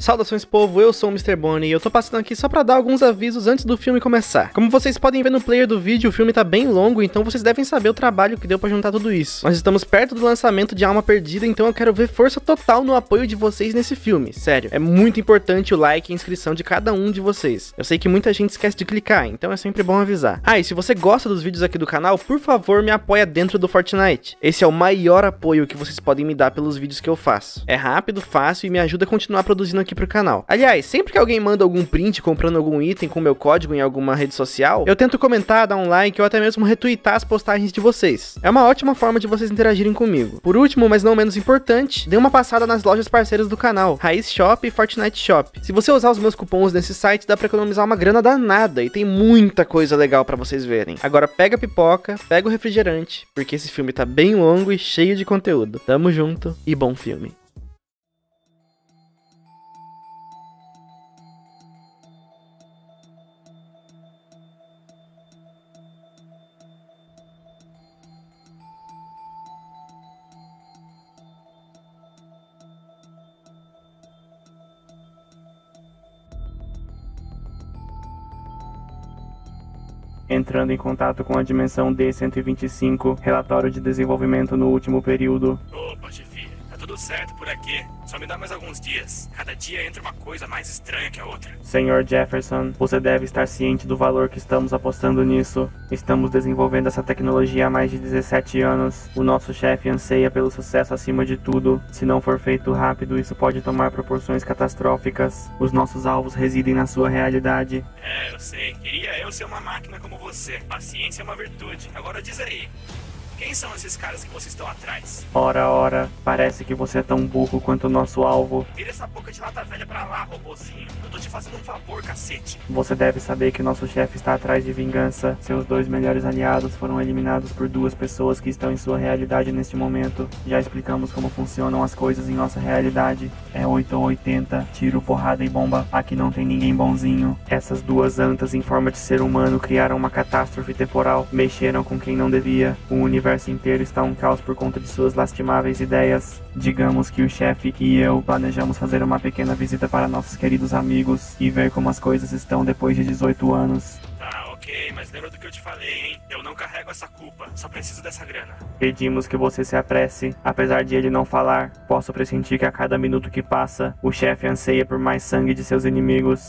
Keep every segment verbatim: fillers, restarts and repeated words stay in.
Saudações povo, eu sou o mister Bonnie e eu tô passando aqui só pra dar alguns avisos antes do filme começar. Como vocês podem ver no player do vídeo, o filme tá bem longo, então vocês devem saber o trabalho que deu pra juntar tudo isso. Nós estamos perto do lançamento de Alma Perdida, então eu quero ver força total no apoio de vocês nesse filme, sério. É muito importante o like e a inscrição de cada um de vocês. Eu sei que muita gente esquece de clicar, então é sempre bom avisar. Ah, e se você gosta dos vídeos aqui do canal, por favor me apoia dentro do Fortnite. Esse é o maior apoio que vocês podem me dar pelos vídeos que eu faço. É rápido, fácil e me ajuda a continuar produzindo aqui pro canal. Aliás, sempre que alguém manda algum print comprando algum item com meu código em alguma rede social, eu tento comentar, dar um like ou até mesmo retweetar as postagens de vocês. É uma ótima forma de vocês interagirem comigo. Por último, mas não menos importante, dê uma passada nas lojas parceiras do canal, Raiz Shop e Fortnite Shop. Se você usar os meus cupons nesse site, dá pra economizar uma grana danada e tem muita coisa legal pra vocês verem. Agora pega a pipoca, pega o refrigerante, porque esse filme tá bem longo e cheio de conteúdo. Tamo junto e bom filme. Entrando em contato com a dimensão D cento e vinte e cinco, relatório de desenvolvimento no último período. Opa, chefe, tá tudo certo por aqui. Só me dá mais alguns dias. Cada dia entra uma coisa mais estranha que a outra. senhor Jefferson, você deve estar ciente do valor que estamos apostando nisso. Estamos desenvolvendo essa tecnologia há mais de dezessete anos. O nosso chefe anseia pelo sucesso acima de tudo. Se não for feito rápido, isso pode tomar proporções catastróficas. Os nossos alvos residem na sua realidade. É, eu sei. Queria eu ser uma máquina como você. Paciência é uma virtude. Agora diz aí. Quem são esses caras que vocês estão atrás? Ora, ora, parece que você é tão burro quanto o nosso alvo. Vira essa boca de lata velha pra lá, robozinho. Eu tô te fazendo um favor, cacete. Você deve saber que nosso chefe está atrás de vingança. Seus dois melhores aliados foram eliminados por duas pessoas que estão em sua realidade neste momento. Já explicamos como funcionam as coisas em nossa realidade. É oito ou oitenta, tiro, porrada e bomba. Aqui não tem ninguém bonzinho. Essas duas antas em forma de ser humano criaram uma catástrofe temporal. Mexeram com quem não devia. O universo O universo inteiro está um caos por conta de suas lastimáveis ideias. Digamos que o chefe e eu planejamos fazer uma pequena visita para nossos queridos amigos e ver como as coisas estão depois de dezoito anos. Tá, ok, mas lembra do que eu te falei, hein? Eu não carrego essa culpa, só preciso dessa grana. Pedimos que você se apresse. Apesar de ele não falar, posso pressentir que a cada minuto que passa, o chefe anseia por mais sangue de seus inimigos.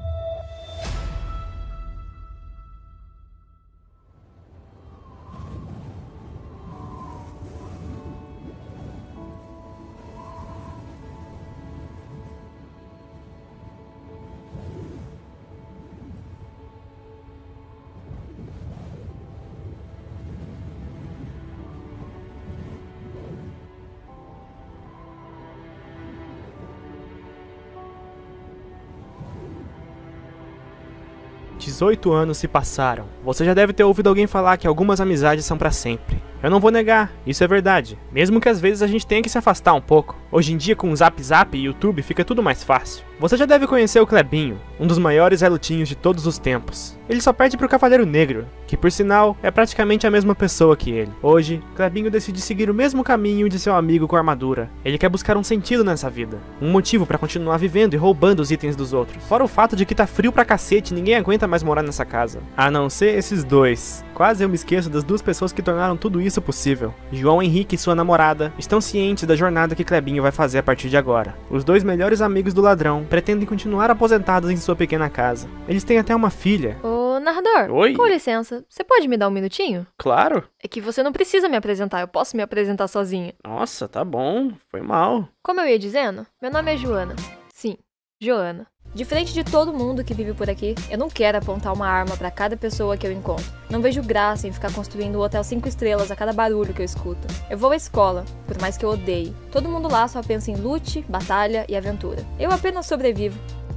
dezoito anos se passaram. Você já deve ter ouvido alguém falar que algumas amizades são pra sempre. Eu não vou negar, isso é verdade. Mesmo que às vezes a gente tenha que se afastar um pouco. Hoje em dia com o Zap Zap e YouTube fica tudo mais fácil. Você já deve conhecer o Clebinho, um dos maiores relutinhos de todos os tempos. Ele só perde pro Cavaleiro Negro, que por sinal é praticamente a mesma pessoa que ele. Hoje, Clebinho decide seguir o mesmo caminho de seu amigo com a armadura. Ele quer buscar um sentido nessa vida, um motivo pra continuar vivendo e roubando os itens dos outros. Fora o fato de que tá frio pra cacete e ninguém aguenta mais morar nessa casa. A não ser esses dois. Quase eu me esqueço das duas pessoas que tornaram tudo isso possível. João Henrique e sua namorada estão cientes da jornada que Clebinho vai fazer a partir de agora. Os dois melhores amigos do ladrão pretendem continuar aposentados em sua pequena casa. Eles têm até uma filha. Ô, narrador. Oi? Com licença, você pode me dar um minutinho? Claro. É que você não precisa me apresentar, eu posso me apresentar sozinha. Nossa, tá bom. Foi mal. Como eu ia dizendo, meu nome é Joana. Sim, Joana. Diferente de todo mundo que vive por aqui, eu não quero apontar uma arma pra cada pessoa que eu encontro. Não vejo graça em ficar construindo um hotel cinco estrelas a cada barulho que eu escuto. Eu vou à escola, por mais que eu odeie. Todo mundo lá só pensa em lute, batalha e aventura. Eu apenas sobrevivo.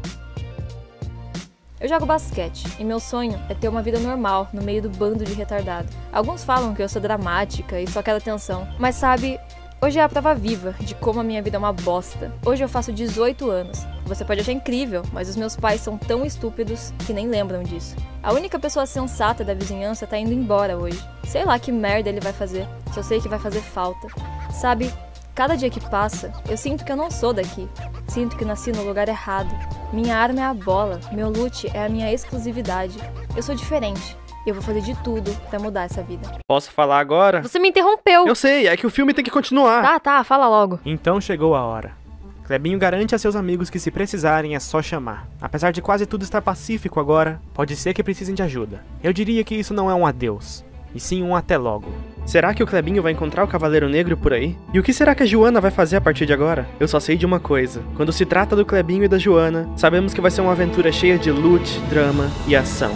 Eu jogo basquete, e meu sonho é ter uma vida normal no meio do bando de retardado. Alguns falam que eu sou dramática e só quero atenção, mas sabe, hoje é a prova viva de como a minha vida é uma bosta. Hoje eu faço dezoito anos. Você pode achar incrível, mas os meus pais são tão estúpidos que nem lembram disso. A única pessoa sensata da vizinhança tá indo embora hoje. Sei lá que merda ele vai fazer, só sei que vai fazer falta. Sabe, cada dia que passa, eu sinto que eu não sou daqui. Sinto que nasci no lugar errado. Minha arma é a bola, meu loot é a minha exclusividade. Eu sou diferente. Eu vou fazer de tudo pra mudar essa vida. Posso falar agora? Você me interrompeu! Eu sei, é que o filme tem que continuar. Tá, tá, fala logo. Então chegou a hora. Clebinho garante a seus amigos que se precisarem é só chamar. Apesar de quase tudo estar pacífico agora, pode ser que precisem de ajuda. Eu diria que isso não é um adeus, e sim um até logo. Será que o Clebinho vai encontrar o Cavaleiro Negro por aí? E o que será que a Joana vai fazer a partir de agora? Eu só sei de uma coisa. Quando se trata do Clebinho e da Joana, sabemos que vai ser uma aventura cheia de loot, drama e ação.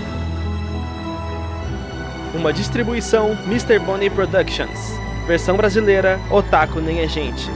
Uma distribuição mister Bonnie Productions. Versão brasileira, Otaku Nem é Gente.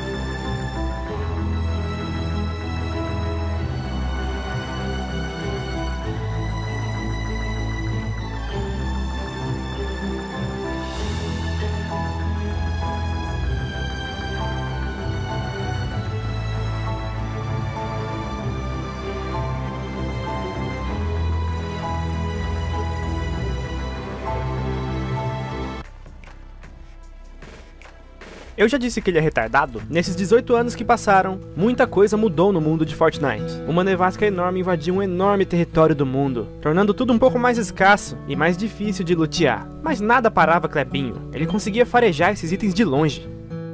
Eu já disse que ele é retardado? Nesses dezoito anos que passaram, muita coisa mudou no mundo de Fortnite. Uma nevasca enorme invadiu um enorme território do mundo, tornando tudo um pouco mais escasso e mais difícil de lutear. Mas nada parava Clebinho, ele conseguia farejar esses itens de longe.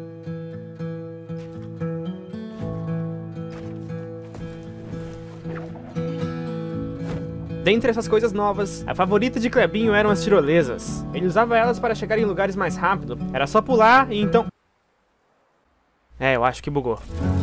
Dentre essas coisas novas, a favorita de Clebinho eram as tirolesas. Ele usava elas para chegar em lugares mais rápido, era só pular e então... É, eu acho que bugou.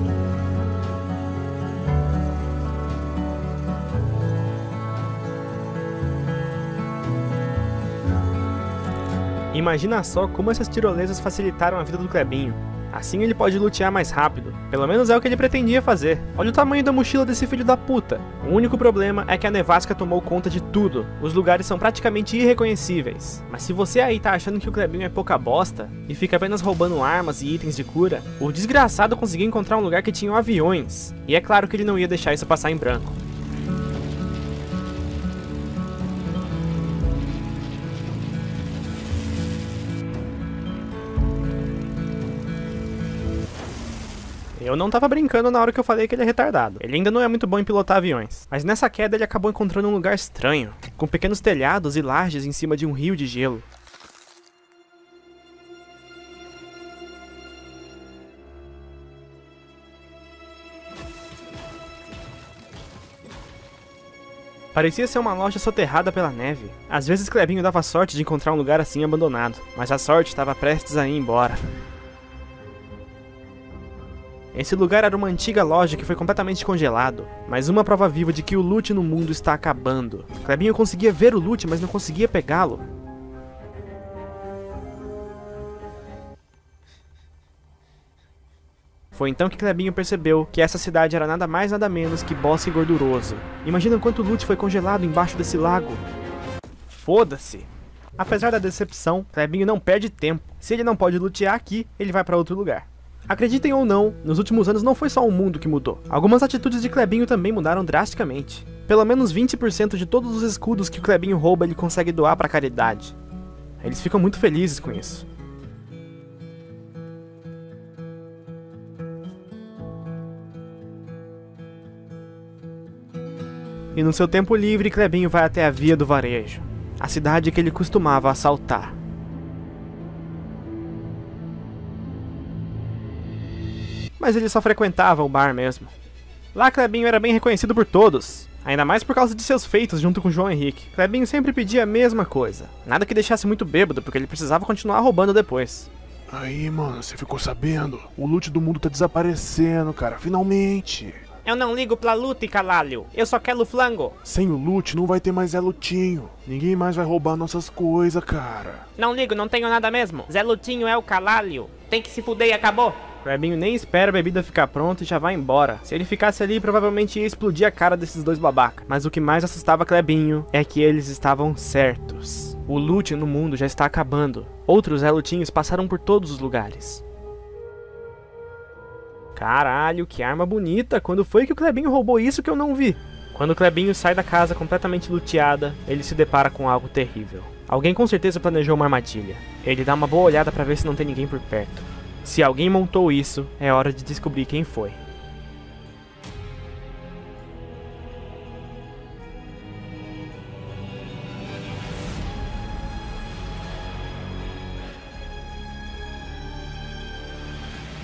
Imagina só como essas tirolesas facilitaram a vida do Clebinho. Assim ele pode lutear mais rápido. Pelo menos é o que ele pretendia fazer. Olha o tamanho da mochila desse filho da puta. O único problema é que a nevasca tomou conta de tudo. Os lugares são praticamente irreconhecíveis. Mas se você aí tá achando que o Clebinho é pouca bosta e fica apenas roubando armas e itens de cura, o desgraçado conseguiu encontrar um lugar que tinha aviões. E é claro que ele não ia deixar isso passar em branco. Eu não tava brincando na hora que eu falei que ele é retardado. Ele ainda não é muito bom em pilotar aviões. Mas nessa queda ele acabou encontrando um lugar estranho, com pequenos telhados e lajes em cima de um rio de gelo. Parecia ser uma loja soterrada pela neve. Às vezes Clebinho dava sorte de encontrar um lugar assim abandonado, mas a sorte estava prestes a ir embora. Esse lugar era uma antiga loja que foi completamente congelado, mas uma prova viva de que o loot no mundo está acabando. Clebinho conseguia ver o loot, mas não conseguia pegá-lo. Foi então que Clebinho percebeu que essa cidade era nada mais nada menos que Bosque Gorduroso. Imagina quanto loot foi congelado embaixo desse lago. Foda-se! Apesar da decepção, Clebinho não perde tempo. Se ele não pode lutear aqui, ele vai para outro lugar. Acreditem ou não, nos últimos anos não foi só o mundo que mudou. Algumas atitudes de Clebinho também mudaram drasticamente. Pelo menos vinte por cento de todos os escudos que o Clebinho rouba ele consegue doar pra caridade. Eles ficam muito felizes com isso. E no seu tempo livre, Clebinho vai até a Via do Varejo, a cidade que ele costumava assaltar. Mas ele só frequentava o bar mesmo. Lá Clebinho era bem reconhecido por todos, ainda mais por causa de seus feitos junto com João Henrique. Clebinho sempre pedia a mesma coisa, nada que deixasse muito bêbado, porque ele precisava continuar roubando depois. Aí, mano, você ficou sabendo? O loot do mundo tá desaparecendo, cara, finalmente. Eu não ligo pra loot, caralho, eu só quero flango. Sem o loot não vai ter mais Zé Lutinho. Ninguém mais vai roubar nossas coisas, cara. Não ligo, não tenho nada mesmo. Zé Lutinho é o caralho. Tem que se fuder e acabou. Clebinho nem espera a bebida ficar pronta e já vai embora. Se ele ficasse ali, provavelmente ia explodir a cara desses dois babaca. Mas o que mais assustava Clebinho é que eles estavam certos. O loot no mundo já está acabando. Outros Zé Lutinhos passaram por todos os lugares. Caralho, que arma bonita. Quando foi que o Clebinho roubou isso que eu não vi? Quando o Clebinho sai da casa completamente luteada, ele se depara com algo terrível. Alguém com certeza planejou uma armadilha. Ele dá uma boa olhada pra ver se não tem ninguém por perto. Se alguém montou isso, é hora de descobrir quem foi.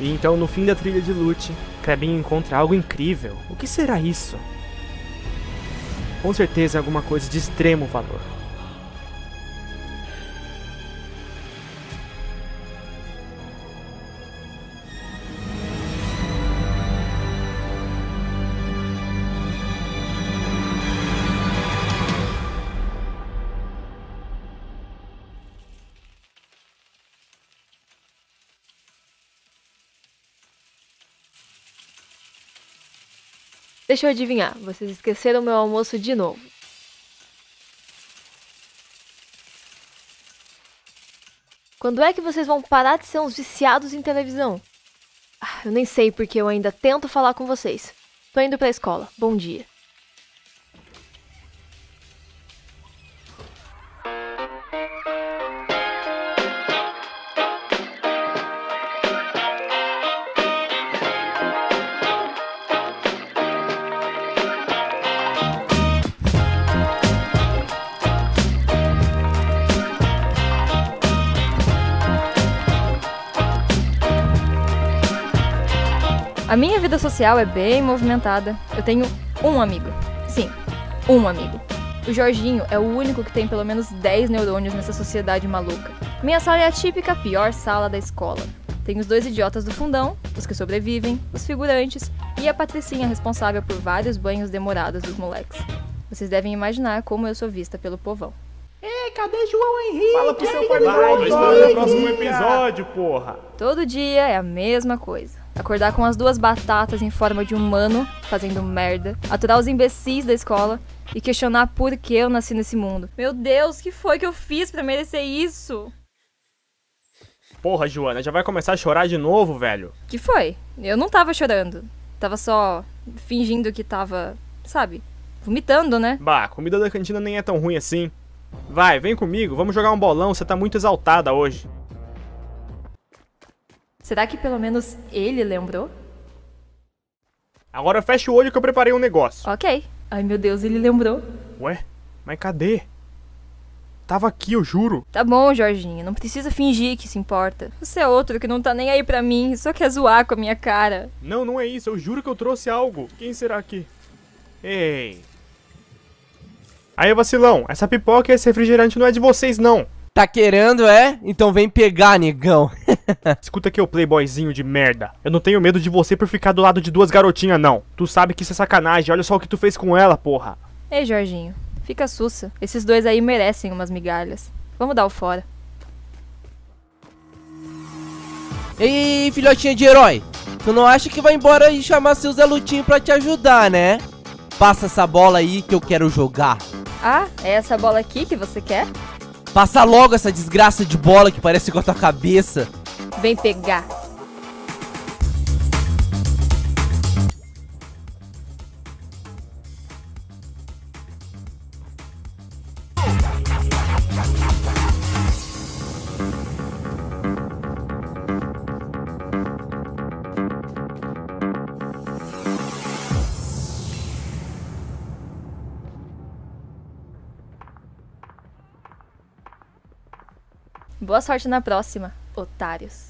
E então, no fim da trilha de Lute, Crebinho encontra algo incrível. O que será isso? Com certeza é alguma coisa de extremo valor. Deixa eu adivinhar, vocês esqueceram meu almoço de novo. Quando é que vocês vão parar de ser uns viciados em televisão? Ah, eu nem sei porque eu ainda tento falar com vocês. Tô indo pra escola. Bom dia. A minha vida social é bem movimentada. Eu tenho um amigo. Sim, um amigo. O Jorginho é o único que tem pelo menos dez neurônios nessa sociedade maluca. Minha sala é a típica pior sala da escola. Tem os dois idiotas do fundão, os que sobrevivem, os figurantes e a Patricinha responsável por vários banhos demorados dos moleques. Vocês devem imaginar como eu sou vista pelo povão. Ei, cadê João Henrique? Fala pro seu pai Vai, no próximo episódio, porra. Todo dia é a mesma coisa. Acordar com as duas batatas em forma de humano, fazendo merda, aturar os imbecis da escola e questionar por que eu nasci nesse mundo. Meu Deus, o que foi que eu fiz pra merecer isso? Porra, Joana, já vai começar a chorar de novo, velho? Que foi? Eu não tava chorando. Tava só fingindo que tava, sabe, vomitando, né? Bah, a comida da cantina nem é tão ruim assim. Vai, vem comigo, vamos jogar um bolão, você tá muito exaltada hoje. Será que pelo menos ele lembrou? Agora fecha o olho que eu preparei um negócio. Ok. Ai meu Deus, ele lembrou. Ué, mas cadê? Tava aqui, eu juro. Tá bom, Jorginho, não precisa fingir que se importa. Você é outro que não tá nem aí pra mim, só quer zoar com a minha cara. Não, não é isso, eu juro que eu trouxe algo. Quem será que... Ei... Aí, vacilão, essa pipoca e esse refrigerante não é de vocês, não. Tá querendo, é? Então vem pegar, negão. Escuta aqui, ô playboyzinho de merda. Eu não tenho medo de você por ficar do lado de duas garotinhas, não. Tu sabe que isso é sacanagem, olha só o que tu fez com ela, porra. Ei, Jorginho, fica sussa. Esses dois aí merecem umas migalhas. Vamos dar o fora. Ei, filhotinha de herói. Tu não acha que vai embora e chamar seu Zé Lutinho pra te ajudar, né? Passa essa bola aí que eu quero jogar. Ah, é essa bola aqui que você quer? Passa logo essa desgraça de bola que parece com a tua cabeça. Vem pegar. Boa sorte na próxima, otários.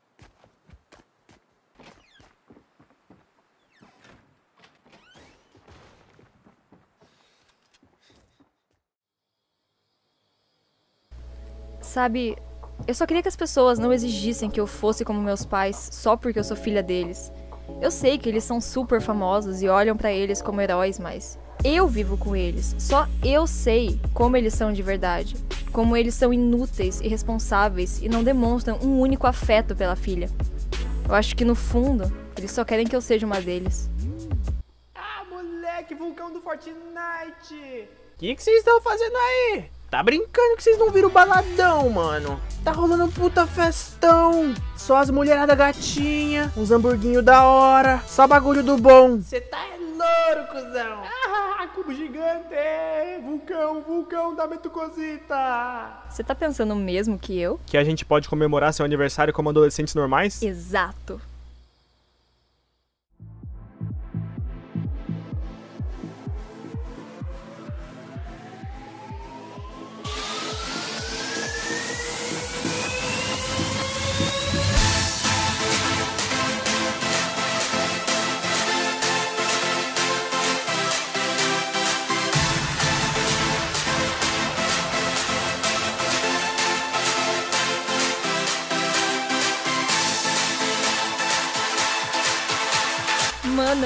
Sabe, eu só queria que as pessoas não exigissem que eu fosse como meus pais só porque eu sou filha deles. Eu sei que eles são super famosos e olham pra eles como heróis, mas eu vivo com eles. Só eu sei como eles são de verdade. Como eles são inúteis, irresponsáveis e não demonstram um único afeto pela filha. Eu acho que no fundo, eles só querem que eu seja uma deles. Ah, moleque, vulcão do Fortnite. O que que vocês estão fazendo aí? Tá brincando que vocês não viram baladão, mano? Tá rolando um puta festão. Só as mulheradas gatinha, uns hamburguinhos da hora, só bagulho do bom. Cê tá é louro, cuzão. Ah, cubo gigante, vulcão, vulcão da Metucosita. Você tá pensando mesmo que eu? Que a gente pode comemorar seu aniversário como adolescentes normais? Exato.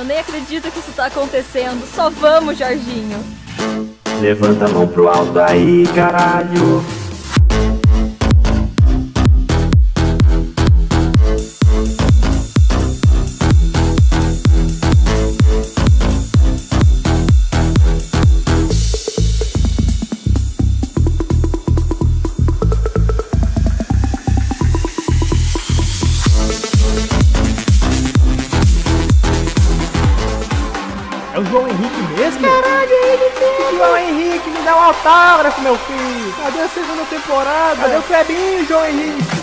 Eu nem acredito que isso tá acontecendo. Só vamos, Jorginho. Levanta a mão pro alto aí, caralho. É o João Henrique mesmo? Caralho, é ele mesmo! João Henrique, me dá um autógrafo, meu filho! Cadê a segunda temporada? Cadê o Clebinho, João Henrique?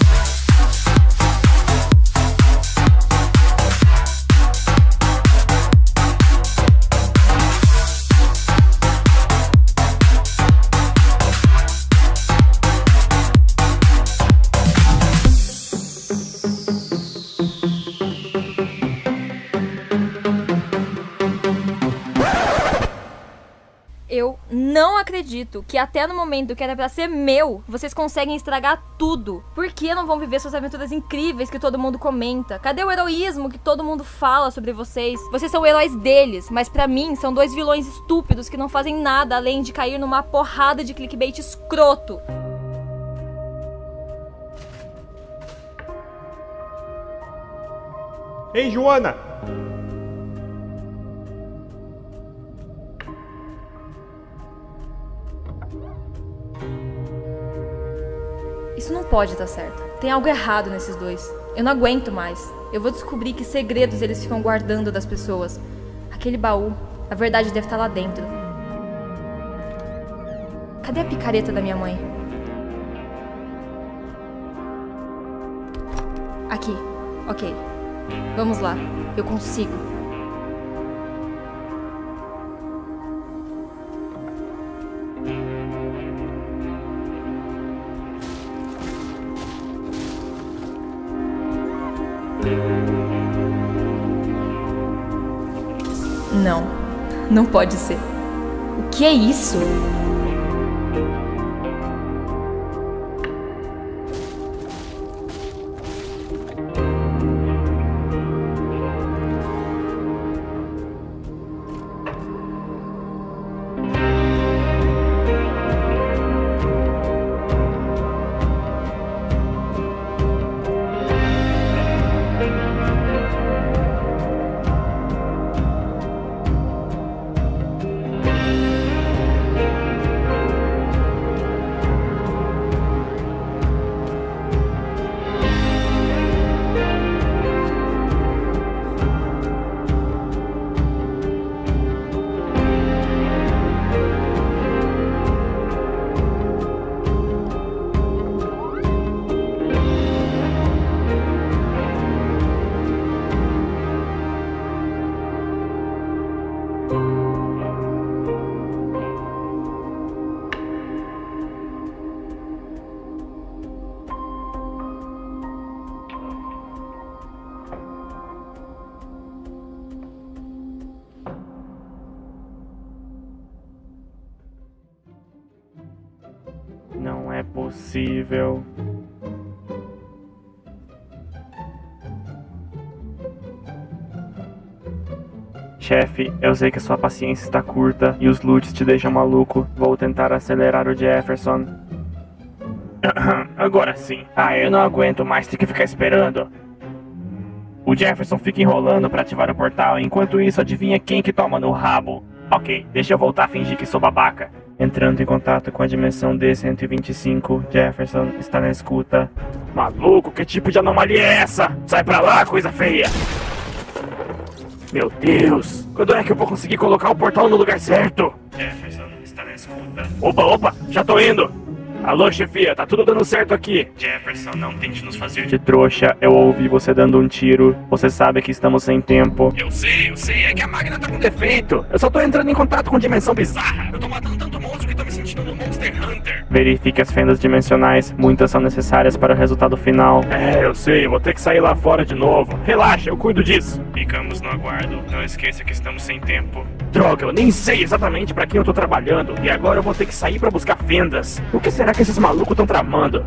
Eu não acredito que até no momento que era pra ser meu, vocês conseguem estragar tudo. Por que não vão viver suas aventuras incríveis que todo mundo comenta? Cadê o heroísmo que todo mundo fala sobre vocês? Vocês são heróis deles, mas pra mim são dois vilões estúpidos que não fazem nada além de cair numa porrada de clickbait escroto. Ei, Joana! Isso não pode estar certo. Tem algo errado nesses dois. Eu não aguento mais. Eu vou descobrir que segredos eles ficam guardando das pessoas. Aquele baú, a verdade deve estar lá dentro. Cadê a picareta da minha mãe? Aqui. Ok. Vamos lá. Eu consigo. Não, não pode ser. O que é isso? Não é possível. Chefe, eu sei que a sua paciência está curta e os loots te deixam maluco. Vou tentar acelerar o Jefferson. Agora sim. Ah, eu não aguento mais ter que ficar esperando. O Jefferson fica enrolando para ativar o portal. Enquanto isso, adivinha quem que toma no rabo? Ok, deixa eu voltar a fingir que sou babaca. Entrando em contato com a dimensão D cento e vinte e cinco, Jefferson está na escuta. Maluco, que tipo de anomalia é essa? Sai pra lá, coisa feia! Meu Deus! Quando é que eu vou conseguir colocar o portal no lugar certo? Jefferson está na escuta. Opa, opa! Já tô indo! Alô, chefia, tá tudo dando certo aqui. Jefferson, não tente nos fazer De trouxa, eu ouvi você dando um tiro. Você sabe que estamos sem tempo. Eu sei, eu sei, é que a máquina tá com Defeito! Eu só tô entrando em contato com dimensão bizarra. Eu tô matando tanto monstro que tô me sentindo no Monster Hunter. Verifique as fendas dimensionais. Muitas são necessárias para o resultado final. É, eu sei, eu vou ter que sair lá fora de novo. Relaxa, eu cuido disso. Ficamos no aguardo. Não esqueça que estamos sem tempo. Droga, eu nem sei exatamente pra quem eu tô trabalhando. E agora eu vou ter que sair pra buscar fendas. O que será que esses malucos estão tramando?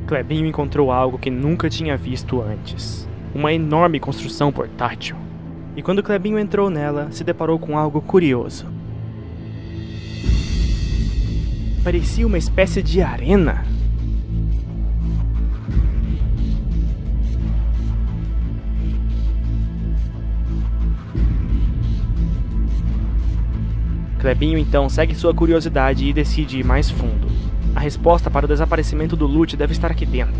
Clebinho encontrou algo que nunca tinha visto antes. Uma enorme construção portátil. E quando Clebinho entrou nela, se deparou com algo curioso. Parecia uma espécie de arena. Clebinho então segue sua curiosidade e decide ir mais fundo. A resposta para o desaparecimento do loot deve estar aqui dentro.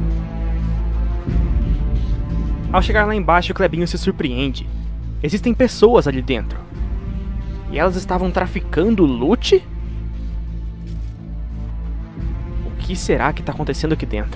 Ao chegar lá embaixo, Clebinho se surpreende. Existem pessoas ali dentro. E elas estavam traficando loot? O que será que está acontecendo aqui dentro?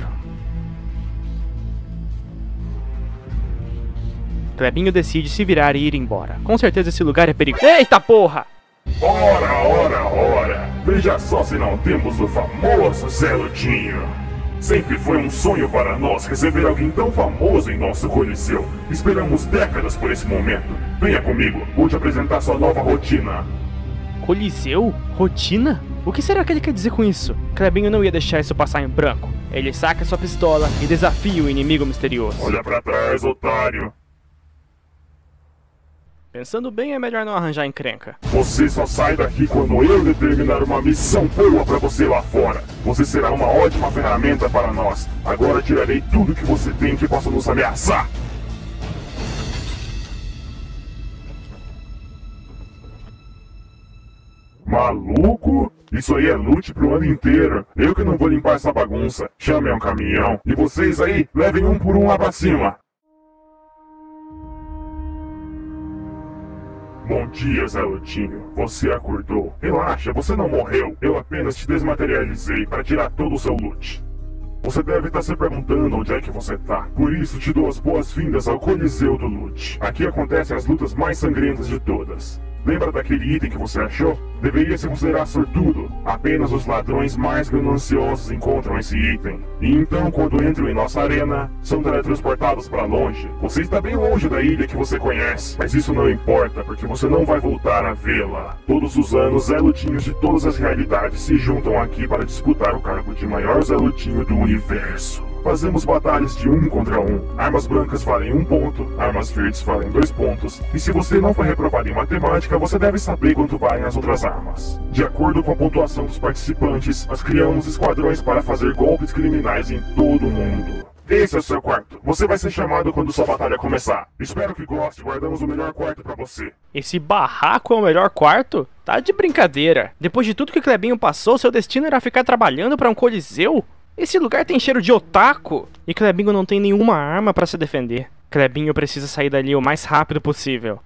Clebinho decide se virar e ir embora. Com certeza esse lugar é perigoso. Eita porra! Ora, ora, ora! Veja só se não temos o famoso Zé Lutinho. Sempre foi um sonho para nós receber alguém tão famoso em nosso coliseu. Esperamos décadas por esse momento. Venha comigo, vou te apresentar sua nova rotina. Coliseu? Rotina? O que será que ele quer dizer com isso? Clebinho não ia deixar isso passar em branco. Ele saca sua pistola e desafia o inimigo misterioso. Olha pra trás, otário. Pensando bem, é melhor não arranjar encrenca. Você só sai daqui quando eu determinar uma missão boa pra você lá fora. Você será uma ótima ferramenta para nós. Agora tirarei tudo que você tem que possa nos ameaçar. Maluco? Isso aí é loot pro ano inteiro. Eu que não vou limpar essa bagunça. Chame um caminhão. E vocês aí, levem um por um lá pra cima. Bom dia, Zé Lutinho. Você acordou. Relaxa, você não morreu. Eu apenas te desmaterializei para tirar todo o seu loot. Você deve estar se perguntando onde é que você tá. Por isso, te dou as boas-vindas ao Coliseu do Loot. Aqui acontecem as lutas mais sangrentas de todas. Lembra daquele item que você achou? Deveria se considerar sortudo. Apenas os ladrões mais gananciosos encontram esse item. E então, quando entram em nossa arena, são teletransportados para longe. Você está bem longe da ilha que você conhece, mas isso não importa, porque você não vai voltar a vê-la. Todos os anos, Zé Lutinhos de todas as realidades se juntam aqui para disputar o cargo de maior Zé Lutinho do universo. Fazemos batalhas de um contra um. Armas brancas valem um ponto, armas verdes valem dois pontos. E se você não foi reprovado em matemática, você deve saber quanto valem as outras armas. De acordo com a pontuação dos participantes, nós criamos esquadrões para fazer golpes criminais em todo o mundo. Esse é o seu quarto. Você vai ser chamado quando sua batalha começar. Espero que goste, guardamos o melhor quarto pra você. Esse barraco é o melhor quarto? Tá de brincadeira. Depois de tudo que Clebinho passou, seu destino era ficar trabalhando pra um coliseu? Esse lugar tem cheiro de otaku. E Clebinho não tem nenhuma arma pra se defender. Clebinho precisa sair dali o mais rápido possível.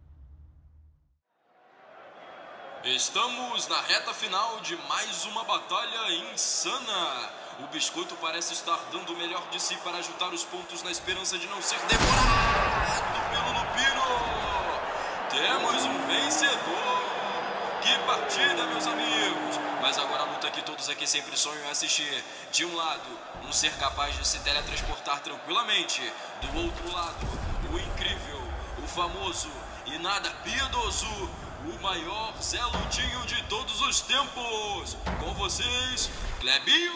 Estamos na reta final de mais uma batalha insana. O biscoito parece estar dando o melhor de si para juntar os pontos na esperança de não ser devorado pelo Lupino. Temos um vencedor. Que partida, meus amigos. Mas agora a luta que todos aqui sempre sonham é assistir. De um lado, um ser capaz de se teletransportar tranquilamente. Do outro lado, o incrível, o famoso e nada piedoso, o maior Zé Lutinho de todos os tempos. Com vocês, Clebinho.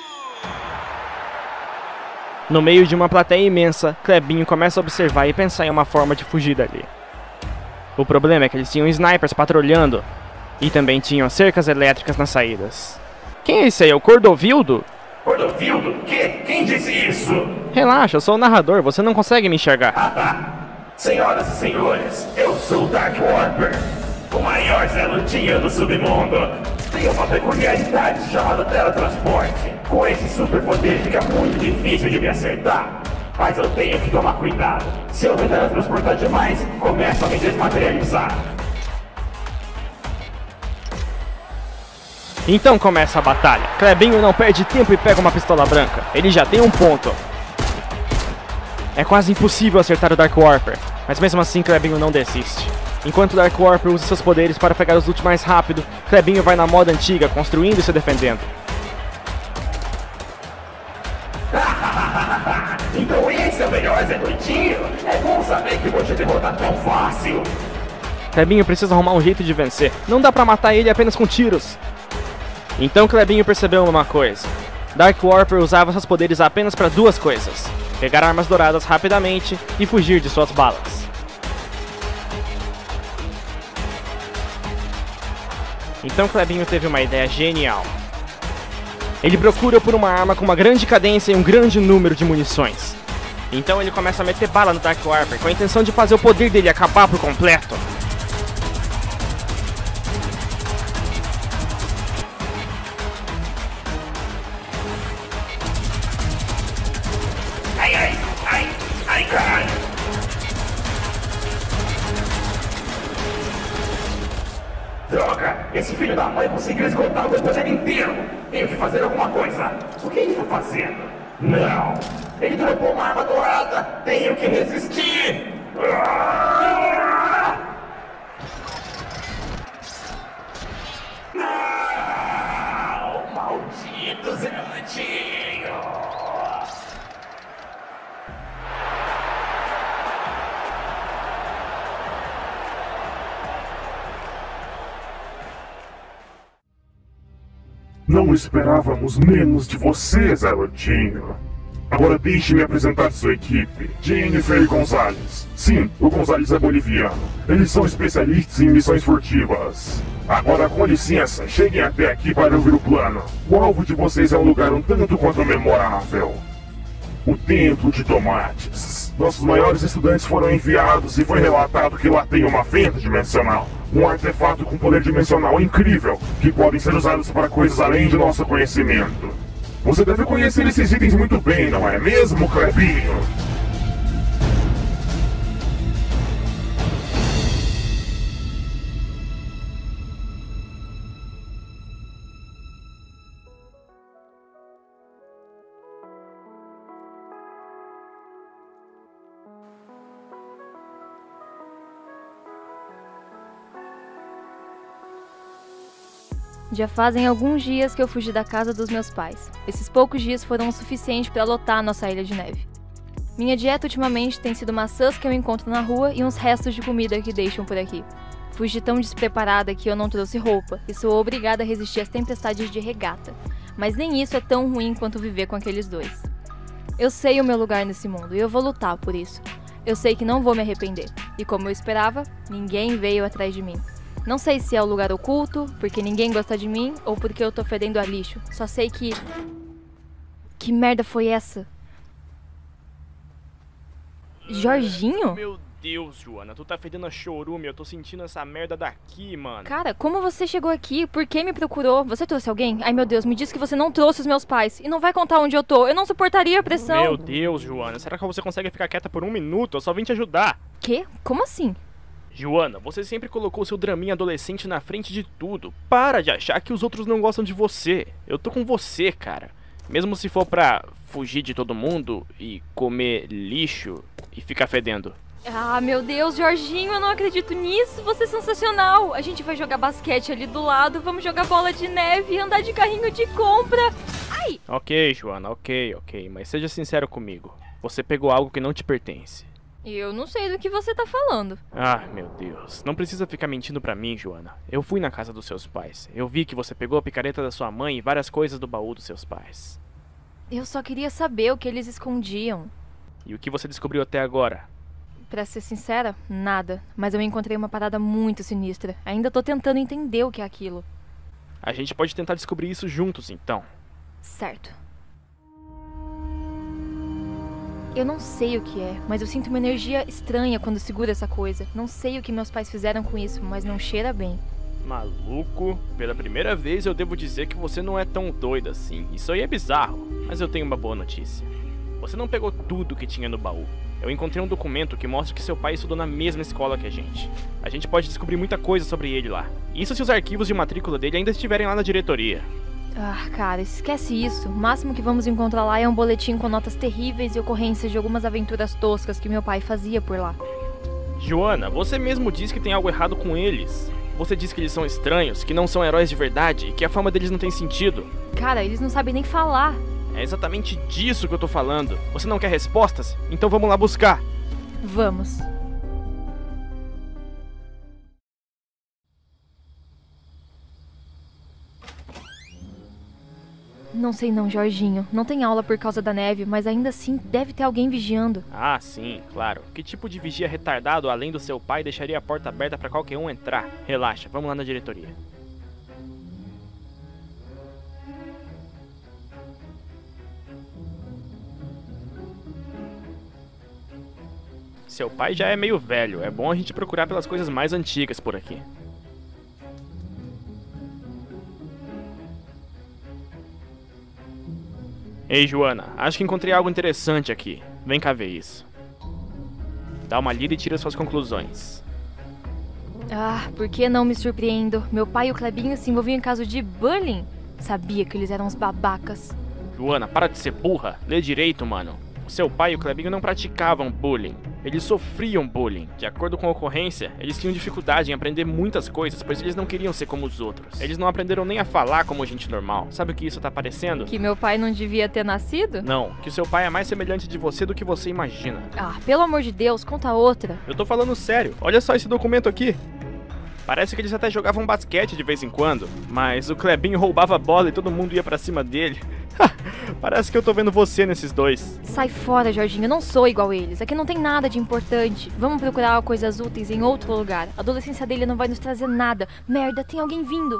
No meio de uma plateia imensa, Clebinho começa a observar e pensar em uma forma de fugir dali. O problema é que eles tinham snipers patrulhando e também tinham cercas elétricas nas saídas. Quem é esse aí? É o Cordovildo? Cordovildo? Que? Quem disse isso? Relaxa, eu sou o narrador, você não consegue me enxergar. Senhoras e senhores, eu sou o Dark Warper, o maior Zé Lutinho do submundo. Tem uma peculiaridade chamada teletransporte. Com esse superpoder fica muito difícil de me acertar. Mas eu tenho que tomar cuidado. Se eu me teletransportar demais, começo a me desmaterializar. Então começa a batalha. Clebinho não perde tempo e pega uma pistola branca. Ele já tem um ponto. É quase impossível acertar o Dark Warper, mas mesmo assim Clebinho não desiste. Enquanto o Dark Warper usa seus poderes para pegar os loot mais rápido, Clebinho vai na moda antiga, construindo e se defendendo. Então esse é o melhor Zé Lutinho? É bom saber que vou te derrotar tão fácil. Clebinho precisa arrumar um jeito de vencer. Não dá pra matar ele apenas com tiros. Então Clebinho percebeu uma coisa. Dark Warper usava seus poderes apenas para duas coisas: pegar armas douradas rapidamente e fugir de suas balas. Então Clebinho teve uma ideia genial. Ele procura por uma arma com uma grande cadência e um grande número de munições. Então ele começa a meter bala no Dark Warper com a intenção de fazer o poder dele acabar por completo. Ai, ai, ai, ai, caralho. Droga, esse filho da mãe conseguiu esgotar o meu poder inteiro. Tenho que fazer alguma coisa. O que ele está fazendo? Não, ele dropou uma arma dourada. Tenho que resistir. Ah! Não, maldito Zelotinho. Não esperávamos menos de você, Zelotinho. Agora deixe-me apresentar sua equipe. Jennifer e Gonzalez. Sim, o Gonzalez é boliviano. Eles são especialistas em missões furtivas. Agora, com licença, cheguem até aqui para ouvir o plano. O alvo de vocês é um lugar um tanto quanto memorável. O Templo de Tomates. Nossos maiores estudantes foram enviados e foi relatado que lá tem uma fenda dimensional. Um artefato com poder dimensional incrível, que podem ser usados para coisas além de nosso conhecimento. Você deve conhecer esses itens muito bem, não é mesmo, Clebinho? Já fazem alguns dias que eu fugi da casa dos meus pais. Esses poucos dias foram o suficiente para lotar a nossa ilha de neve. Minha dieta ultimamente tem sido maçãs que eu encontro na rua e uns restos de comida que deixam por aqui. Fugi tão despreparada que eu não trouxe roupa e sou obrigada a resistir às tempestades de regata. Mas nem isso é tão ruim quanto viver com aqueles dois. Eu sei o meu lugar nesse mundo e eu vou lutar por isso. Eu sei que não vou me arrepender. E como eu esperava, ninguém veio atrás de mim. Não sei se é o lugar oculto, porque ninguém gosta de mim, ou porque eu tô fedendo a lixo. Só sei que... Que merda foi essa? Jorginho? Meu Deus, Joana, tu tá fedendo a chorume, eu tô sentindo essa merda daqui, mano. Cara, como você chegou aqui? Por que me procurou? Você trouxe alguém? Ai, meu Deus, me disse que você não trouxe os meus pais. E não vai contar onde eu tô. Eu não suportaria a pressão. Meu Deus, Joana, será que você consegue ficar quieta por um minuto? Eu só vim te ajudar. Quê? Como assim? Joana, você sempre colocou seu draminha adolescente na frente de tudo. Para de achar que os outros não gostam de você. Eu tô com você, cara. Mesmo se for pra fugir de todo mundo e comer lixo e ficar fedendo. Ah, meu Deus, Jorginho, eu não acredito nisso. Você é sensacional. A gente vai jogar basquete ali do lado, vamos jogar bola de neve e andar de carrinho de compra. Ai! Ok, Joana, ok, ok. Mas seja sincero comigo. Você pegou algo que não te pertence. Eu não sei do que você tá falando. Ah, meu Deus. Não precisa ficar mentindo pra mim, Joana. Eu fui na casa dos seus pais. Eu vi que você pegou a picareta da sua mãe e várias coisas do baú dos seus pais. Eu só queria saber o que eles escondiam. E o que você descobriu até agora? Pra ser sincera, nada. Mas eu encontrei uma parada muito sinistra. Ainda tô tentando entender o que é aquilo. A gente pode tentar descobrir isso juntos, então. Certo. Eu não sei o que é, mas eu sinto uma energia estranha quando seguro essa coisa. Não sei o que meus pais fizeram com isso, mas não cheira bem. Maluco, pela primeira vez eu devo dizer que você não é tão doida assim. Isso aí é bizarro, mas eu tenho uma boa notícia. Você não pegou tudo que tinha no baú. Eu encontrei um documento que mostra que seu pai estudou na mesma escola que a gente. A gente pode descobrir muita coisa sobre ele lá. Isso se os arquivos de matrícula dele ainda estiverem lá na diretoria. Ah, cara, esquece isso. O máximo que vamos encontrar lá é um boletim com notas terríveis e ocorrências de algumas aventuras toscas que meu pai fazia por lá. Joana, você mesmo disse que tem algo errado com eles. Você disse que eles são estranhos, que não são heróis de verdade e que a fama deles não tem sentido. Cara, eles não sabem nem falar. É exatamente disso que eu tô falando. Você não quer respostas? Então vamos lá buscar. Vamos. Não sei não, Jorginho. Não tem aula por causa da neve, mas ainda assim deve ter alguém vigiando. Ah, sim, claro. Que tipo de vigia retardado, além do seu pai, deixaria a porta aberta pra qualquer um entrar? Relaxa, vamos lá na diretoria. Seu pai já é meio velho, é bom a gente procurar pelas coisas mais antigas por aqui. Ei, Joana, acho que encontrei algo interessante aqui. Vem cá ver isso. Dá uma lida e tira suas conclusões. Ah, por que não me surpreendo? Meu pai e o Clebinho se envolviam em caso de bullying. Sabia que eles eram uns babacas. Joana, para de ser burra. Lê direito, mano. O seu pai e o Clebinho não praticavam bullying. Eles sofriam bullying. De acordo com a ocorrência, eles tinham dificuldade em aprender muitas coisas, pois eles não queriam ser como os outros. Eles não aprenderam nem a falar como gente normal. Sabe o que isso tá parecendo? Que meu pai não devia ter nascido? Não, que o seu pai é mais semelhante de você do que você imagina. Ah, pelo amor de Deus, conta outra. Eu tô falando sério. Olha só esse documento aqui. Parece que eles até jogavam basquete de vez em quando, mas o Clebinho roubava a bola e todo mundo ia pra cima dele. Parece que eu tô vendo você nesses dois. Sai fora, Jorginho, eu não sou igual eles. Aqui não tem nada de importante. Vamos procurar coisas úteis em outro lugar. A adolescência dele não vai nos trazer nada. Merda, tem alguém vindo.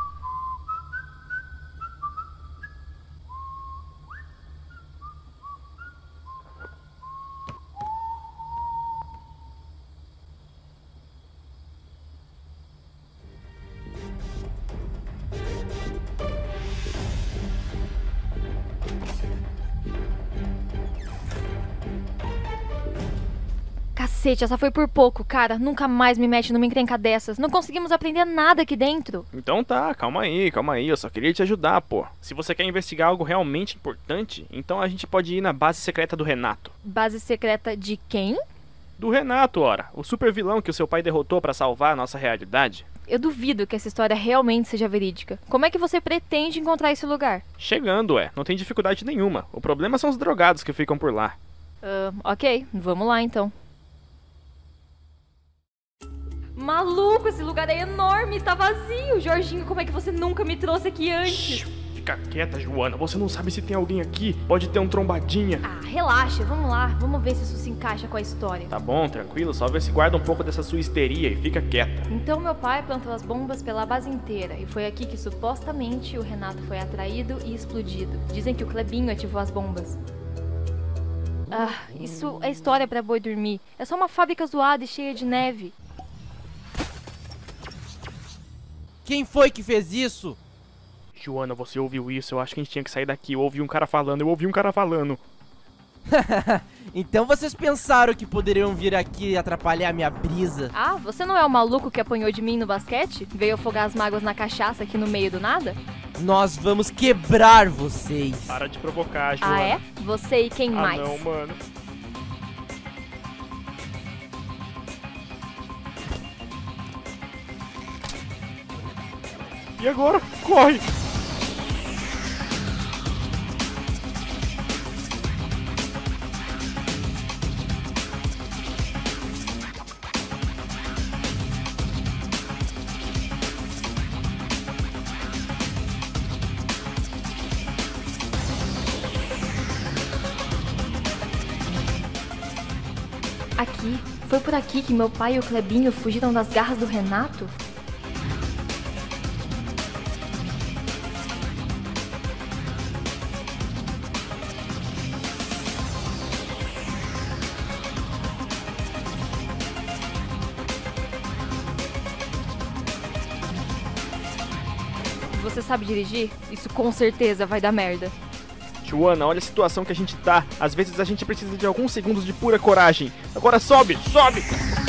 Cacete, essa foi por pouco, cara. Nunca mais me mete numa encrenca dessas. Não conseguimos aprender nada aqui dentro. Então tá, calma aí, calma aí. Eu só queria te ajudar, pô. Se você quer investigar algo realmente importante, então a gente pode ir na base secreta do Renato. Base secreta de quem? Do Renato, ora. O super vilão que o seu pai derrotou pra salvar a nossa realidade. Eu duvido que essa história realmente seja verídica. Como é que você pretende encontrar esse lugar? Chegando, é. Não tem dificuldade nenhuma. O problema são os drogados que ficam por lá. Uh, ok, vamos lá então. Maluco, esse lugar é enorme, tá vazio. Jorginho, como é que você nunca me trouxe aqui antes? Shhh, fica quieta, Joana. Você não sabe se tem alguém aqui. Pode ter um trombadinha. Ah, relaxa, vamos lá. Vamos ver se isso se encaixa com a história. Tá bom, tranquilo. Só vê se guarda um pouco dessa sua histeria e fica quieta. Então meu pai plantou as bombas pela base inteira. E foi aqui que supostamente o Renato foi atraído e explodido. Dizem que o Clebinho ativou as bombas. Ah, isso é história pra boi dormir. É só uma fábrica zoada e cheia de neve. Quem foi que fez isso? Joana, você ouviu isso? Eu acho que a gente tinha que sair daqui. Eu ouvi um cara falando, eu ouvi um cara falando. Então vocês pensaram que poderiam vir aqui e atrapalhar a minha brisa? Ah, você não é o maluco que apanhou de mim no basquete? Veio afogar as mágoas na cachaça aqui no meio do nada? Nós vamos quebrar vocês. Para de provocar, Joana. Ah, é? Você e quem ah, mais? não, mano. E agora? Corre! Aqui? Foi por aqui que meu pai e o Clebinho fugiram das garras do Renato? Você sabe dirigir? Isso com certeza vai dar merda. Joana, olha a situação que a gente tá. Às vezes a gente precisa de alguns segundos de pura coragem. Agora sobe, sobe!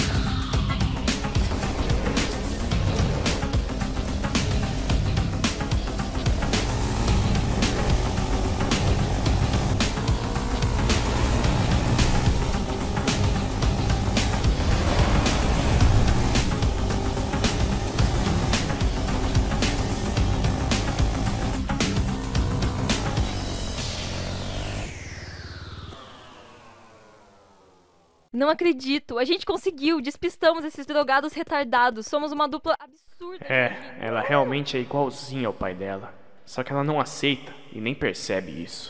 Não acredito, a gente conseguiu, despistamos esses drogados retardados, somos uma dupla absurda. É, ela realmente é igualzinha ao pai dela. Só que ela não aceita e nem percebe isso.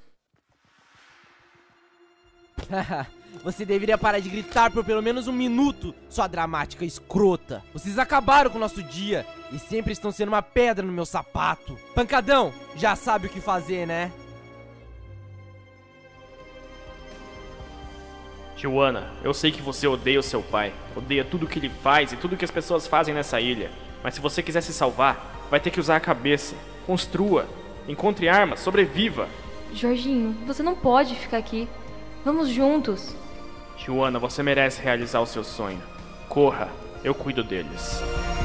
Você deveria parar de gritar por pelo menos um minuto, sua dramática escrota. Vocês acabaram com o nosso dia e sempre estão sendo uma pedra no meu sapato. Pancadão, já sabe o que fazer, né? Joanna, eu sei que você odeia o seu pai, odeia tudo que ele faz e tudo que as pessoas fazem nessa ilha. Mas se você quiser se salvar, vai ter que usar a cabeça. Construa, encontre armas, sobreviva. Jorginho, você não pode ficar aqui. Vamos juntos. Joanna, você merece realizar o seu sonho. Corra, eu cuido deles.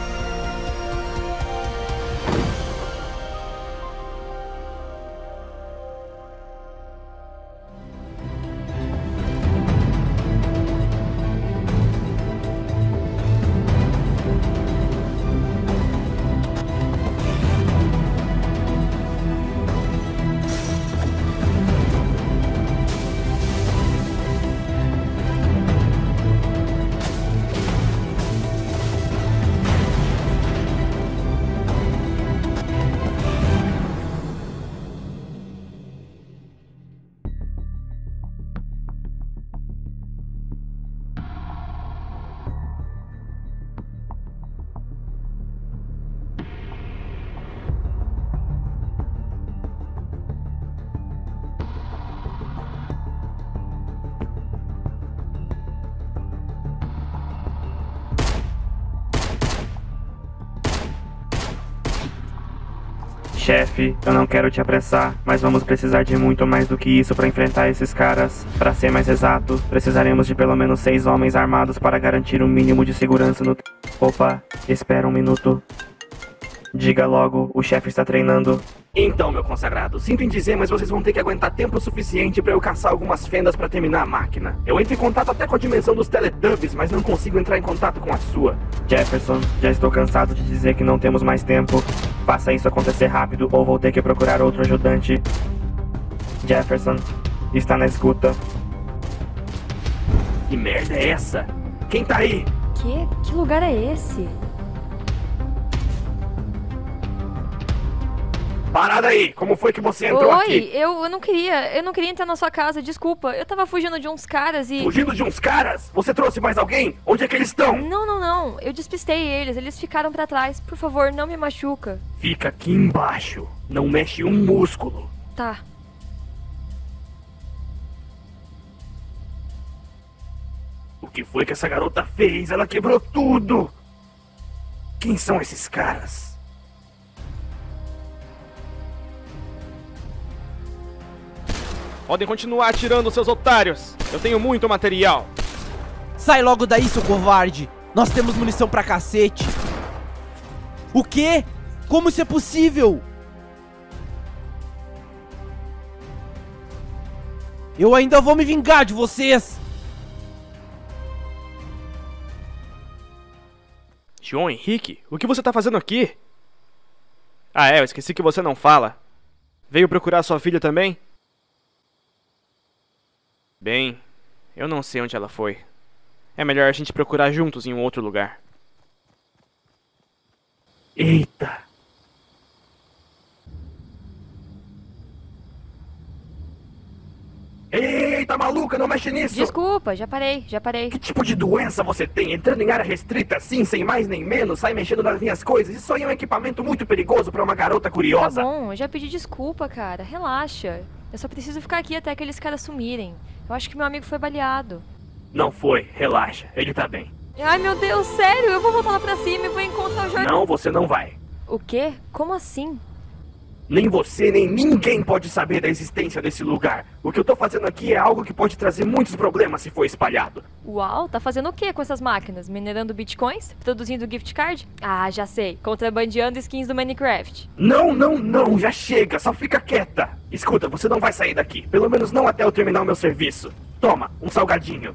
Chefe, eu não quero te apressar, mas vamos precisar de muito mais do que isso para enfrentar esses caras. Para ser mais exato, precisaremos de pelo menos seis homens armados para garantir um mínimo de segurança no... Opa, espera um minuto. Diga logo, o chefe está treinando. Então, meu consagrado, sinto em dizer, mas vocês vão ter que aguentar tempo suficiente para eu caçar algumas fendas para terminar a máquina. Eu entro em contato até com a dimensão dos Teletubbies, mas não consigo entrar em contato com a sua. Jefferson, já estou cansado de dizer que não temos mais tempo. Faça isso acontecer rápido ou vou ter que procurar outro ajudante. Jefferson, está na escuta. Que merda é essa? Quem tá aí? Que? Que lugar é esse? Parada aí! Como foi que você entrou Oi, aqui? Oi, eu, eu não queria, eu não queria entrar na sua casa, desculpa. Eu tava fugindo de uns caras e... Fugindo de uns caras? Você trouxe mais alguém? Onde é que eles estão? Não, não, não. Eu despistei eles, eles ficaram pra trás. Por favor, não me machuca. Fica aqui embaixo. Não mexe um músculo. Tá. O que foi que essa garota fez? Ela quebrou tudo! Quem são esses caras? Podem continuar atirando, seus otários. Eu tenho muito material. Sai logo daí, seu covarde. Nós temos munição pra cacete. O quê? Como isso é possível? Eu ainda vou me vingar de vocês. João Henrique, o que você tá fazendo aqui? Ah é, eu esqueci que você não fala. Veio procurar sua filha também? Bem, eu não sei onde ela foi. É melhor a gente procurar juntos em um outro lugar. Eita! Eita, maluca, não mexe nisso! Desculpa, já parei, já parei. Que tipo de doença você tem? Entrando em área restrita assim, sem mais nem menos, sai mexendo nas minhas coisas. Isso aí é um equipamento muito perigoso pra uma garota curiosa. Tá bom, eu já pedi desculpa, cara. Relaxa. Eu só preciso ficar aqui até aqueles caras sumirem. Eu acho que meu amigo foi baleado. Não foi, relaxa, ele tá bem. Ai, meu Deus, sério? Eu vou voltar lá pra cima e vou encontrar o Jorge. Não, você não vai. O quê? Como assim? Nem você, nem ninguém pode saber da existência desse lugar. O que eu tô fazendo aqui é algo que pode trazer muitos problemas se for espalhado. Uau, tá fazendo o que com essas máquinas? Minerando bitcoins? Produzindo gift card? Ah, já sei. Contrabandeando skins do Minecraft. Não, não, não, já chega, só fica quieta. Escuta, você não vai sair daqui. Pelo menos não até eu terminar o meu serviço. Toma, um salgadinho.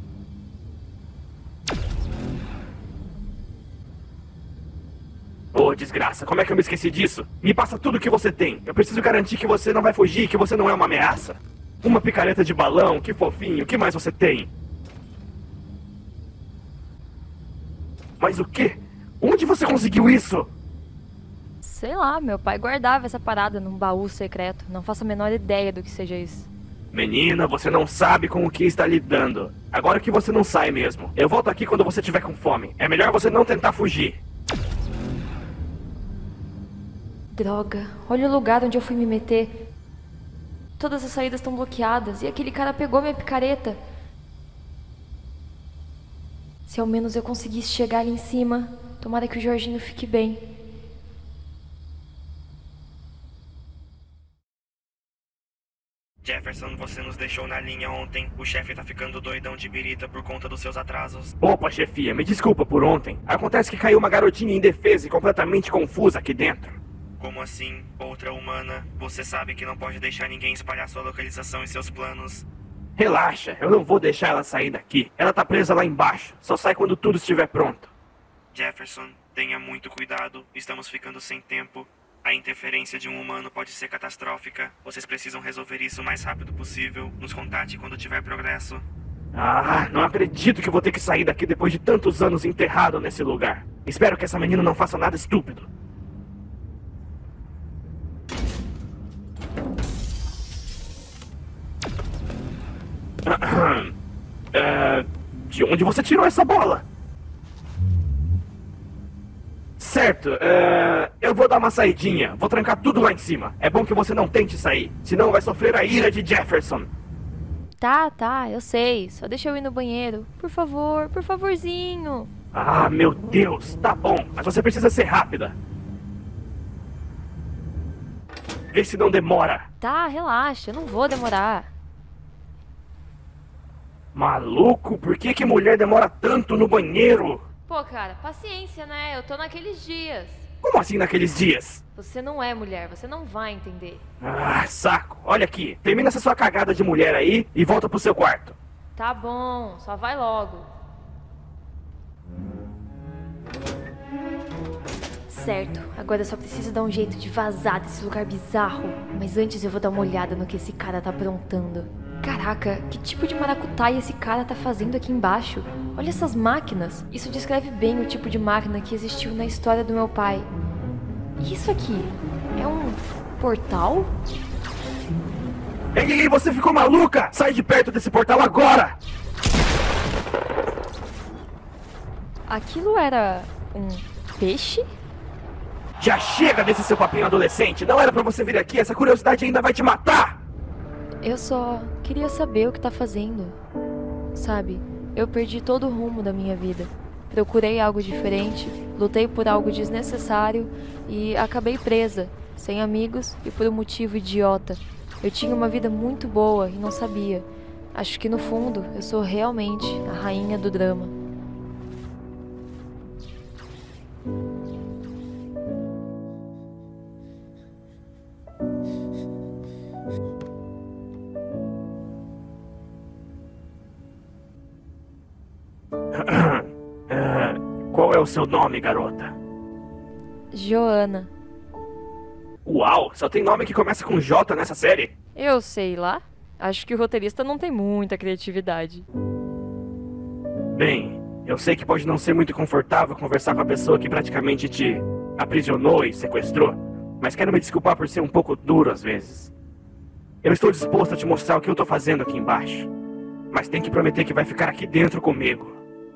Ô, oh, desgraça, como é que eu me esqueci disso? Me passa tudo que você tem. Eu preciso garantir que você não vai fugir e que você não é uma ameaça. Uma picareta de balão, que fofinho. O que mais você tem? Mas o quê? Onde você conseguiu isso? Sei lá, meu pai guardava essa parada num baú secreto. Não faço a menor ideia do que seja isso. Menina, você não sabe com o que está lidando. Agora que você não sai mesmo. Eu volto aqui quando você tiver com fome. É melhor você não tentar fugir. Droga, olha o lugar onde eu fui me meter. Todas as saídas estão bloqueadas e aquele cara pegou minha picareta. Se ao menos eu conseguisse chegar ali em cima, tomara que o Jorginho fique bem. Jefferson, você nos deixou na linha ontem. O chefe tá ficando doidão de birita por conta dos seus atrasos. Opa, chefia, me desculpa por ontem. Acontece que caiu uma garotinha indefesa e completamente confusa aqui dentro. Como assim? Outra humana? Você sabe que não pode deixar ninguém espalhar sua localização e seus planos. Relaxa, eu não vou deixar ela sair daqui. Ela tá presa lá embaixo. Só sai quando tudo estiver pronto. Jefferson, tenha muito cuidado. Estamos ficando sem tempo. A interferência de um humano pode ser catastrófica. Vocês precisam resolver isso o mais rápido possível. Nos contate quando tiver progresso. Ah, não acredito que vou ter que sair daqui depois de tantos anos enterrado nesse lugar. Espero que essa menina não faça nada estúpido. Uh, de onde você tirou essa bola? Certo, uh, eu vou dar uma saidinha. Vou trancar tudo lá em cima. É bom que você não tente sair, senão vai sofrer a ira de Jefferson. Tá, tá, eu sei. Só deixa eu ir no banheiro. Por favor, por favorzinho. Ah, meu Deus, tá bom, mas você precisa ser rápida. Vê se não demora. Tá, relaxa, eu não vou demorar. Maluco, por que que mulher demora tanto no banheiro? Pô, cara, paciência, né? Eu tô naqueles dias. Como assim naqueles dias? Você não é mulher, você não vai entender. Ah, saco. Olha aqui, termina essa sua cagada de mulher aí e volta pro seu quarto. Tá bom, só vai logo. Certo, agora eu só preciso dar um jeito de vazar desse lugar bizarro. Mas antes eu vou dar uma olhada no que esse cara tá aprontando. Caraca, que tipo de maracutaia esse cara tá fazendo aqui embaixo? Olha essas máquinas. Isso descreve bem o tipo de máquina que existiu na história do meu pai. E isso aqui? É um portal? Ei, você ficou maluca? Sai de perto desse portal agora! Aquilo era um peixe? Já chega desse seu papinho adolescente. Não era pra você vir aqui, essa curiosidade ainda vai te matar! Eu só queria saber o que tá fazendo. Sabe, eu perdi todo o rumo da minha vida. Procurei algo diferente, lutei por algo desnecessário e acabei presa, sem amigos e por um motivo idiota. Eu tinha uma vida muito boa e não sabia. Acho que no fundo eu sou realmente a rainha do drama. Qual é o seu nome, garota? Joana. Uau, só tem nome que começa com J nessa série? Eu sei lá. Acho que o roteirista não tem muita criatividade. Bem, eu sei que pode não ser muito confortável conversar com a pessoa que praticamente te aprisionou e sequestrou, mas quero me desculpar por ser um pouco duro às vezes. Eu estou disposto a te mostrar o que eu tô fazendo aqui embaixo, mas tem que prometer que vai ficar aqui dentro comigo.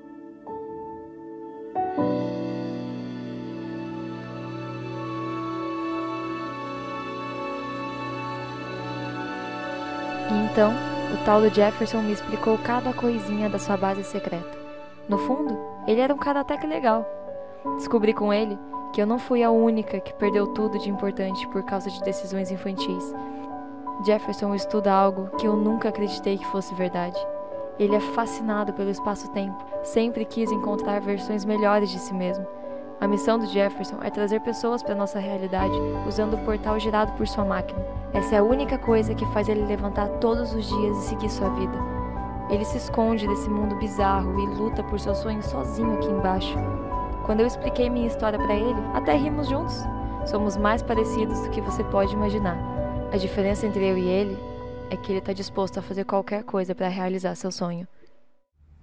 Então, o tal do Jefferson me explicou cada coisinha da sua base secreta. No fundo, ele era um cara até que legal. Descobri com ele que eu não fui a única que perdeu tudo de importante por causa de decisões infantis. Jefferson estuda algo que eu nunca acreditei que fosse verdade. Ele é fascinado pelo espaço-tempo, sempre quis encontrar versões melhores de si mesmo. A missão do Jefferson é trazer pessoas para nossa realidade usando o portal gerado por sua máquina. Essa é a única coisa que faz ele levantar todos os dias e seguir sua vida. Ele se esconde desse mundo bizarro e luta por seus sonhos sozinho aqui embaixo. Quando eu expliquei minha história para ele, até rimos juntos. Somos mais parecidos do que você pode imaginar. A diferença entre eu e ele é que ele está disposto a fazer qualquer coisa para realizar seu sonho.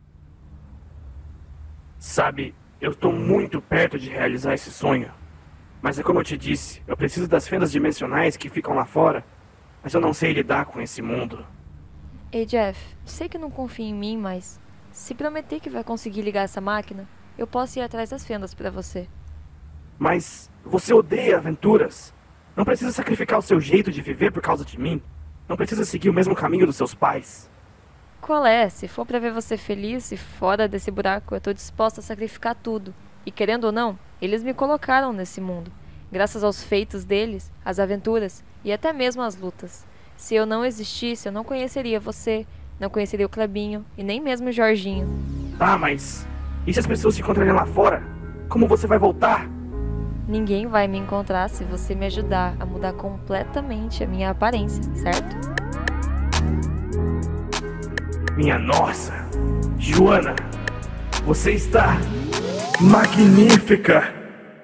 Sabe, eu tô muito perto de realizar esse sonho. Mas é como eu te disse, eu preciso das fendas dimensionais que ficam lá fora, mas eu não sei lidar com esse mundo. Ei, Jeff, sei que não confia em mim, mas se prometer que vai conseguir ligar essa máquina, eu posso ir atrás das fendas pra você. Mas você odeia aventuras. Não precisa sacrificar o seu jeito de viver por causa de mim. Não precisa seguir o mesmo caminho dos seus pais. Qual é? Se for pra ver você feliz e fora desse buraco, eu tô disposta a sacrificar tudo. E querendo ou não, eles me colocaram nesse mundo. Graças aos feitos deles, às aventuras e até mesmo às lutas. Se eu não existisse, eu não conheceria você, não conheceria o Clebinho e nem mesmo o Jorginho. Tá, mas e se as pessoas te encontrarem lá fora? Como você vai voltar? Ninguém vai me encontrar se você me ajudar a mudar completamente a minha aparência, certo? Minha nossa! Joana! Você está magnífica!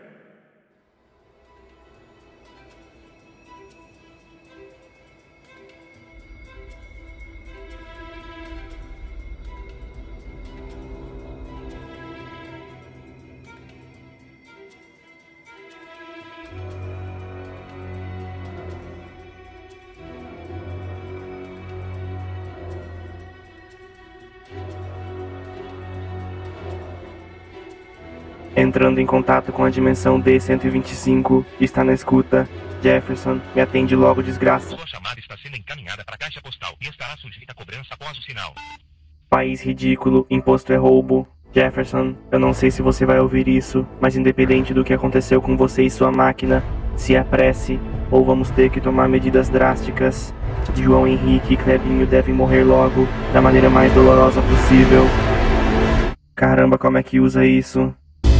Entrando em contato com a dimensão D cento e vinte e cinco, está na escuta. Jefferson, me atende logo, desgraça. Sua chamada está sendo encaminhada para a caixa postal e estará sujeita a cobrança após o sinal. País ridículo, imposto é roubo. Jefferson, eu não sei se você vai ouvir isso, mas independente do que aconteceu com você e sua máquina, se apresse ou vamos ter que tomar medidas drásticas. João Henrique e Clebinho devem morrer logo, da maneira mais dolorosa possível. Caramba, como é que usa isso?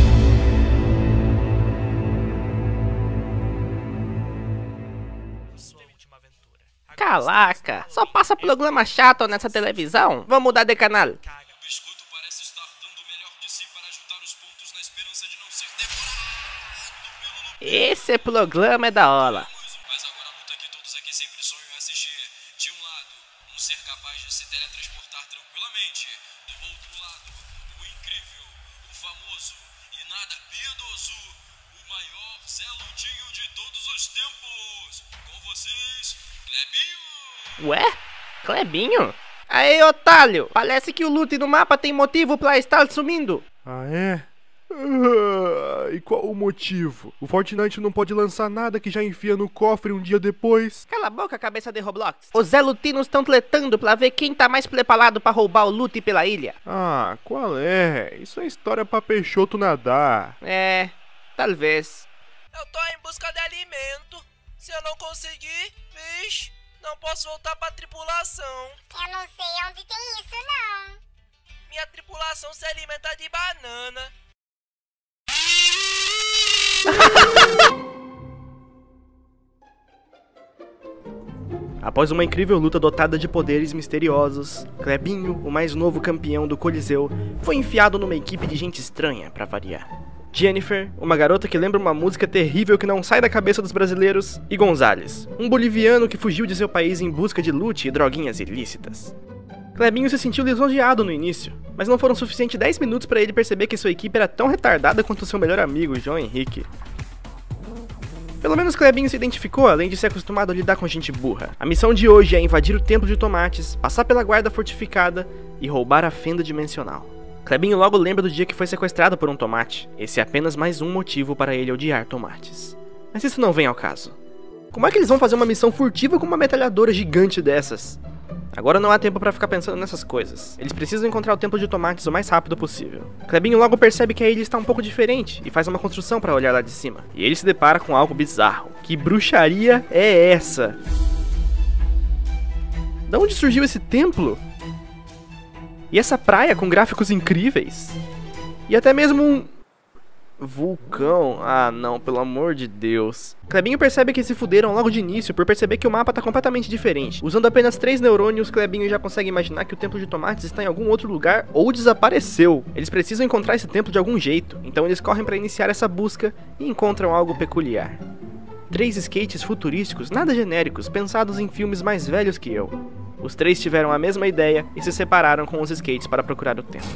Calaca, só passa programa chato nessa televisão. Vamos mudar de canal. O biscoito parece estar dando o melhor de si para juntar os pontos na esperança de não ser devorado pelo lupino. Esse programa é da hora. Mas agora a luta que todos aqui sempre sonham é assistir. De um lado, um ser capaz de se teletransportar tranquilamente. Do outro lado, o incrível, o famoso e nada piedoso, o maior Zé Lutinho de todos os tempos. Com vocês, Clebinho! Ué? Clebinho? Aê, otário! Parece que o loot no mapa tem motivo pra estar sumindo. Ah, é? Ah, e qual o motivo? O Fortnite não pode lançar nada que já enfia no cofre um dia depois? Cala a boca, cabeça de Roblox. Os Zé Lutinos estão tretando pra ver quem tá mais preparado pra roubar o loot pela ilha. Ah, qual é? Isso é história pra Peixoto nadar. É, talvez. Eu tô em busca de alimento. Se eu não conseguir, vixe, não posso voltar pra tripulação. Eu não sei onde tem isso, não. Minha tripulação se alimenta de banana. Após uma incrível luta dotada de poderes misteriosos, Clebinho, o mais novo campeão do Coliseu, foi enfiado numa equipe de gente estranha, pra variar. Jennifer, uma garota que lembra uma música terrível que não sai da cabeça dos brasileiros, e Gonzales, um boliviano que fugiu de seu país em busca de loot e droguinhas ilícitas. Clebinho se sentiu lisonjeado no início, mas não foram suficientes dez minutos para ele perceber que sua equipe era tão retardada quanto seu melhor amigo, João Henrique. Pelo menos Clebinho se identificou, além de ser acostumado a lidar com gente burra. A missão de hoje é invadir o Templo de Tomates, passar pela guarda fortificada e roubar a fenda dimensional. Clebinho logo lembra do dia que foi sequestrado por um tomate. Esse é apenas mais um motivo para ele odiar tomates. Mas isso não vem ao caso. Como é que eles vão fazer uma missão furtiva com uma metralhadora gigante dessas? Agora não há tempo pra ficar pensando nessas coisas. Eles precisam encontrar o Templo de Tomates o mais rápido possível. Clebinho logo percebe que a ilha está um pouco diferente e faz uma construção para olhar lá de cima. E ele se depara com algo bizarro. Que bruxaria é essa? Da onde surgiu esse templo? E essa praia com gráficos incríveis? E até mesmo um... vulcão? Ah não, pelo amor de Deus. Clebinho percebe que se fuderam logo de início por perceber que o mapa tá completamente diferente. Usando apenas três neurônios, Clebinho já consegue imaginar que o Templo de Tomates está em algum outro lugar ou desapareceu. Eles precisam encontrar esse templo de algum jeito, então eles correm para iniciar essa busca e encontram algo peculiar. Três skates futurísticos, nada genéricos, pensados em filmes mais velhos que eu. Os três tiveram a mesma ideia e se separaram com os skates para procurar o templo.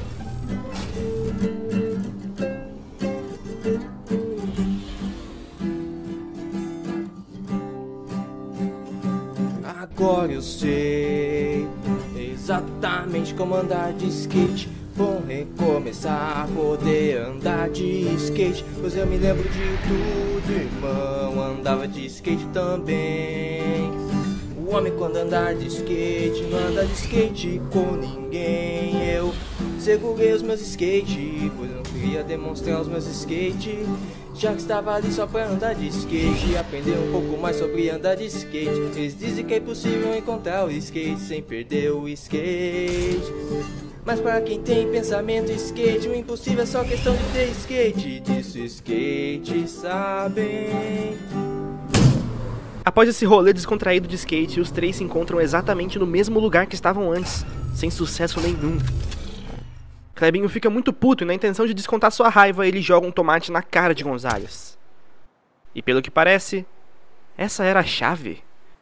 agora eu sei exatamente como andar de skate. Vou recomeçar a poder andar de skate, pois eu me lembro de tudo, irmão, andava de skate também. O homem quando andar de skate, não anda de skate com ninguém. Eu segurei os meus skate, pois eu não queria demonstrar os meus skate, já que estava ali só pra andar de skate e aprender um pouco mais sobre andar de skate. Eles dizem que é impossível encontrar o skate sem perder o skate, mas para quem tem pensamento skate, o impossível é só questão de ter skate. Disso skate sabem. Após esse rolê descontraído de skate, os três se encontram exatamente no mesmo lugar que estavam antes, sem sucesso nenhum. Clebinho fica muito puto e na intenção de descontar sua raiva, ele joga um tomate na cara de Gonzales. E pelo que parece, essa era a chave.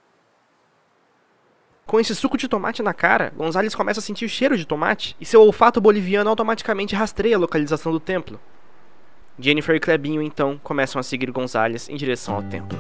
Com esse suco de tomate na cara, Gonzales começa a sentir o cheiro de tomate e seu olfato boliviano automaticamente rastreia a localização do templo. Jennifer e Clebinho então começam a seguir Gonzales em direção ao templo.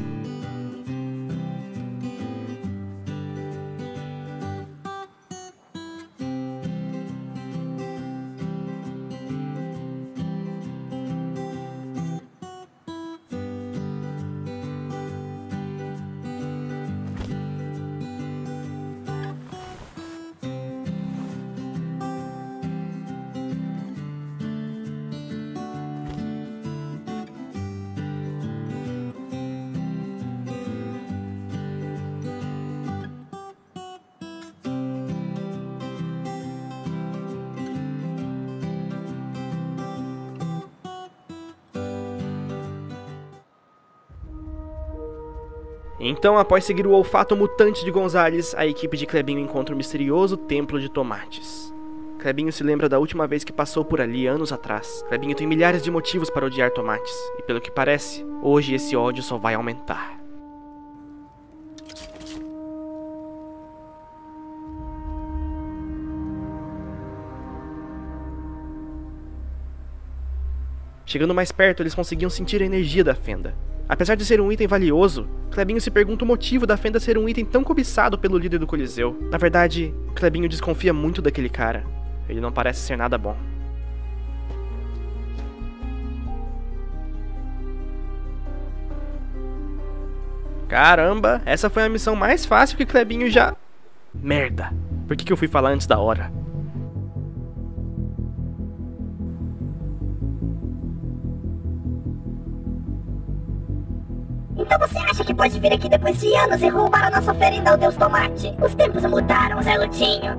Então, após seguir o olfato mutante de Gonzales, a equipe de Clebinho encontra o misterioso templo de tomates. Clebinho se lembra da última vez que passou por ali, anos atrás. Clebinho tem milhares de motivos para odiar tomates, e pelo que parece, hoje esse ódio só vai aumentar. Chegando mais perto, eles conseguiam sentir a energia da fenda. Apesar de ser um item valioso, Clebinho se pergunta o motivo da fenda ser um item tão cobiçado pelo líder do Coliseu. Na verdade, Clebinho desconfia muito daquele cara. Ele não parece ser nada bom. Caramba, essa foi a missão mais fácil que Clebinho já... Merda, por que que eu fui falar antes da hora? Então você acha que pode vir aqui depois de anos e roubar a nossa oferenda ao Deus Tomate? Os tempos mudaram, Zé Lutinho.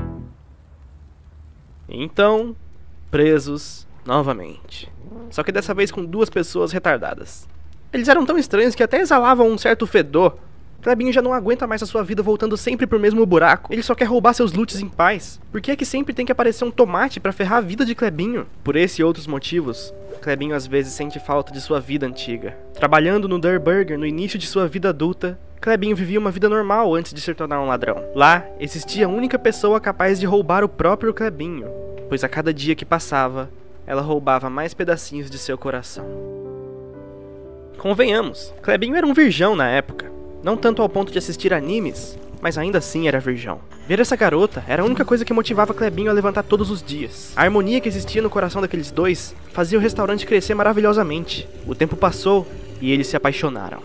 Então, presos novamente. Só que dessa vez com duas pessoas retardadas. Eles eram tão estranhos que até exalavam um certo fedor. Clebinho já não aguenta mais a sua vida voltando sempre pro mesmo buraco. Ele só quer roubar seus loots em paz. Por que é que sempre tem que aparecer um tomate pra ferrar a vida de Clebinho? Por esse e outros motivos, Clebinho às vezes sente falta de sua vida antiga. Trabalhando no Der Burger no início de sua vida adulta, Clebinho vivia uma vida normal antes de se tornar um ladrão. Lá, existia a única pessoa capaz de roubar o próprio Clebinho, pois a cada dia que passava, ela roubava mais pedacinhos de seu coração. Convenhamos, Clebinho era um virgão na época. Não tanto ao ponto de assistir animes, mas ainda assim era virgão. Ver essa garota era a única coisa que motivava Clebinho a levantar todos os dias. A harmonia que existia no coração daqueles dois fazia o restaurante crescer maravilhosamente. O tempo passou e eles se apaixonaram.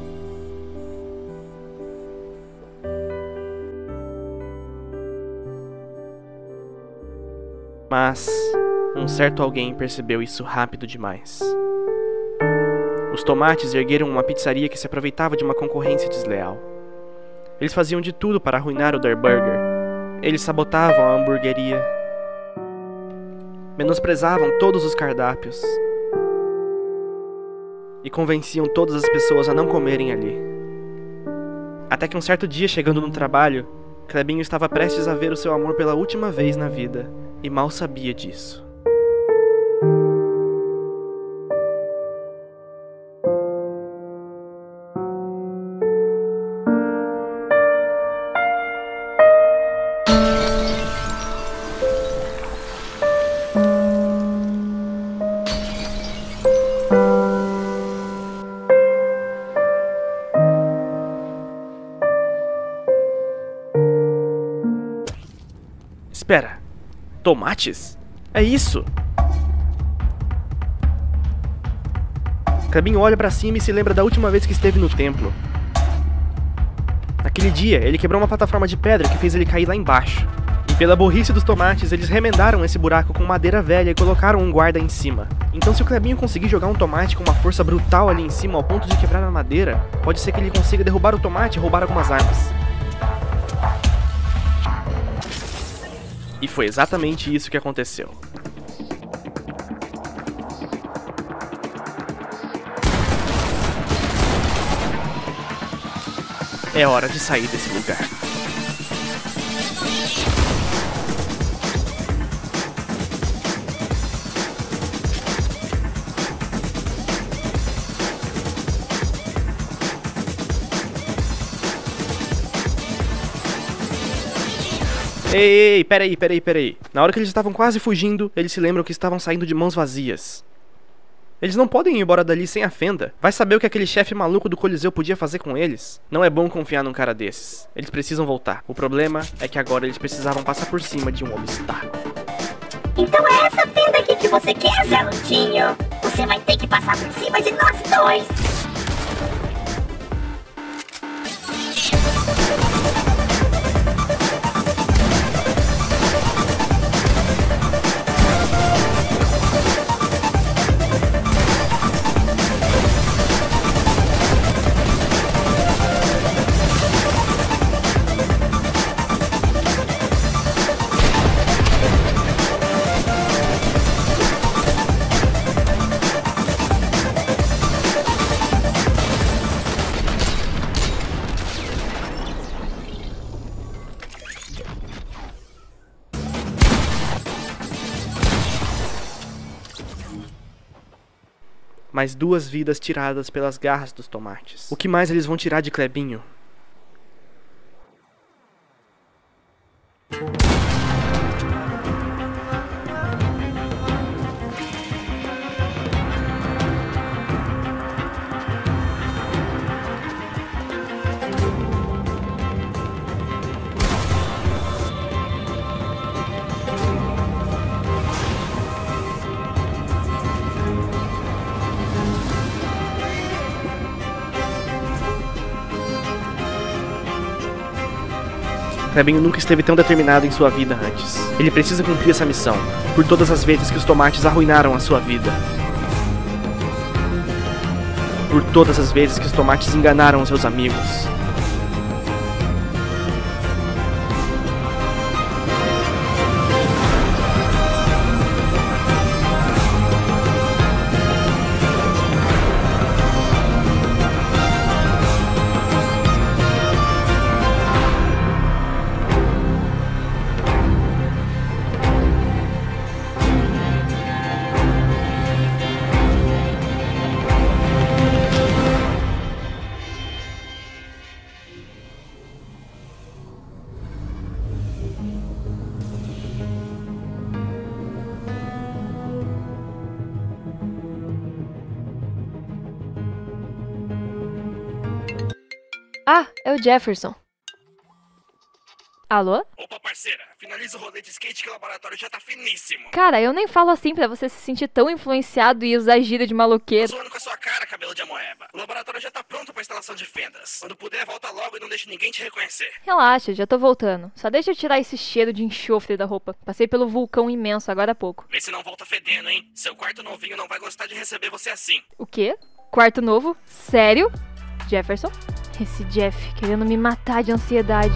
Mas um certo alguém percebeu isso rápido demais. Os tomates ergueram uma pizzaria que se aproveitava de uma concorrência desleal. Eles faziam de tudo para arruinar o Der Burger. Eles sabotavam a hamburgueria, menosprezavam todos os cardápios e convenciam todas as pessoas a não comerem ali. Até que um certo dia, chegando no trabalho, Clebinho estava prestes a ver o seu amor pela última vez na vida e mal sabia disso. Espera. Tomates? É isso? Clebinho olha pra cima e se lembra da última vez que esteve no templo. Naquele dia, ele quebrou uma plataforma de pedra que fez ele cair lá embaixo. E pela burrice dos tomates, eles remendaram esse buraco com madeira velha e colocaram um guarda em cima. Então se o Clebinho conseguir jogar um tomate com uma força brutal ali em cima ao ponto de quebrar a madeira, pode ser que ele consiga derrubar o tomate e roubar algumas armas. E foi exatamente isso que aconteceu. É hora de sair desse lugar. Ei, ei, ei, peraí, peraí, peraí. Na hora que eles estavam quase fugindo, eles se lembram que estavam saindo de mãos vazias. Eles não podem ir embora dali sem a Fenda. Vai saber o que aquele chefe maluco do Coliseu podia fazer com eles? Não é bom confiar num cara desses. Eles precisam voltar. O problema é que agora eles precisavam passar por cima de um obstáculo. Então é essa Fenda aqui que você quer, Zé Lutinho? Você vai ter que passar por cima de nós dois. Mais duas vidas tiradas pelas garras dos tomates. O que mais eles vão tirar de Clebinho? Clebinho nunca esteve tão determinado em sua vida antes. Ele precisa cumprir essa missão, por todas as vezes que os tomates arruinaram a sua vida. Por todas as vezes que os tomates enganaram os seus amigos. Ah, é o Jefferson. Alô? Opa, parceira, finaliza o rolê de skate que o laboratório já tá finíssimo. Cara, eu nem falo assim pra você se sentir tão influenciado e usar gíria de maloqueiro. Tô zoando com a sua cara, cabelo de amoeba. O laboratório já tá pronto pra instalação de fendas. Quando puder, volta logo e não deixe ninguém te reconhecer. Relaxa, já tô voltando. Só deixa eu tirar esse cheiro de enxofre da roupa. Passei pelo vulcão imenso agora há pouco. Vê se não volta fedendo, hein? Seu quarto novinho não vai gostar de receber você assim. O quê? Quarto novo? Sério? Jefferson? Esse Jeff querendo me matar de ansiedade.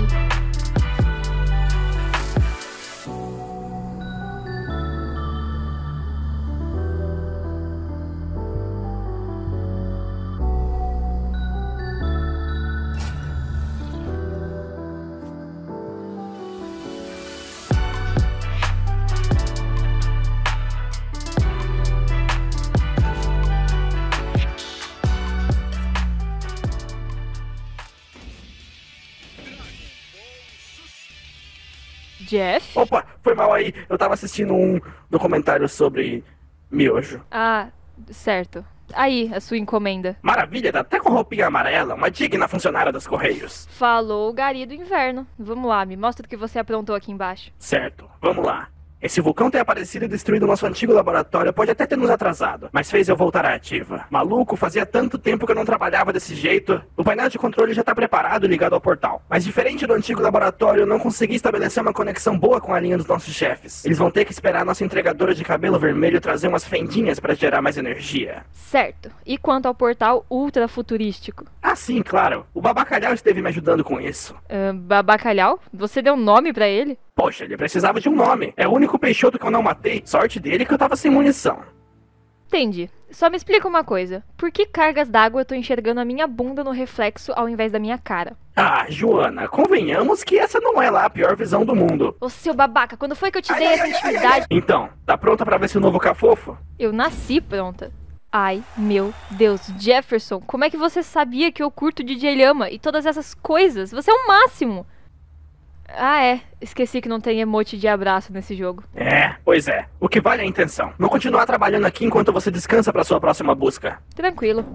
Jeff? Opa, foi mal aí. Eu tava assistindo um documentário sobre miojo. Ah, certo. Aí, a sua encomenda. Maravilha, tá até com roupinha amarela, uma digna funcionária dos Correios. Falou o gari do inverno. Vamos lá, me mostra o que você aprontou aqui embaixo. Certo, vamos lá. Esse vulcão ter aparecido e destruído nosso antigo laboratório pode até ter nos atrasado, mas fez eu voltar à ativa. Maluco, fazia tanto tempo que eu não trabalhava desse jeito. O painel de controle já tá preparado e ligado ao portal. Mas diferente do antigo laboratório, eu não consegui estabelecer uma conexão boa com a linha dos nossos chefes. Eles vão ter que esperar a nossa entregadora de cabelo vermelho trazer umas fendinhas para gerar mais energia. Certo. E quanto ao portal ultra futurístico? Ah, sim, claro. O Babacalhau esteve me ajudando com isso. Uh, Babacalhau? Você deu um nome pra ele? Poxa, ele precisava de um nome. É o único peixoto que eu não matei. Sorte dele que eu tava sem munição. Entendi. Só me explica uma coisa. Por que cargas d'água eu tô enxergando a minha bunda no reflexo ao invés da minha cara? Ah, Joana, convenhamos que essa não é lá a pior visão do mundo. Ô, seu babaca, quando foi que eu te dei essa intimidade? Então, tá pronta pra ver se o novo cafofo? Eu nasci pronta. Ai, meu Deus, Jefferson, como é que você sabia que eu curto D J Lhama e todas essas coisas? Você é o máximo! Ah, é. Esqueci que não tem emote de abraço nesse jogo. É, pois é. O que vale é a intenção. Vou continuar trabalhando aqui enquanto você descansa pra sua próxima busca. Tranquilo.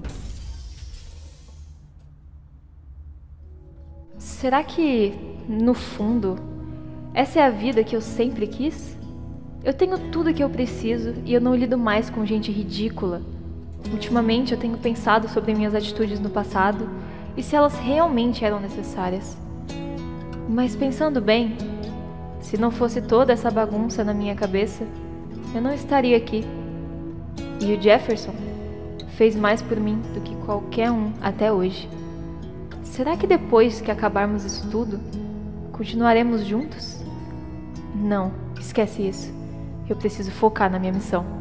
Será que, no fundo, essa é a vida que eu sempre quis? Eu tenho tudo que eu preciso e eu não lido mais com gente ridícula. Ultimamente eu tenho pensado sobre minhas atitudes no passado e se elas realmente eram necessárias. Mas pensando bem, se não fosse toda essa bagunça na minha cabeça, eu não estaria aqui. E o Jefferson fez mais por mim do que qualquer um até hoje. Será que depois que acabarmos isso tudo, continuaremos juntos? Não, esquece isso. Eu preciso focar na minha missão.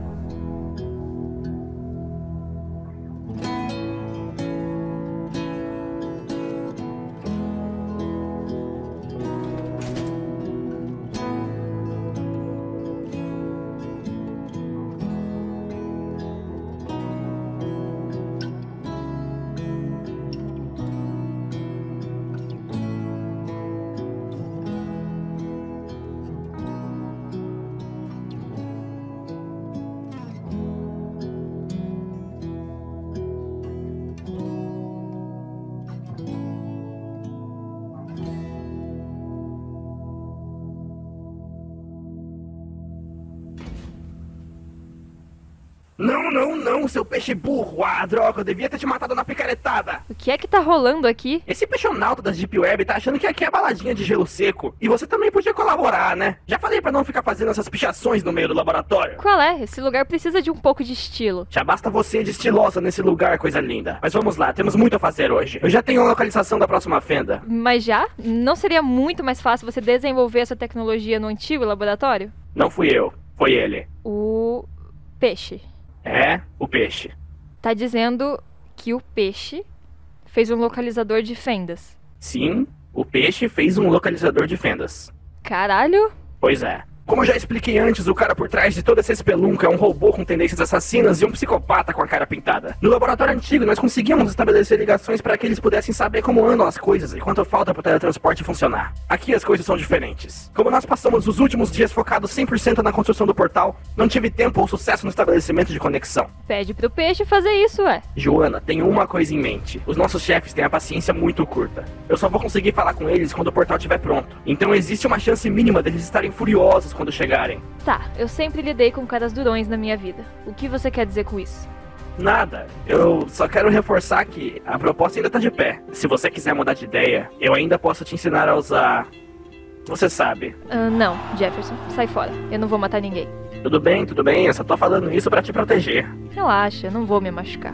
Não, não, não, seu peixe burro. Ah, droga, eu devia ter te matado na picaretada. O que é que tá rolando aqui? Esse peixonauta das Deep Web tá achando que aqui é baladinha de gelo seco. E você também podia colaborar, né? Já falei pra não ficar fazendo essas pichações no meio do laboratório. Qual é? Esse lugar precisa de um pouco de estilo. Já basta você de estilosa nesse lugar, coisa linda. Mas vamos lá, temos muito a fazer hoje. Eu já tenho a localização da próxima fenda. Mas já? Não seria muito mais fácil você desenvolver essa tecnologia no antigo laboratório? Não fui eu, foi ele. O peixe. É, o peixe. Tá dizendo que o peixe fez um localizador de fendas. Sim, o peixe fez um localizador de fendas. Caralho! Pois é. Como eu já expliquei antes, o cara por trás de toda essa espelunca é um robô com tendências assassinas e um psicopata com a cara pintada. No laboratório antigo, nós conseguimos estabelecer ligações para que eles pudessem saber como andam as coisas e quanto falta para o teletransporte funcionar. Aqui as coisas são diferentes. Como nós passamos os últimos dias focados cem por cento na construção do portal, não tive tempo ou sucesso no estabelecimento de conexão. Pede pro peixe fazer isso, ué. Joana, tenho uma coisa em mente. Os nossos chefes têm a paciência muito curta. Eu só vou conseguir falar com eles quando o portal estiver pronto. Então existe uma chance mínima deles estarem furiosos quando chegarem. Tá, eu sempre lidei com caras durões na minha vida. O que você quer dizer com isso? Nada. Eu só quero reforçar que a proposta ainda tá de pé. Se você quiser mudar de ideia, eu ainda posso te ensinar a usar... Você sabe. Uh, não, Jefferson, sai fora. Eu não vou matar ninguém. Tudo bem, tudo bem. Eu só tô falando isso pra te proteger. Relaxa, eu não vou me machucar.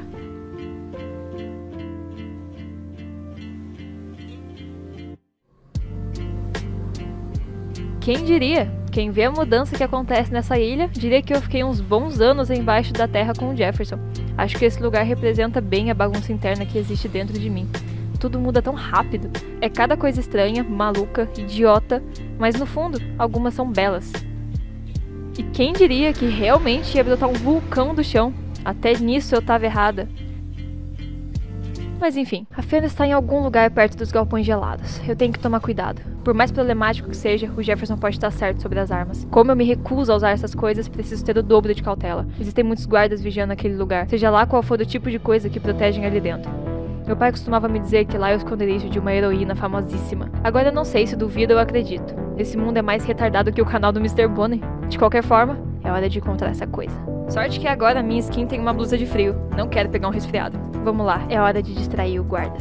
Quem diria? Quem vê a mudança que acontece nessa ilha, diria que eu fiquei uns bons anos embaixo da terra com o Jefferson. Acho que esse lugar representa bem a bagunça interna que existe dentro de mim. Tudo muda tão rápido. É cada coisa estranha, maluca, idiota, mas no fundo, algumas são belas. E quem diria que realmente ia brotar um vulcão do chão? Até nisso eu tava errada. Mas enfim, a Fiona está em algum lugar perto dos galpões gelados. Eu tenho que tomar cuidado. Por mais problemático que seja, o Jefferson pode estar certo sobre as armas. Como eu me recuso a usar essas coisas, preciso ter o dobro de cautela. Existem muitos guardas vigiando aquele lugar, seja lá qual for o tipo de coisa que protegem ali dentro. Meu pai costumava me dizer que lá é o esconderijo de uma heroína famosíssima. Agora eu não sei se duvido ou acredito. Esse mundo é mais retardado que o canal do mister Bonnie. De qualquer forma, é hora de encontrar essa coisa. Sorte que agora a minha skin tem uma blusa de frio. Não quero pegar um resfriado. Vamos lá, é hora de distrair o guarda.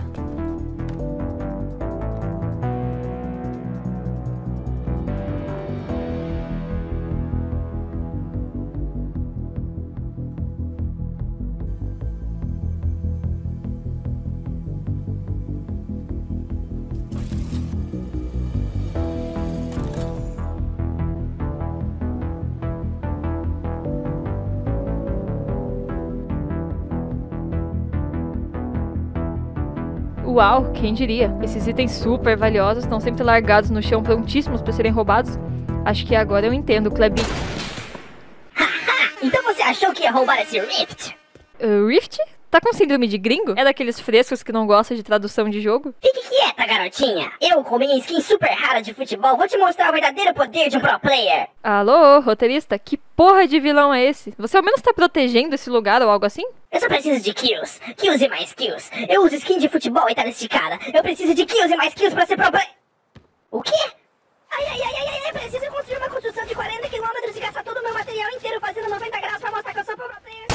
Uau, quem diria? Esses itens super valiosos estão sempre largados no chão, prontíssimos para serem roubados. Acho que agora eu entendo, Klebin. Haha, então você achou que ia roubar esse Rift? Uh, Rift? Tá com síndrome de gringo? É daqueles frescos que não gosta de tradução de jogo? Fique quieta, garotinha. Eu, com minha skin super rara de futebol, vou te mostrar o verdadeiro poder de um pro player. Alô, roteirista? Que porra de vilão é esse? Você ao menos tá protegendo esse lugar ou algo assim? Eu só preciso de kills. Kills e mais kills. Eu uso skin de futebol e tá esticada. Eu preciso de kills e mais kills pra ser pro player. O quê? Ai, ai, ai, ai, ai, preciso construir uma construção de quarenta quilômetros e gastar todo o meu material inteiro fazendo noventa graus pra mostrar que eu sou pro player.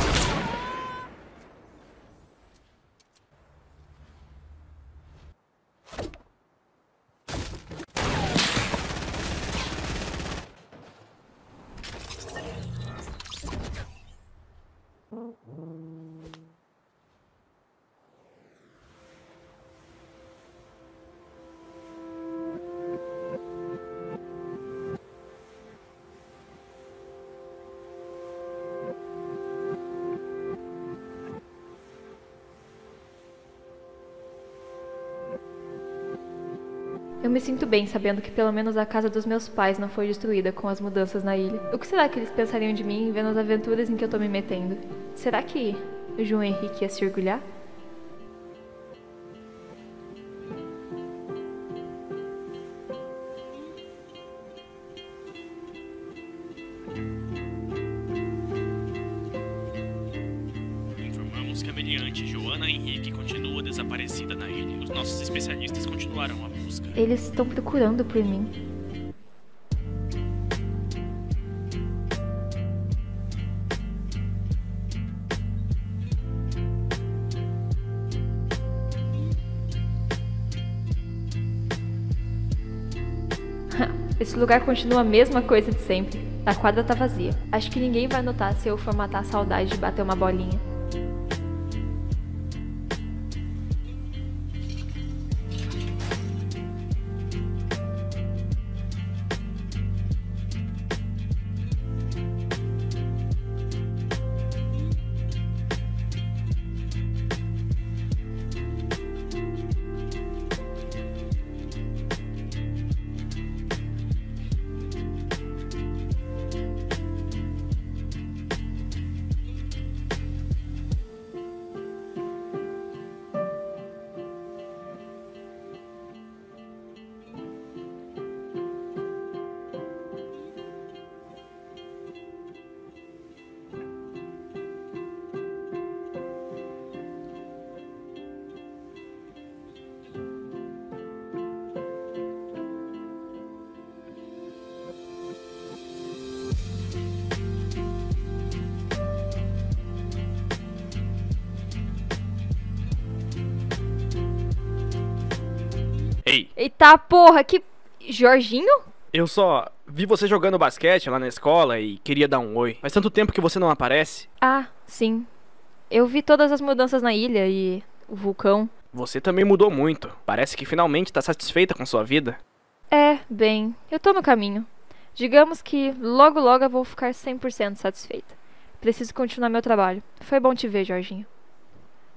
Eu me sinto bem sabendo que pelo menos a casa dos meus pais não foi destruída com as mudanças na ilha. O que será que eles pensariam de mim vendo as aventuras em que eu tô me metendo? Será que o João Henrique ia se orgulhar? Informamos que a meliante Joana Henrique continua desaparecida na ilha. Os nossos especialistas continuarão a busca. Eles estão procurando por mim. Esse lugar continua a mesma coisa de sempre. A quadra tá vazia. Acho que ninguém vai notar se eu for matar a saudade de bater uma bolinha. Ei! Eita porra, que... Jorginho? Eu só vi você jogando basquete lá na escola e queria dar um oi. Faz tanto tempo que você não aparece. Ah, sim. Eu vi todas as mudanças na ilha e o vulcão. Você também mudou muito. Parece que finalmente tá satisfeita com sua vida. É, bem, eu tô no caminho. Digamos que logo logo eu vou ficar cem por cento satisfeita. Preciso continuar meu trabalho. Foi bom te ver, Jorginho.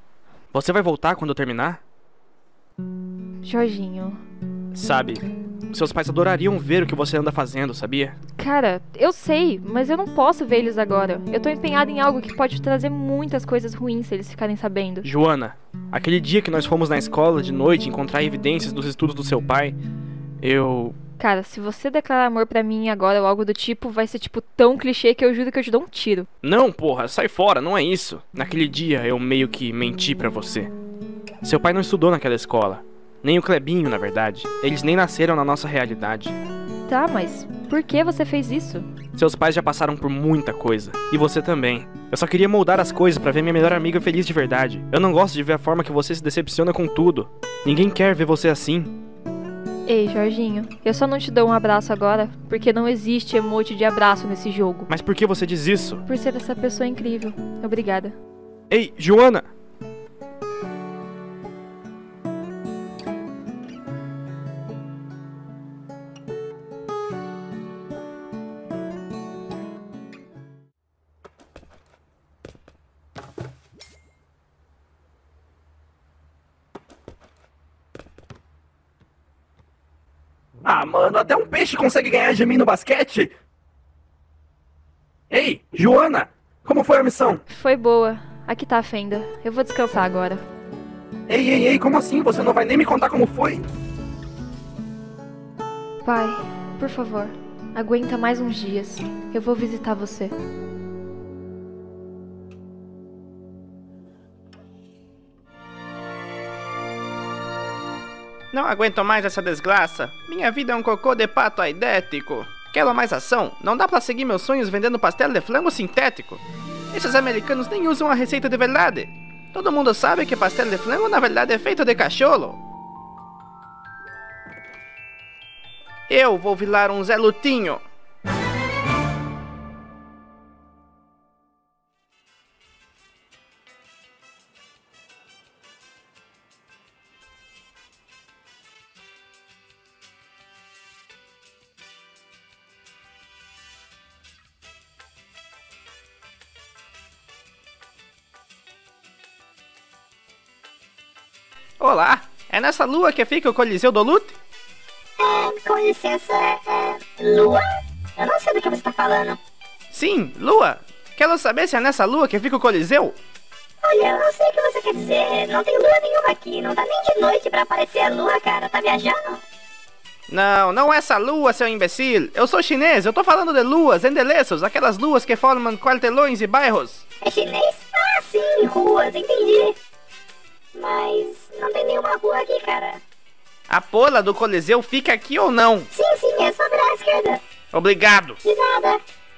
Você vai voltar quando eu terminar? Jorginho... Sabe, seus pais adorariam ver o que você anda fazendo, sabia? Cara, eu sei, mas eu não posso ver eles agora. Eu tô empenhada em algo que pode trazer muitas coisas ruins se eles ficarem sabendo. Joana, aquele dia que nós fomos na escola de noite encontrar evidências dos estudos do seu pai, eu... Cara, se você declarar amor pra mim agora ou algo do tipo, vai ser tipo tão clichê que eu juro que eu te dou um tiro. Não, porra, sai fora, não é isso. Naquele dia eu meio que menti pra você. Seu pai não estudou naquela escola. Nem o Clebinho, na verdade. Eles nem nasceram na nossa realidade. Tá, mas por que você fez isso? Seus pais já passaram por muita coisa. E você também. Eu só queria moldar as coisas pra ver minha melhor amiga feliz de verdade. Eu não gosto de ver a forma que você se decepciona com tudo. Ninguém quer ver você assim. Ei, Jorginho, eu só não te dou um abraço agora porque não existe emote de abraço nesse jogo. Mas por que você diz isso? Por ser essa pessoa incrível. Obrigada. Ei, Joana! Ah, mano, até um peixe consegue ganhar de mim no basquete? Ei, Joana, como foi a missão? Foi boa. Aqui tá a fenda. Eu vou descansar agora. Ei, ei, ei, como assim? Você não vai nem me contar como foi? Pai, por favor, aguenta mais uns dias. Eu vou visitar você. Não aguento mais essa desgraça. Minha vida é um cocô de pato aidético. Quero mais ação. Não dá pra seguir meus sonhos vendendo pastel de flango sintético. Esses americanos nem usam a receita de verdade. Todo mundo sabe que pastel de flango na verdade é feito de cachorro. Eu vou virar um Zé Lutinho. Olá, é nessa lua que fica o Coliseu do Lute? É, com licença, é, lua? Eu não sei do que você tá falando. Sim, lua. Quero saber se é nessa lua que fica o Coliseu. Olha, eu não sei o que você quer dizer. Não tem lua nenhuma aqui. Não tá nem de noite pra aparecer a lua, cara. Tá viajando? Não, não é essa lua, seu imbecil. Eu sou chinês, eu tô falando de luas, endereços, aquelas luas que formam quartelões e bairros. É chinês? Ah, sim, ruas, entendi. Mas não tem nenhuma rua aqui, cara. A pola do Coliseu fica aqui ou não? Sim, sim, é só virar à esquerda. Obrigado. De nada.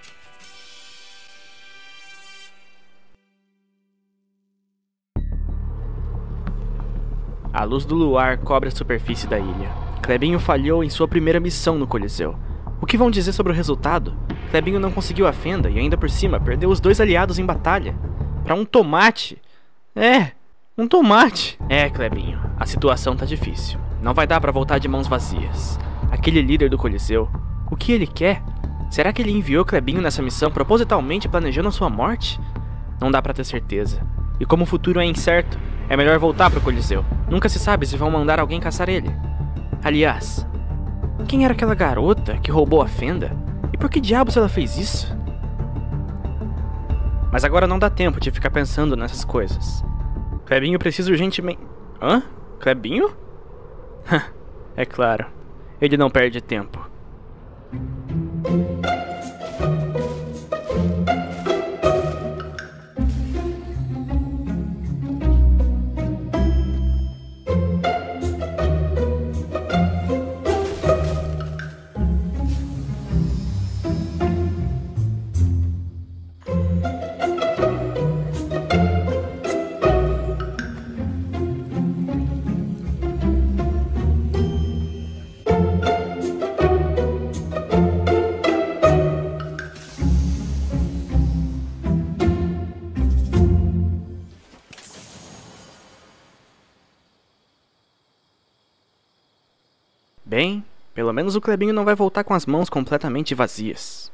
A luz do luar cobre a superfície da ilha. Clebinho falhou em sua primeira missão no Coliseu. O que vão dizer sobre o resultado? Clebinho não conseguiu a fenda e ainda por cima perdeu os dois aliados em batalha. Pra um tomate. É... Um tomate. É, Clebinho, a situação tá difícil. Não vai dar pra voltar de mãos vazias. Aquele líder do Coliseu, o que ele quer? Será que ele enviou Clebinho nessa missão propositalmente planejando a sua morte? Não dá pra ter certeza. E como o futuro é incerto, é melhor voltar pro Coliseu. Nunca se sabe se vão mandar alguém caçar ele. Aliás, quem era aquela garota que roubou a fenda? E por que diabos ela fez isso? Mas agora não dá tempo de ficar pensando nessas coisas. Clebinho precisa urgentemente... Hã? Clebinho? É claro. Ele não perde tempo. Bem, pelo menos o Clebinho não vai voltar com as mãos completamente vazias.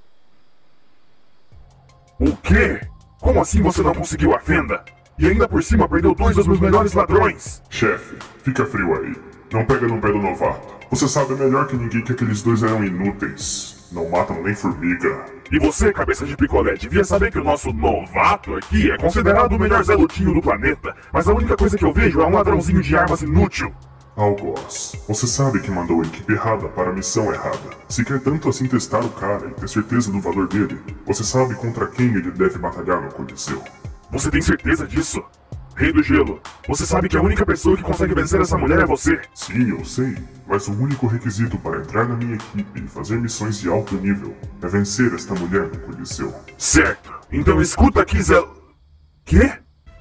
O quê? Como assim você não conseguiu a fenda? E ainda por cima perdeu dois dos meus melhores ladrões? Chefe, fica frio aí. Não pega no pé do novato. Você sabe melhor que ninguém que aqueles dois eram inúteis. Não matam nem formiga. E você, cabeça de picolé, devia saber que o nosso novato aqui é considerado o melhor Zé Lutinho do planeta. Mas a única coisa que eu vejo é um ladrãozinho de armas inútil. Algoz, você sabe que mandou a equipe errada para a missão errada. Se quer tanto assim testar o cara e ter certeza do valor dele, você sabe contra quem ele deve batalhar no Coliseu. Você tem certeza disso? Rei do Gelo, você sabe que a única pessoa que consegue vencer essa mulher é você? Sim, eu sei. Mas o único requisito para entrar na minha equipe e fazer missões de alto nível é vencer esta mulher no Coliseu. Certo. Então escuta aqui, Zé... Quê?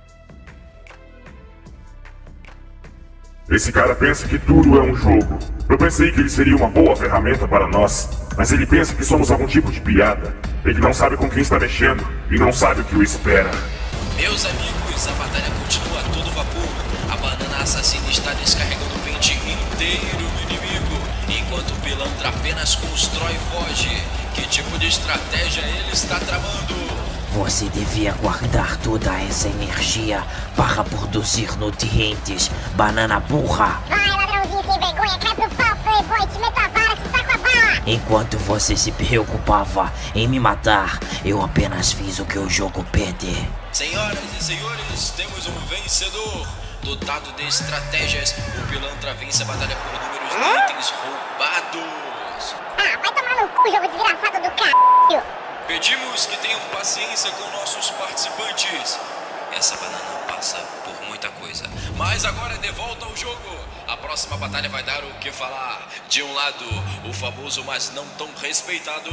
Esse cara pensa que tudo é um jogo. Eu pensei que ele seria uma boa ferramenta para nós, mas ele pensa que somos algum tipo de piada. Ele não sabe com quem está mexendo e não sabe o que o espera. Meus amigos, a batalha continua a todo vapor. A banana assassina está descarregando o pente inteiro no inimigo, enquanto o pilantra apenas constrói e foge. Que tipo de estratégia ele está tramando? Você devia guardar toda essa energia para produzir nutrientes, banana burra. Vai, ladrãozinho sem vergonha, cai pro pau, playboy, te meto a vara, te taco a bala. Enquanto você se preocupava em me matar, eu apenas fiz o que o jogo pede. Senhoras e senhores, temos um vencedor. Dotado de estratégias, o pilantra vence a batalha por números de itens roubados. Ah, vai tomar no cu, jogo desgraçado do c****. Pedimos que tenham paciência com nossos participantes. Essa banana passa por muita coisa. Mas agora é de volta ao jogo. A próxima batalha vai dar o que falar. De um lado, o famoso, mas não tão respeitado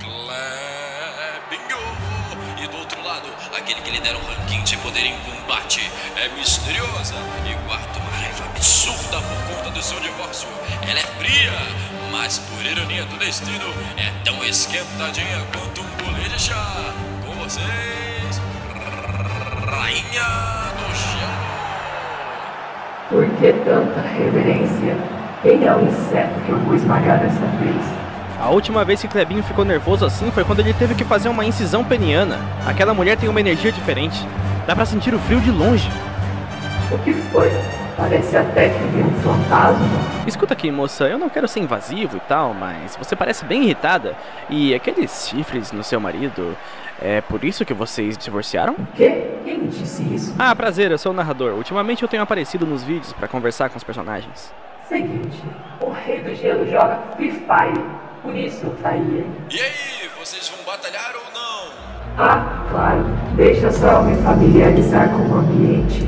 Clebinho. E do outro lado, aquele que lidera um ranking de poder em combate. É misteriosa e guarda uma raiva absurda por conta do seu divórcio. Ela é fria, mas por ironia do destino, é tão esquentadinha quanto um bolê de chá. Com vocês, Rainha do Gelo. Por que tanta reverência? Ele é o inseto que eu vou esmagar dessa vez. A última vez que Clebinho ficou nervoso assim foi quando ele teve que fazer uma incisão peniana. Aquela mulher tem uma energia diferente. Dá pra sentir o frio de longe. O que foi? Parece até que vi um fantasma. Escuta aqui, moça, eu não quero ser invasivo e tal, mas você parece bem irritada. E aqueles chifres no seu marido, é por isso que vocês divorciaram? O quê? Quem disse isso? Ah, prazer, eu sou o narrador. Ultimamente eu tenho aparecido nos vídeos pra conversar com os personagens. Seguinte, o Rei do Gelo joga Free Fire, por isso tá aí. E aí, vocês vão batalhar ou não? Ah, claro. Deixa só eu me familiarizar com o ambiente.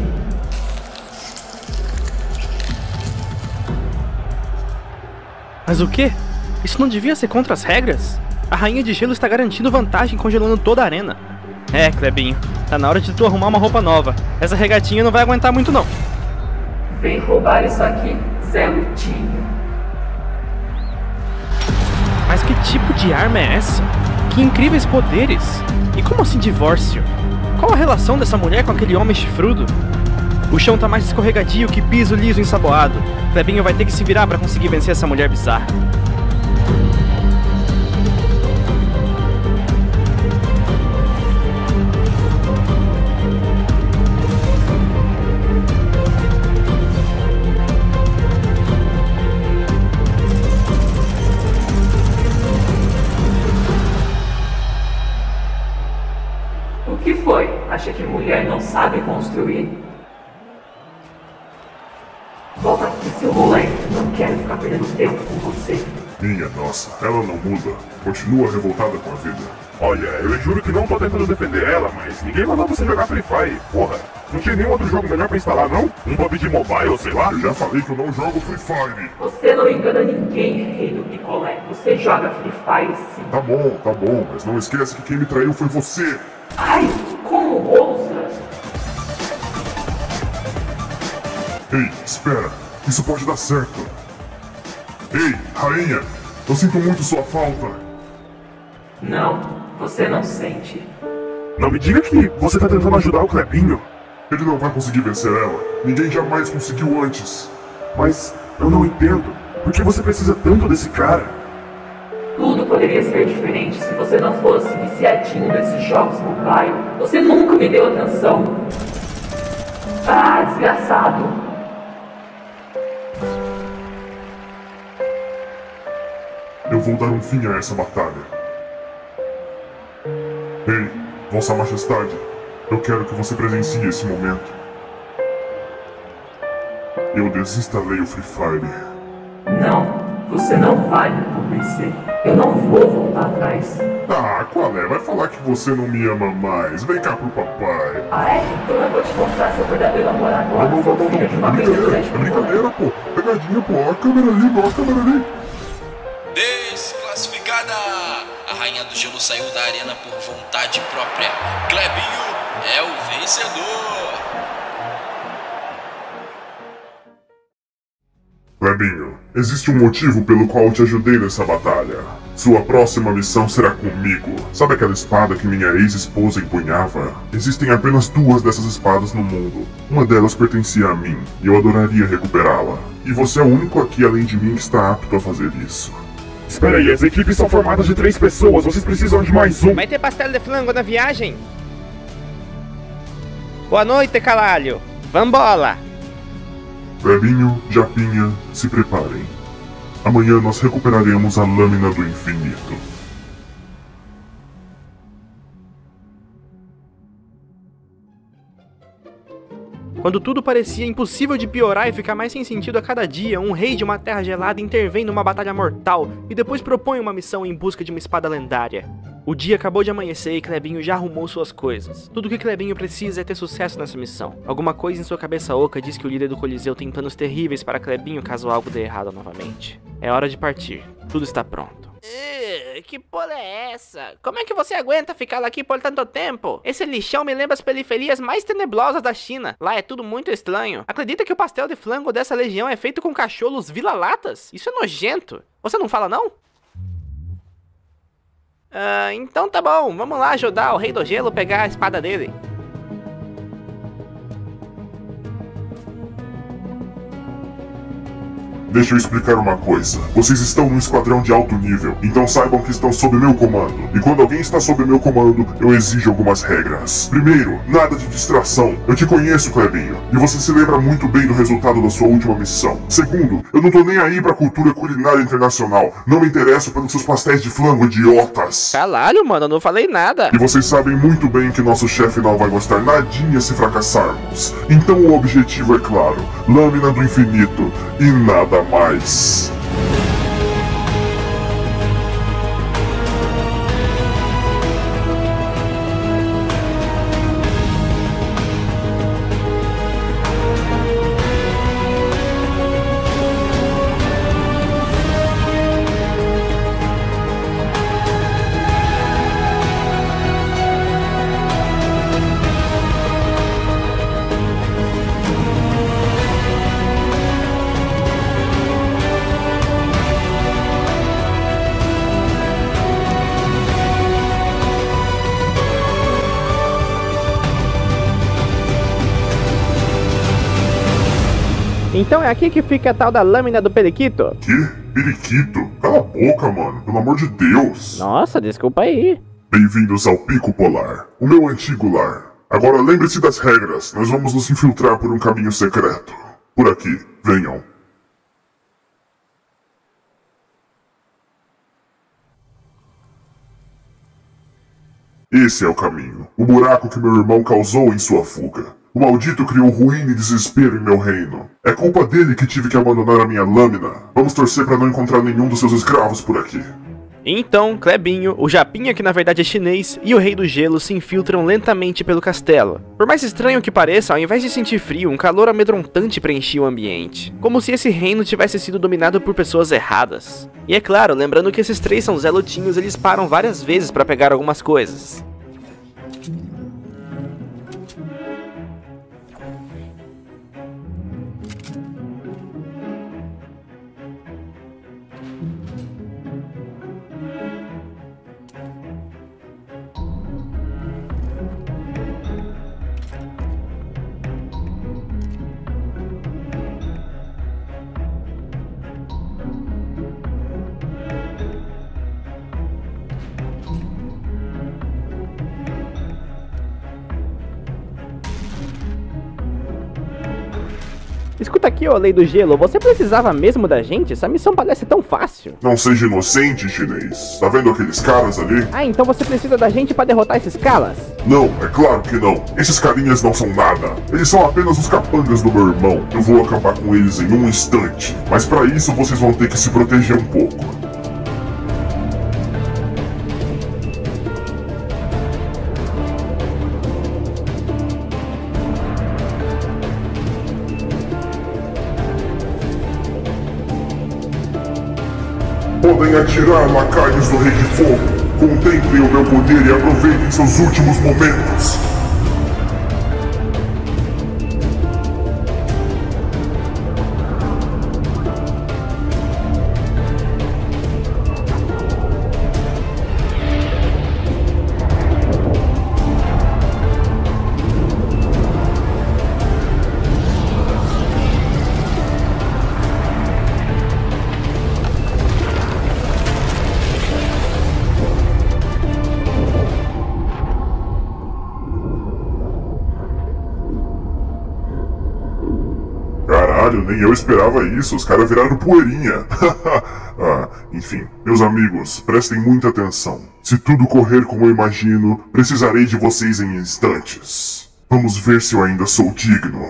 Mas o quê? Isso não devia ser contra as regras? A Rainha de Gelo está garantindo vantagem congelando toda a arena. É, Clebinho, tá na hora de tu arrumar uma roupa nova. Essa regatinha não vai aguentar muito não. Vem roubar isso aqui, Zé Lutinho. Mas que tipo de arma é essa? Que incríveis poderes! E como assim divórcio? Qual a relação dessa mulher com aquele homem chifrudo? O chão tá mais escorregadio que piso liso ensaboado. Clebinho vai ter que se virar pra conseguir vencer essa mulher bizarra. O que foi? Acha que mulher não sabe construir? Volta aqui, seu moleque. Não quero ficar perdendo tempo com você. Minha nossa, ela não muda. Continua revoltada com a vida. Olha, eu juro que não tô tentando defender ela, mas ninguém mandou você jogar Free Fire, porra. Não tinha nenhum outro jogo melhor pra instalar, não? Um P U B G Mobile, sei lá? Eu já falei que eu não jogo Free Fire. Você não engana ninguém, Rei do Picolé. Você joga Free Fire sim. Tá bom, tá bom, mas não esquece que quem me traiu foi você. Ai, como ousa? Ei, espera. Isso pode dar certo. Ei, rainha. Eu sinto muito sua falta. Não, você não sente. Não me diga que você tá tentando ajudar o Clebinho. Ele não vai conseguir vencer ela. Ninguém jamais conseguiu antes. Mas eu não entendo. Por que você precisa tanto desse cara? Tudo poderia ser diferente se você não fosse viciadinho desses jogos mobile. Você nunca me deu atenção. Ah, desgraçado. eu vou dar um fim a essa batalha. Ei, Vossa Majestade, eu quero que você presencie esse momento. Eu desinstalei o Free Fire. Não, você não vai me convencer. Eu não vou voltar atrás. Ah, qual é? Vai falar que você não me ama mais. Vem cá pro papai. Ah, é? Então eu vou te mostrar seu verdadeiro amor agora. Não, não, não, não, não. É brincadeira, é brincadeira, pô. Pegadinha, pô. Ó a câmera ali, ó a câmera ali. Desclassificada! A Rainha do Gelo saiu da arena por vontade própria. Clebinho é o vencedor! Clebinho, existe um motivo pelo qual te ajudei nessa batalha. Sua próxima missão será comigo. Sabe aquela espada que minha ex-esposa empunhava? Existem apenas duas dessas espadas no mundo. Uma delas pertencia a mim, e eu adoraria recuperá-la. E você é o único aqui além de mim que está apto a fazer isso. Espera aí, as equipes são formadas de três pessoas, vocês precisam de mais um. Vai ter pastel de flango na viagem? Boa noite, caralho. Vambola. Clebinho, Japinha, se preparem. Amanhã nós recuperaremos a Lâmina do Infinito. Quando tudo parecia impossível de piorar e ficar mais sem sentido a cada dia, um rei de uma terra gelada intervém numa batalha mortal e depois propõe uma missão em busca de uma espada lendária. O dia acabou de amanhecer e Clebinho já arrumou suas coisas. Tudo que Clebinho precisa é ter sucesso nessa missão. Alguma coisa em sua cabeça oca diz que o líder do Coliseu tem planos terríveis para Clebinho caso algo dê errado novamente. É hora de partir. Tudo está pronto. Uh, que porra é essa? Como é que você aguenta ficar aqui por tanto tempo? Esse lixão me lembra as periferias mais tenebrosas da China. Lá é tudo muito estranho. Acredita que o pastel de flango dessa legião é feito com cachorros vira-latas? Isso é nojento. Você não fala não? Ah, então tá bom, vamos lá ajudar o Rei do Gelo a pegar a espada dele. Deixa eu explicar uma coisa. Vocês estão num esquadrão de alto nível, então saibam que estão sob meu comando. E quando alguém está sob meu comando, eu exijo algumas regras. Primeiro, nada de distração. Eu te conheço, Clebinho, e você se lembra muito bem do resultado da sua última missão. Segundo, eu não tô nem aí pra cultura culinária internacional. Não me interesso pelos seus pastéis de flango, idiotas. Caralho, mano, eu não falei nada. E vocês sabem muito bem que nosso chefe não vai gostar nadinha se fracassarmos. Então o objetivo é claro. Lâmina do Infinito e nada mais. Então é aqui que fica a tal da lâmina do periquito? Que? Periquito? Cala a boca, mano. Pelo amor de Deus. Nossa, desculpa aí. Bem-vindos ao Pico Polar, o meu antigo lar. Agora lembre-se das regras. Nós vamos nos infiltrar por um caminho secreto. Por aqui, venham. Esse é o caminho. O buraco que meu irmão causou em sua fuga. O maldito criou ruína e desespero em meu reino. É culpa dele que tive que abandonar a minha lâmina. Vamos torcer para não encontrar nenhum dos seus escravos por aqui. Então, Clebinho, o Japinha, que na verdade é chinês, e o Rei do Gelo se infiltram lentamente pelo castelo. Por mais estranho que pareça, ao invés de sentir frio, um calor amedrontante preenchia o ambiente. Como se esse reino tivesse sido dominado por pessoas erradas. E é claro, lembrando que esses três são zelotinhos, eles param várias vezes para pegar algumas coisas. Escuta aqui, ô Lei do Gelo, você precisava mesmo da gente? Essa missão parece tão fácil. Não seja inocente, chinês. Tá vendo aqueles caras ali? Ah, então você precisa da gente pra derrotar esses caras? Não, é claro que não. Esses carinhas não são nada. Eles são apenas os capangas do meu irmão. Eu vou acabar com eles em um instante. Mas pra isso vocês vão ter que se proteger um pouco. Podem atirar, lacaios do Rei de Fogo. Contemplem o meu poder e aproveitem seus últimos momentos. Caralho, nem eu esperava isso, os caras viraram poeirinha. Ah, enfim, meus amigos, prestem muita atenção. Se tudo correr como eu imagino, precisarei de vocês em instantes. Vamos ver se eu ainda sou digno.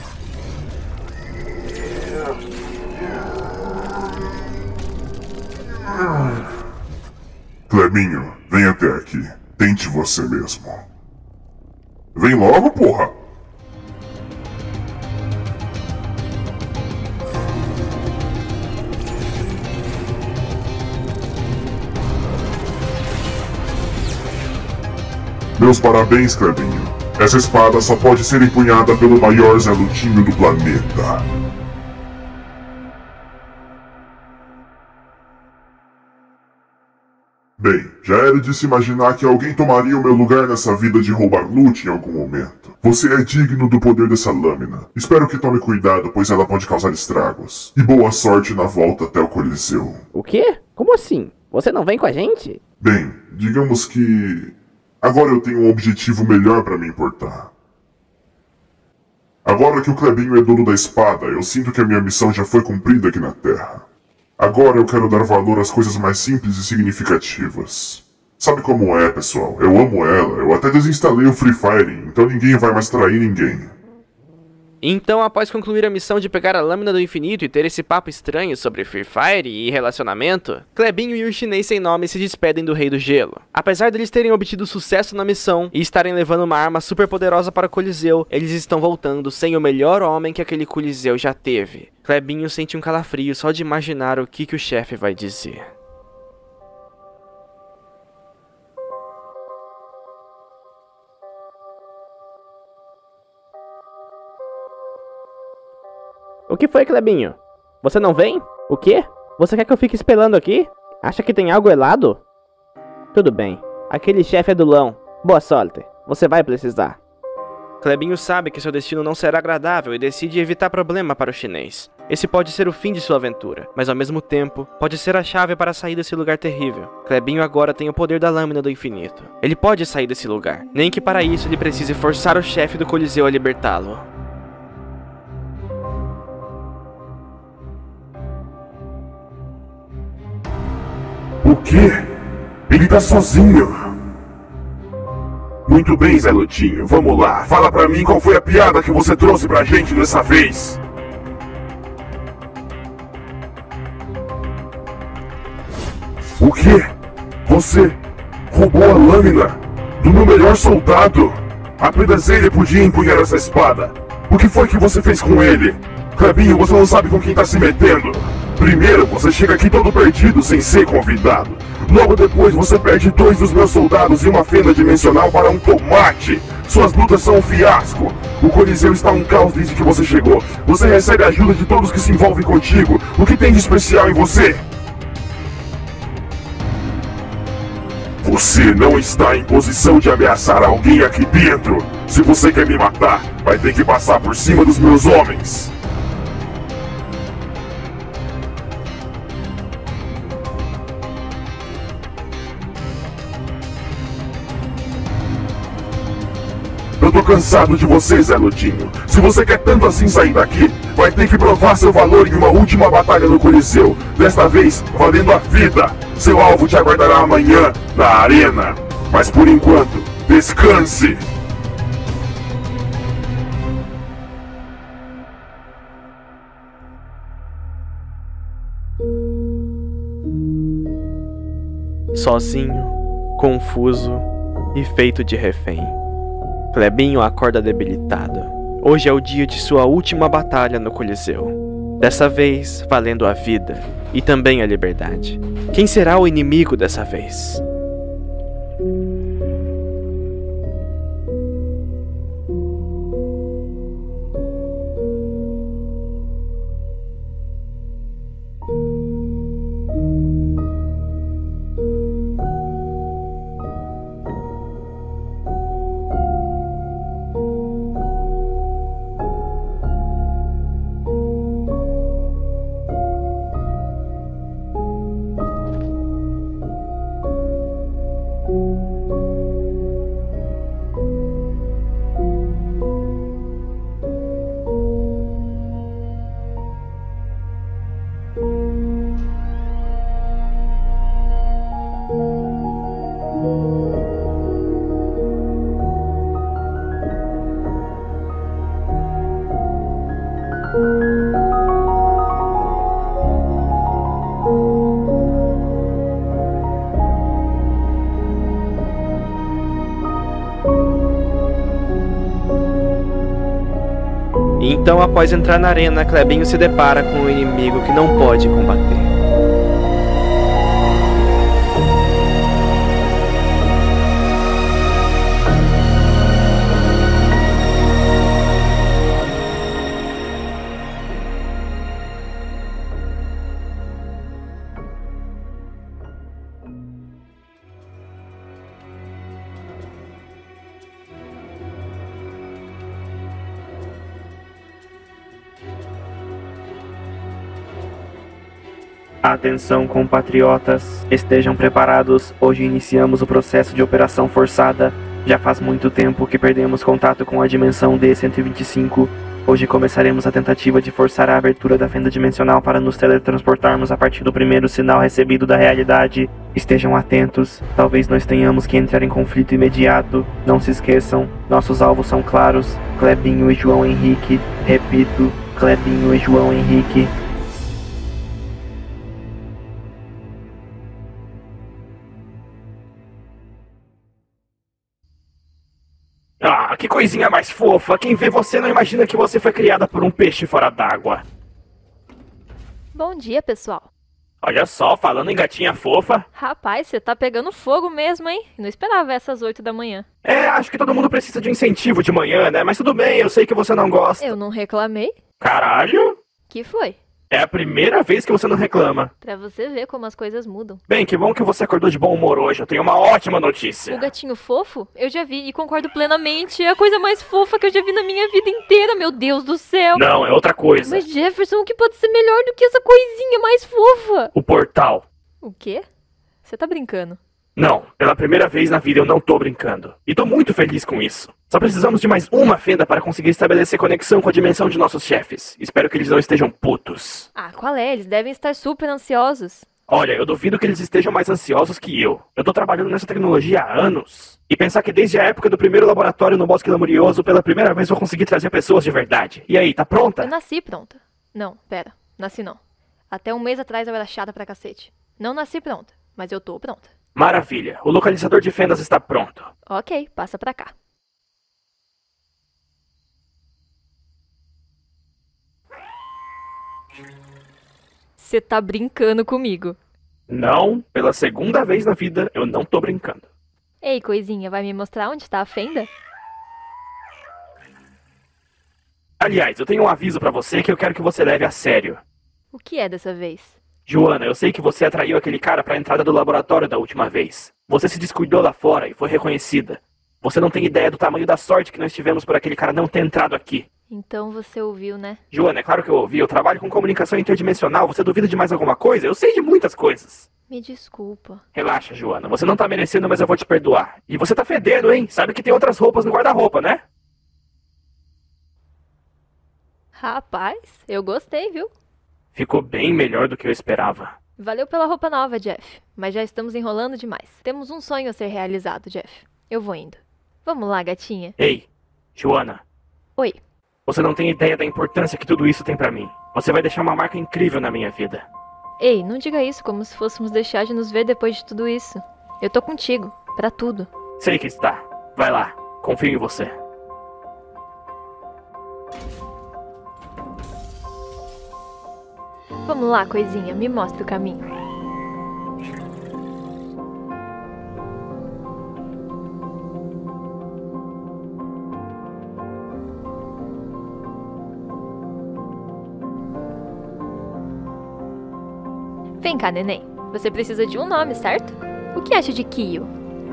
Clebinho, vem até aqui. Tente você mesmo. Vem logo, porra! Meus parabéns, Clebinho. Essa espada só pode ser empunhada pelo maior Zé Lutinho do planeta. Bem, já era de se imaginar que alguém tomaria o meu lugar nessa vida de roubar loot em algum momento. Você é digno do poder dessa lâmina. Espero que tome cuidado, pois ela pode causar estragos. E boa sorte na volta até o Coliseu. O quê? Como assim? Você não vem com a gente? Bem, digamos que... agora eu tenho um objetivo melhor pra me importar. Agora que o Clebinho é dono da espada, eu sinto que a minha missão já foi cumprida aqui na Terra. Agora eu quero dar valor às coisas mais simples e significativas. Sabe como é, pessoal? Eu amo ela, eu até desinstalei o Free Fire, então ninguém vai mais trair ninguém. Então, após concluir a missão de pegar a Lâmina do Infinito e ter esse papo estranho sobre Free Fire e relacionamento, Clebinho e o chinês sem nome se despedem do Rei do Gelo. Apesar deles terem obtido sucesso na missão e estarem levando uma arma super poderosa para o Coliseu, eles estão voltando sem o melhor homem que aquele Coliseu já teve. Clebinho sente um calafrio só de imaginar o que, que o chefe vai dizer. O que foi, Clebinho? Você não vem? O quê? Você quer que eu fique espelando aqui? Acha que tem algo helado? Tudo bem. Aquele chefe é dulão. Boa sorte. Você vai precisar. Clebinho sabe que seu destino não será agradável e decide evitar problema para o chinês. Esse pode ser o fim de sua aventura, mas ao mesmo tempo, pode ser a chave para sair desse lugar terrível. Clebinho agora tem o poder da Lâmina do Infinito. Ele pode sair desse lugar, nem que para isso ele precise forçar o chefe do Coliseu a libertá-lo. O quê? Ele tá sozinho. Muito bem, Zé Lutinho. Vamos lá. Fala pra mim qual foi a piada que você trouxe pra gente dessa vez. O quê? Você roubou a lâmina do meu melhor soldado? Apenas ele podia empunhar essa espada. O que foi que você fez com ele? Clebinho, você não sabe com quem tá se metendo. Primeiro, você chega aqui todo perdido sem ser convidado. Logo depois, você perde dois dos meus soldados e uma fenda dimensional para um tomate. Suas lutas são um fiasco. O Coliseu está um caos desde que você chegou. Você recebe a ajuda de todos que se envolvem contigo. O que tem de especial em você? Você não está em posição de ameaçar alguém aqui dentro. Se você quer me matar, vai ter que passar por cima dos meus homens. Eu tô cansado de você, Zé Lutinho. Se você quer tanto assim sair daqui, vai ter que provar seu valor em uma última batalha no Coliseu. Desta vez, valendo a vida. Seu alvo te aguardará amanhã, na arena. Mas por enquanto, descanse. Sozinho, confuso e feito de refém, Clebinho acorda debilitado. Hoje é o dia de sua última batalha no Coliseu. Dessa vez, valendo a vida e também a liberdade. Quem será o inimigo dessa vez? Então, após entrar na arena, Clebinho se depara com um inimigo que não pode combater. Atenção, compatriotas, estejam preparados, hoje iniciamos o processo de operação forçada. Já faz muito tempo que perdemos contato com a dimensão D cento e vinte e cinco. Hoje começaremos a tentativa de forçar a abertura da fenda dimensional para nos teletransportarmos a partir do primeiro sinal recebido da realidade. Estejam atentos, talvez nós tenhamos que entrar em conflito imediato. Não se esqueçam, nossos alvos são claros, Clebinho e João Henrique. Repito, Clebinho e João Henrique. Ah, que coisinha mais fofa. Quem vê você não imagina que você foi criada por um peixe fora d'água. Bom dia, pessoal. Olha só, falando em gatinha fofa. Rapaz, você tá pegando fogo mesmo, hein? Não esperava essas oito da manhã. É, acho que todo mundo precisa de um incentivo de manhã, né? Mas tudo bem, eu sei que você não gosta. Eu não reclamei. Caralho? Que foi? É a primeira vez que você não reclama. Pra você ver como as coisas mudam. Bem, que bom que você acordou de bom humor hoje. Eu tenho uma ótima notícia. O gatinho fofo? Eu já vi e concordo plenamente. É a coisa mais fofa que eu já vi na minha vida inteira, meu Deus do céu. Não, é outra coisa. Mas Jefferson, o que pode ser melhor do que essa coisinha mais fofa? O portal. O quê? Você tá brincando? Não, pela primeira vez na vida eu não tô brincando. E tô muito feliz com isso. Só precisamos de mais uma fenda para conseguir estabelecer conexão com a dimensão de nossos chefes. Espero que eles não estejam putos. Ah, qual é? Eles devem estar super ansiosos. Olha, eu duvido que eles estejam mais ansiosos que eu. Eu tô trabalhando nessa tecnologia há anos. E pensar que desde a época do primeiro laboratório no Bosque Lamurioso, pela primeira vez vou conseguir trazer pessoas de verdade. E aí, tá pronta? Eu nasci pronta. Não, pera. Nasci não. Até um mês atrás eu era chata pra cacete. Não nasci pronta, mas eu tô pronta. Maravilha. O localizador de fendas está pronto. Ok, passa pra cá. Você tá brincando comigo? Não, pela segunda vez na vida, eu não tô brincando. Ei, coisinha, vai me mostrar onde tá a fenda? Aliás, eu tenho um aviso pra você que eu quero que você leve a sério. O que é dessa vez? Joana, eu sei que você atraiu aquele cara pra entrada do laboratório da última vez. Você se descuidou lá fora e foi reconhecida. Você não tem ideia do tamanho da sorte que nós tivemos por aquele cara não ter entrado aqui. Então você ouviu, né? Joana, é claro que eu ouvi. Eu trabalho com comunicação interdimensional. Você duvida de mais alguma coisa? Eu sei de muitas coisas. Me desculpa. Relaxa, Joana. Você não tá merecendo, mas eu vou te perdoar. E você tá fedendo, hein? Sabe que tem outras roupas no guarda-roupa, né? Rapaz, eu gostei, viu? Ficou bem melhor do que eu esperava. Valeu pela roupa nova, Jeff. Mas já estamos enrolando demais. Temos um sonho a ser realizado, Jeff. Eu vou indo. Vamos lá, gatinha. Ei, Joana. Oi. Você não tem ideia da importância que tudo isso tem pra mim. Você vai deixar uma marca incrível na minha vida. Ei, não diga isso como se fôssemos deixar de nos ver depois de tudo isso. Eu tô contigo, pra tudo. Sei que está. Vai lá. Confio em você. Vamos lá, coisinha. Me mostra o caminho. Vem cá, neném. Você precisa de um nome, certo? O que acha de Kyo?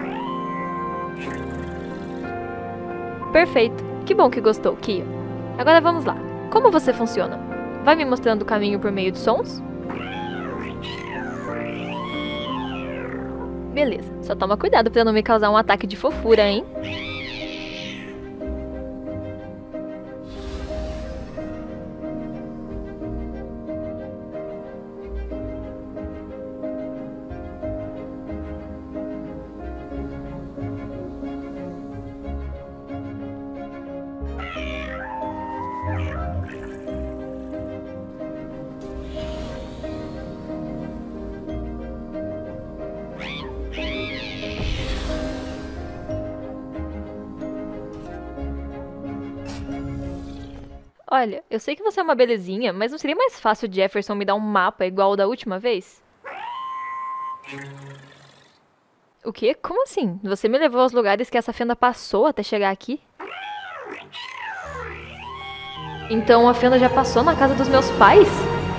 Perfeito. Que bom que gostou, Kyo. Agora vamos lá. Como você funciona? Vai me mostrando o caminho por meio de sons? Beleza. Só toma cuidado pra não me causar um ataque de fofura, hein? Olha, eu sei que você é uma belezinha, mas não seria mais fácil o Jefferson me dar um mapa igual o da última vez? O quê? Como assim? Você me levou aos lugares que essa fenda passou até chegar aqui? Então a fenda já passou na casa dos meus pais?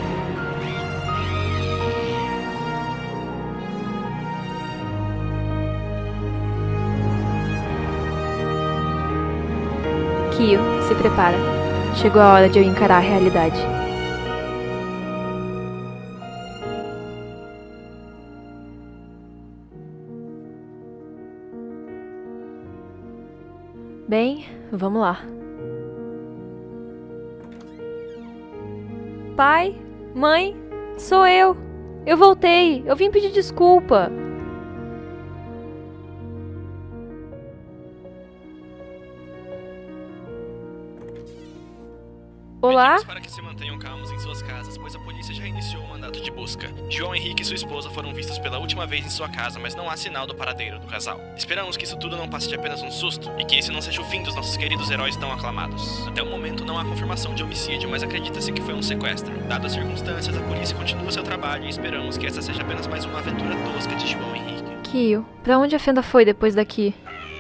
Kyo, se prepara. Chegou a hora de eu encarar a realidade. Bem, vamos lá. Pai? Mãe? Sou eu. Eu voltei. Eu vim pedir desculpa. Olá? Pedimos para que se mantenham calmos em suas casas, pois a polícia já iniciou o mandato de busca. João Henrique e sua esposa foram vistos pela última vez em sua casa, mas não há sinal do paradeiro do casal. Esperamos que isso tudo não passe de apenas um susto, e que esse não seja o fim dos nossos queridos heróis tão aclamados. Até o momento não há confirmação de homicídio, mas acredita-se que foi um sequestro. Dadas as circunstâncias, a polícia continua seu trabalho e esperamos que essa seja apenas mais uma aventura tosca de João Henrique. Kyo, pra onde a fenda foi depois daqui?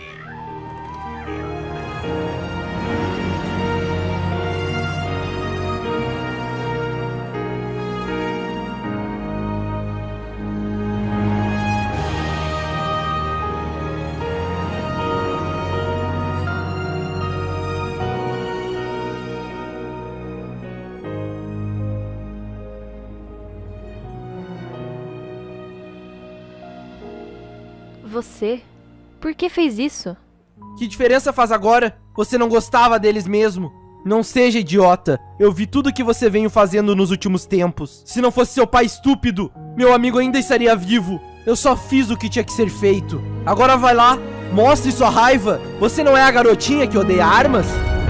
Você? Por que fez isso? Que diferença faz agora? Você não gostava deles mesmo? Não seja idiota. Eu vi tudo que você veio fazendo nos últimos tempos. Se não fosse seu pai estúpido, meu amigo ainda estaria vivo. Eu só fiz o que tinha que ser feito. Agora vai lá, mostre sua raiva. Você não é a garotinha que odeia armas?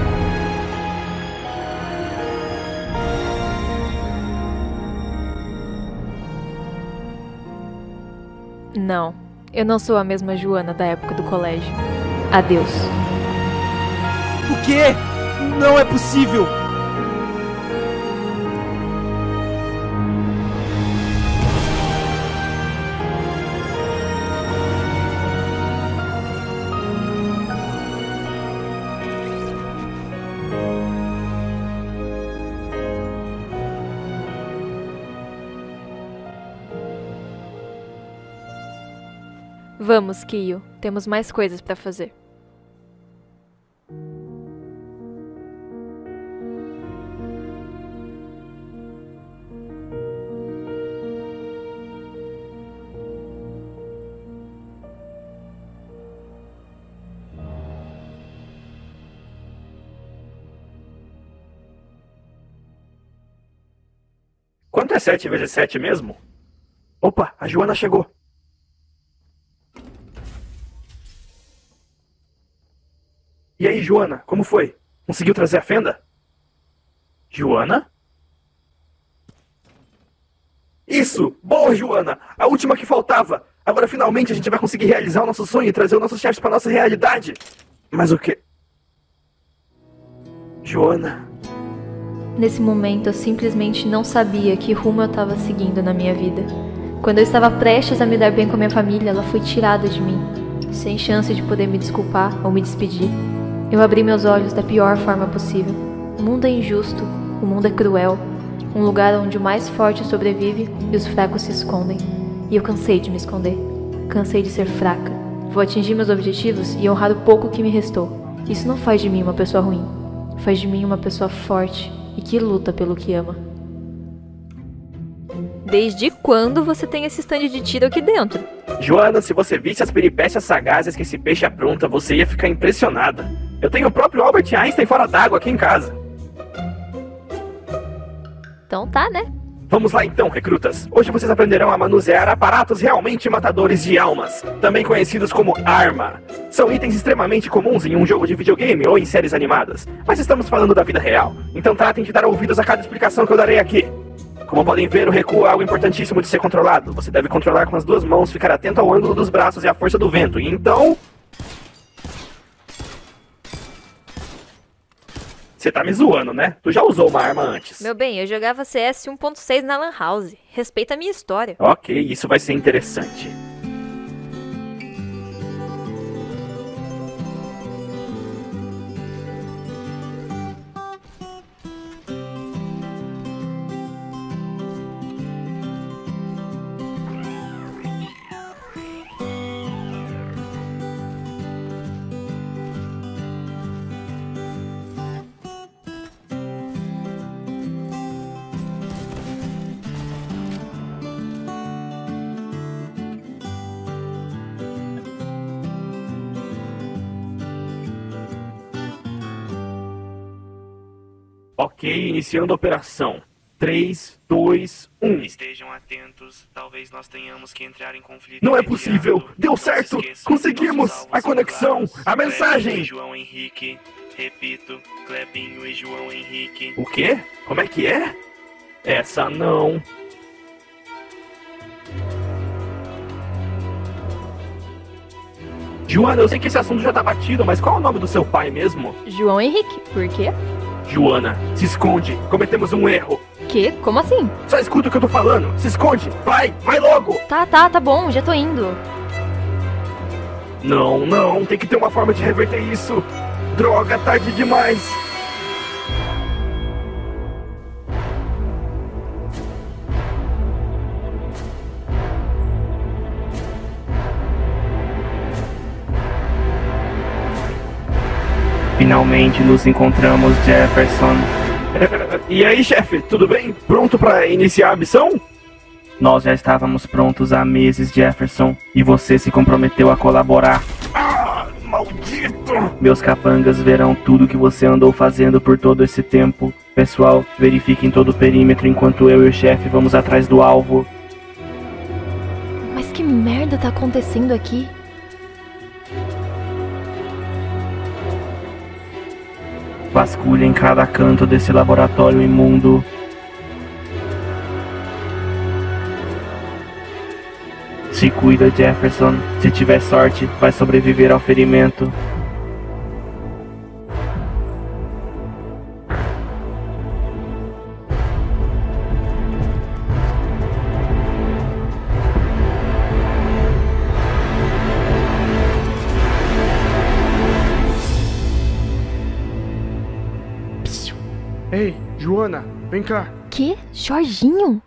Não. Eu não sou a mesma Joana da época do colégio. Adeus. O quê? Não é possível! Vamos, Kyo. Temos mais coisas pra fazer. é sete vezes sete mesmo? Opa, a Joana chegou. E aí, Joana, como foi? Conseguiu trazer a fenda? Joana? Isso! Boa, Joana! A última que faltava! Agora finalmente a gente vai conseguir realizar o nosso sonho e trazer os nossos chefes para nossa realidade! Mas o que? Joana... Nesse momento eu simplesmente não sabia que rumo eu estava seguindo na minha vida. Quando eu estava prestes a me dar bem com a minha família, ela foi tirada de mim, sem chance de poder me desculpar ou me despedir. Eu abri meus olhos da pior forma possível. O mundo é injusto, o mundo é cruel, um lugar onde o mais forte sobrevive e os fracos se escondem. E eu cansei de me esconder, cansei de ser fraca. Vou atingir meus objetivos e honrar o pouco que me restou. Isso não faz de mim uma pessoa ruim, faz de mim uma pessoa forte e que luta pelo que ama. Desde quando você tem esse stand de tiro aqui dentro? Joana, se você visse as peripécias sagazes que esse peixe apronta, você ia ficar impressionada. Eu tenho o próprio Albert Einstein fora d'água aqui em casa. Então tá, né? Vamos lá então, recrutas. Hoje vocês aprenderão a manusear aparatos realmente matadores de almas, também conhecidos como arma. São itens extremamente comuns em um jogo de videogame ou em séries animadas, mas estamos falando da vida real, então tratem de dar ouvidos a cada explicação que eu darei aqui. Como podem ver, o recuo é algo importantíssimo de ser controlado. Você deve controlar com as duas mãos, ficar atento ao ângulo dos braços e à força do vento, e então... Você tá me zoando, né? Tu já usou uma arma antes. Meu bem, eu jogava C S um ponto seis na Lan House. Respeita a minha história. Ok, isso vai ser interessante. Ok, iniciando a operação. três, dois, um. Estejam atentos, talvez nós tenhamos que entrar em conflito. Não é possível! Deu certo! Conseguimos! A conexão! A mensagem! João Henrique, repito, Clebinho e João Henrique. O quê? Como é que é? Essa não. Joana, eu sei que esse assunto já tá batido, mas qual é o nome do seu pai mesmo? João Henrique, por quê? Joana, se esconde! Cometemos um erro! Quê? Como assim? Só escuta o que eu tô falando! Se esconde! Vai! Vai logo! Tá, tá, tá bom, já tô indo. Não, não, tem que ter uma forma de reverter isso! Droga, tarde demais! Finalmente nos encontramos, Jefferson. E aí, chefe, tudo bem? Pronto pra iniciar a missão? Nós já estávamos prontos há meses, Jefferson, e você se comprometeu a colaborar. Ah, maldito! Meus capangas verão tudo que você andou fazendo por todo esse tempo. Pessoal, verifiquem todo o perímetro enquanto eu e o chefe vamos atrás do alvo. Mas que merda tá acontecendo aqui? Vasculhem cada canto desse laboratório imundo. Se cuida, Jefferson. Se tiver sorte, vai sobreviver ao ferimento. Ei, Joana, vem cá. Que? Jorginho?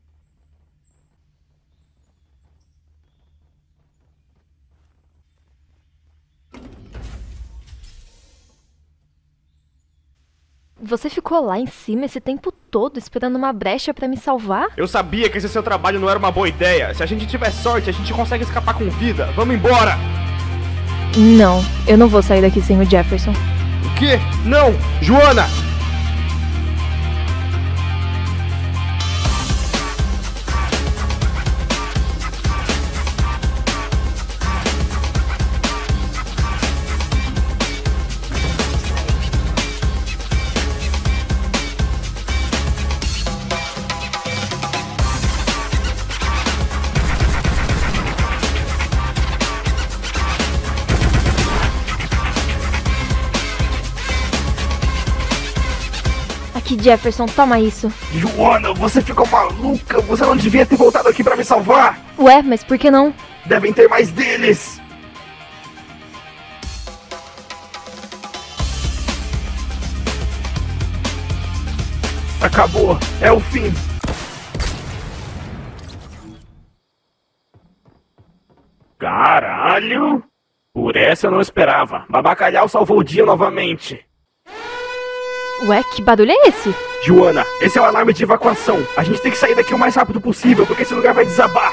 Você ficou lá em cima esse tempo todo esperando uma brecha pra me salvar? Eu sabia que esse seu trabalho não era uma boa ideia. Se a gente tiver sorte, a gente consegue escapar com vida. Vamos embora! Não, eu não vou sair daqui sem o Jefferson. O quê? Não! Joana! Aqui, Jefferson, toma isso. Joana, você ficou maluca? Você não devia ter voltado aqui pra me salvar? Ué, mas por que não? Devem ter mais deles. Acabou, é o fim. Caralho! Por essa eu não esperava. Babacalhau salvou o dia novamente. Ué, que barulho é esse? Joana, esse é o alarme de evacuação. A gente tem que sair daqui o mais rápido possível, porque esse lugar vai desabar.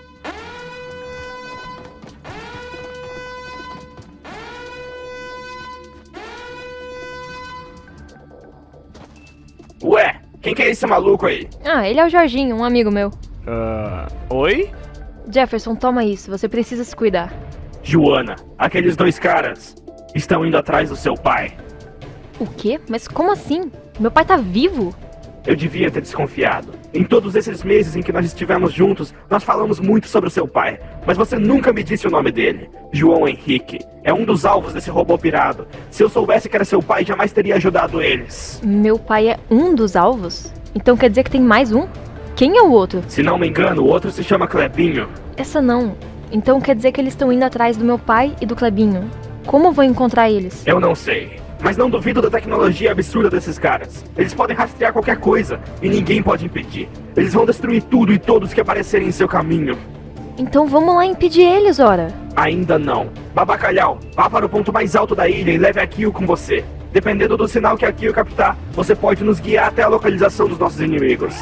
Ué, quem que é esse maluco aí? Ah, ele é o Jorginho, um amigo meu. Ah, uh, oi? Jefferson, toma isso, você precisa se cuidar. Joana, aqueles dois caras estão indo atrás do seu pai. O quê? Mas como assim? Meu pai tá vivo? Eu devia ter desconfiado. Em todos esses meses em que nós estivemos juntos, nós falamos muito sobre o seu pai, mas você nunca me disse o nome dele. João Henrique. É um dos alvos desse robô pirado. Se eu soubesse que era seu pai, jamais teria ajudado eles. Meu pai é um dos alvos? Então quer dizer que tem mais um? Quem é o outro? Se não me engano, o outro se chama Clebinho. Essa não. Então quer dizer que eles estão indo atrás do meu pai e do Clebinho. Como vou encontrar eles? Eu não sei. Mas não duvido da tecnologia absurda desses caras. Eles podem rastrear qualquer coisa e ninguém pode impedir. Eles vão destruir tudo e todos que aparecerem em seu caminho. Então vamos lá impedir eles, ora. Ainda não. Babacalhau, vá para o ponto mais alto da ilha e leve a Kyo com você. Dependendo do sinal que a Kyo captar, você pode nos guiar até a localização dos nossos inimigos.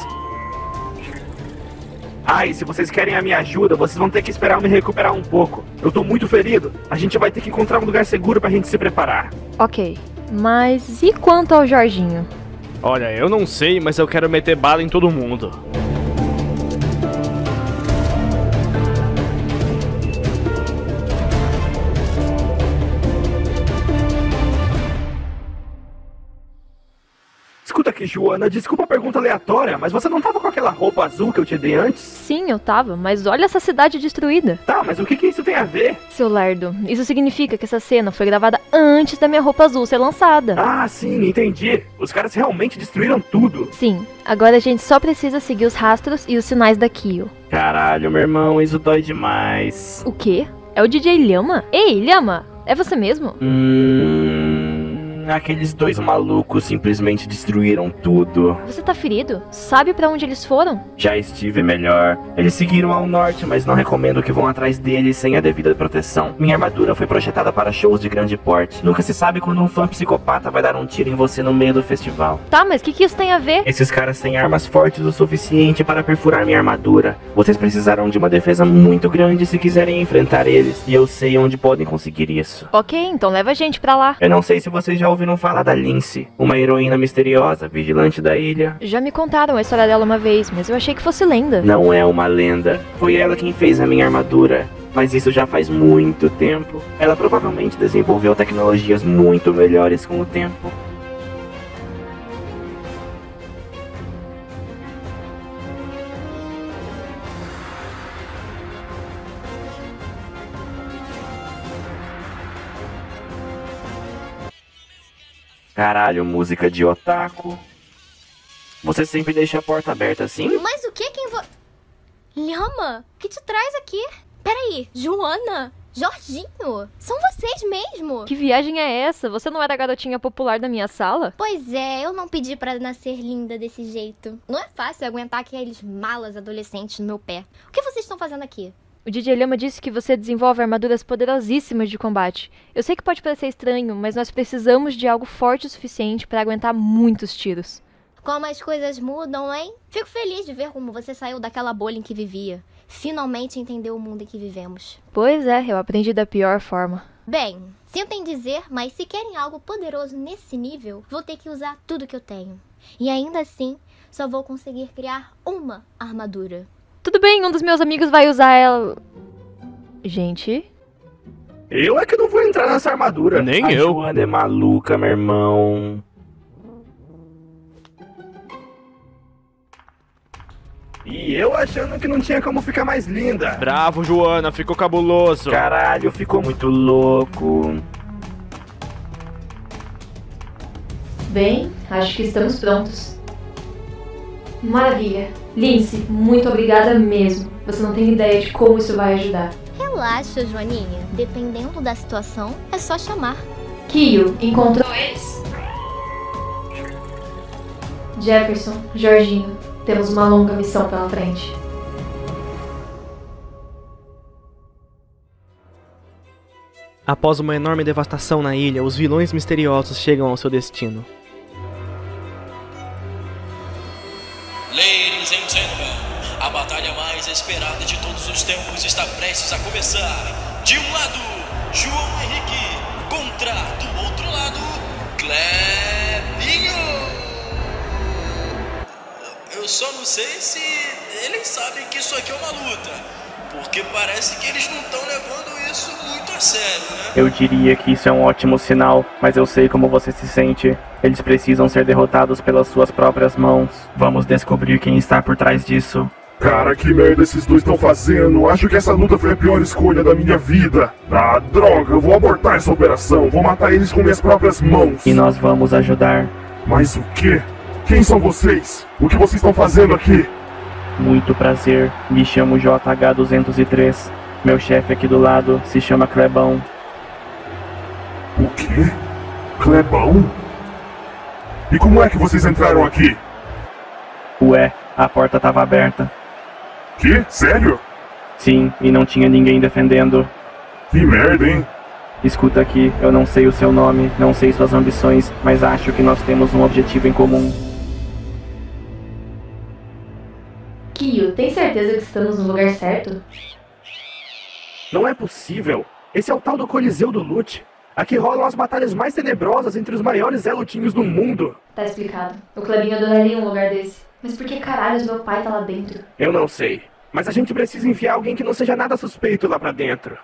Ah, e se vocês querem a minha ajuda, vocês vão ter que esperar eu me recuperar um pouco. Eu tô muito ferido. A gente vai ter que encontrar um lugar seguro pra gente se preparar. Ok, mas e quanto ao Jorginho? Olha, eu não sei, mas eu quero meter bala em todo mundo. Escuta aqui, Joana, desculpa a pergunta aleatória, mas você não tava com aquela roupa azul que eu te dei antes? Sim, eu tava, mas olha essa cidade destruída. Tá, mas o que que isso tem a ver? Seu lerdo, isso significa que essa cena foi gravada antes da minha roupa azul ser lançada. Ah, sim, entendi. Os caras realmente destruíram tudo. Sim, agora a gente só precisa seguir os rastros e os sinais da Kyo. Caralho, meu irmão, isso dói demais. O quê? É o D J Lhama? Ei, Lhama, é você mesmo? Hum... Aqueles dois malucos simplesmente destruíram tudo. Você tá ferido? Sabe pra onde eles foram? Já estive melhor. Eles seguiram ao norte, mas não recomendo que vão atrás deles sem a devida proteção. Minha armadura foi projetada para shows de grande porte. Nunca se sabe quando um fã psicopata vai dar um tiro em você no meio do festival. Tá, mas o que, que isso tem a ver? Esses caras têm armas fortes o suficiente para perfurar minha armadura. Vocês precisarão de uma defesa muito grande se quiserem enfrentar eles. E eu sei onde podem conseguir isso. Ok, então leva a gente pra lá. Eu não sei se vocês já ouviram ouviram falar da Lindsay, uma heroína misteriosa, vigilante da ilha? Já me contaram a história dela uma vez, mas eu achei que fosse lenda. Não é uma lenda. Foi ela quem fez a minha armadura. Mas isso já faz muito tempo. Ela provavelmente desenvolveu tecnologias muito melhores com o tempo. Caralho, música de otaku. Você sempre deixa a porta aberta assim? Mas o que quem vo... Lhama, o que te traz aqui? Peraí, Joana, Jorginho, são vocês mesmo? Que viagem é essa? Você não era a garotinha popular da minha sala? Pois é, eu não pedi pra nascer linda desse jeito. Não é fácil aguentar aqueles malas adolescentes no meu pé. O que vocês estão fazendo aqui? O D J Lhama disse que você desenvolve armaduras poderosíssimas de combate. Eu sei que pode parecer estranho, mas nós precisamos de algo forte o suficiente para aguentar muitos tiros. Como as coisas mudam, hein? Fico feliz de ver como você saiu daquela bolha em que vivia. Finalmente entendeu o mundo em que vivemos. Pois é, eu aprendi da pior forma. Bem, sinto em dizer, mas se querem algo poderoso nesse nível, vou ter que usar tudo que eu tenho. E ainda assim, só vou conseguir criar uma armadura. Tudo bem, um dos meus amigos vai usar ela... Gente... Eu é que não vou entrar nessa armadura. Nem a eu. A Joana é maluca, meu irmão. E eu achando que não tinha como ficar mais linda. Bravo, Joana, ficou cabuloso. Caralho, ficou muito louco. Bem, acho que estamos prontos. Maravilha. Lindsay, muito obrigada mesmo. Você não tem ideia de como isso vai ajudar. Relaxa, Joaninha. Dependendo da situação, é só chamar. Kyo, encontrou eles? Jefferson, Jorginho, temos uma longa missão pela frente. Após uma enorme devastação na ilha, os vilões misteriosos chegam ao seu destino. Ladies and gentlemen, a batalha mais esperada de todos os tempos está prestes a começar. De um lado, João Henrique, contra, do outro lado, Clebinho. Eu só não sei se eles sabem que isso aqui é uma luta, porque parece que eles não estão levando isso muito a sério, né? Eu diria que isso é um ótimo sinal, mas eu sei como você se sente. Eles precisam ser derrotados pelas suas próprias mãos. Vamos descobrir quem está por trás disso. Cara, que merda esses dois estão fazendo? Acho que essa luta foi a pior escolha da minha vida. Ah, droga, eu vou abortar essa operação. Vou matar eles com minhas próprias mãos. E nós vamos ajudar. Mas o quê? Quem são vocês? O que vocês estão fazendo aqui? Muito prazer, me chamo J H duzentos e três. Meu chefe aqui do lado se chama Clebão. O quê? Clebão? E como é que vocês entraram aqui? Ué, a porta tava aberta. Que? Sério? Sim, e não tinha ninguém defendendo. Que merda, hein? Escuta aqui, eu não sei o seu nome, não sei suas ambições, mas acho que nós temos um objetivo em comum. Kyo, tem certeza que estamos no lugar certo? Não é possível. Esse é o tal do Coliseu do Lute. Aqui rolam as batalhas mais tenebrosas entre os maiores elotinhos do mundo. Tá explicado. O Clebinho adoraria um lugar desse. Mas por que caralhos meu pai tá lá dentro? Eu não sei. Mas a gente precisa enfiar alguém que não seja nada suspeito lá pra dentro.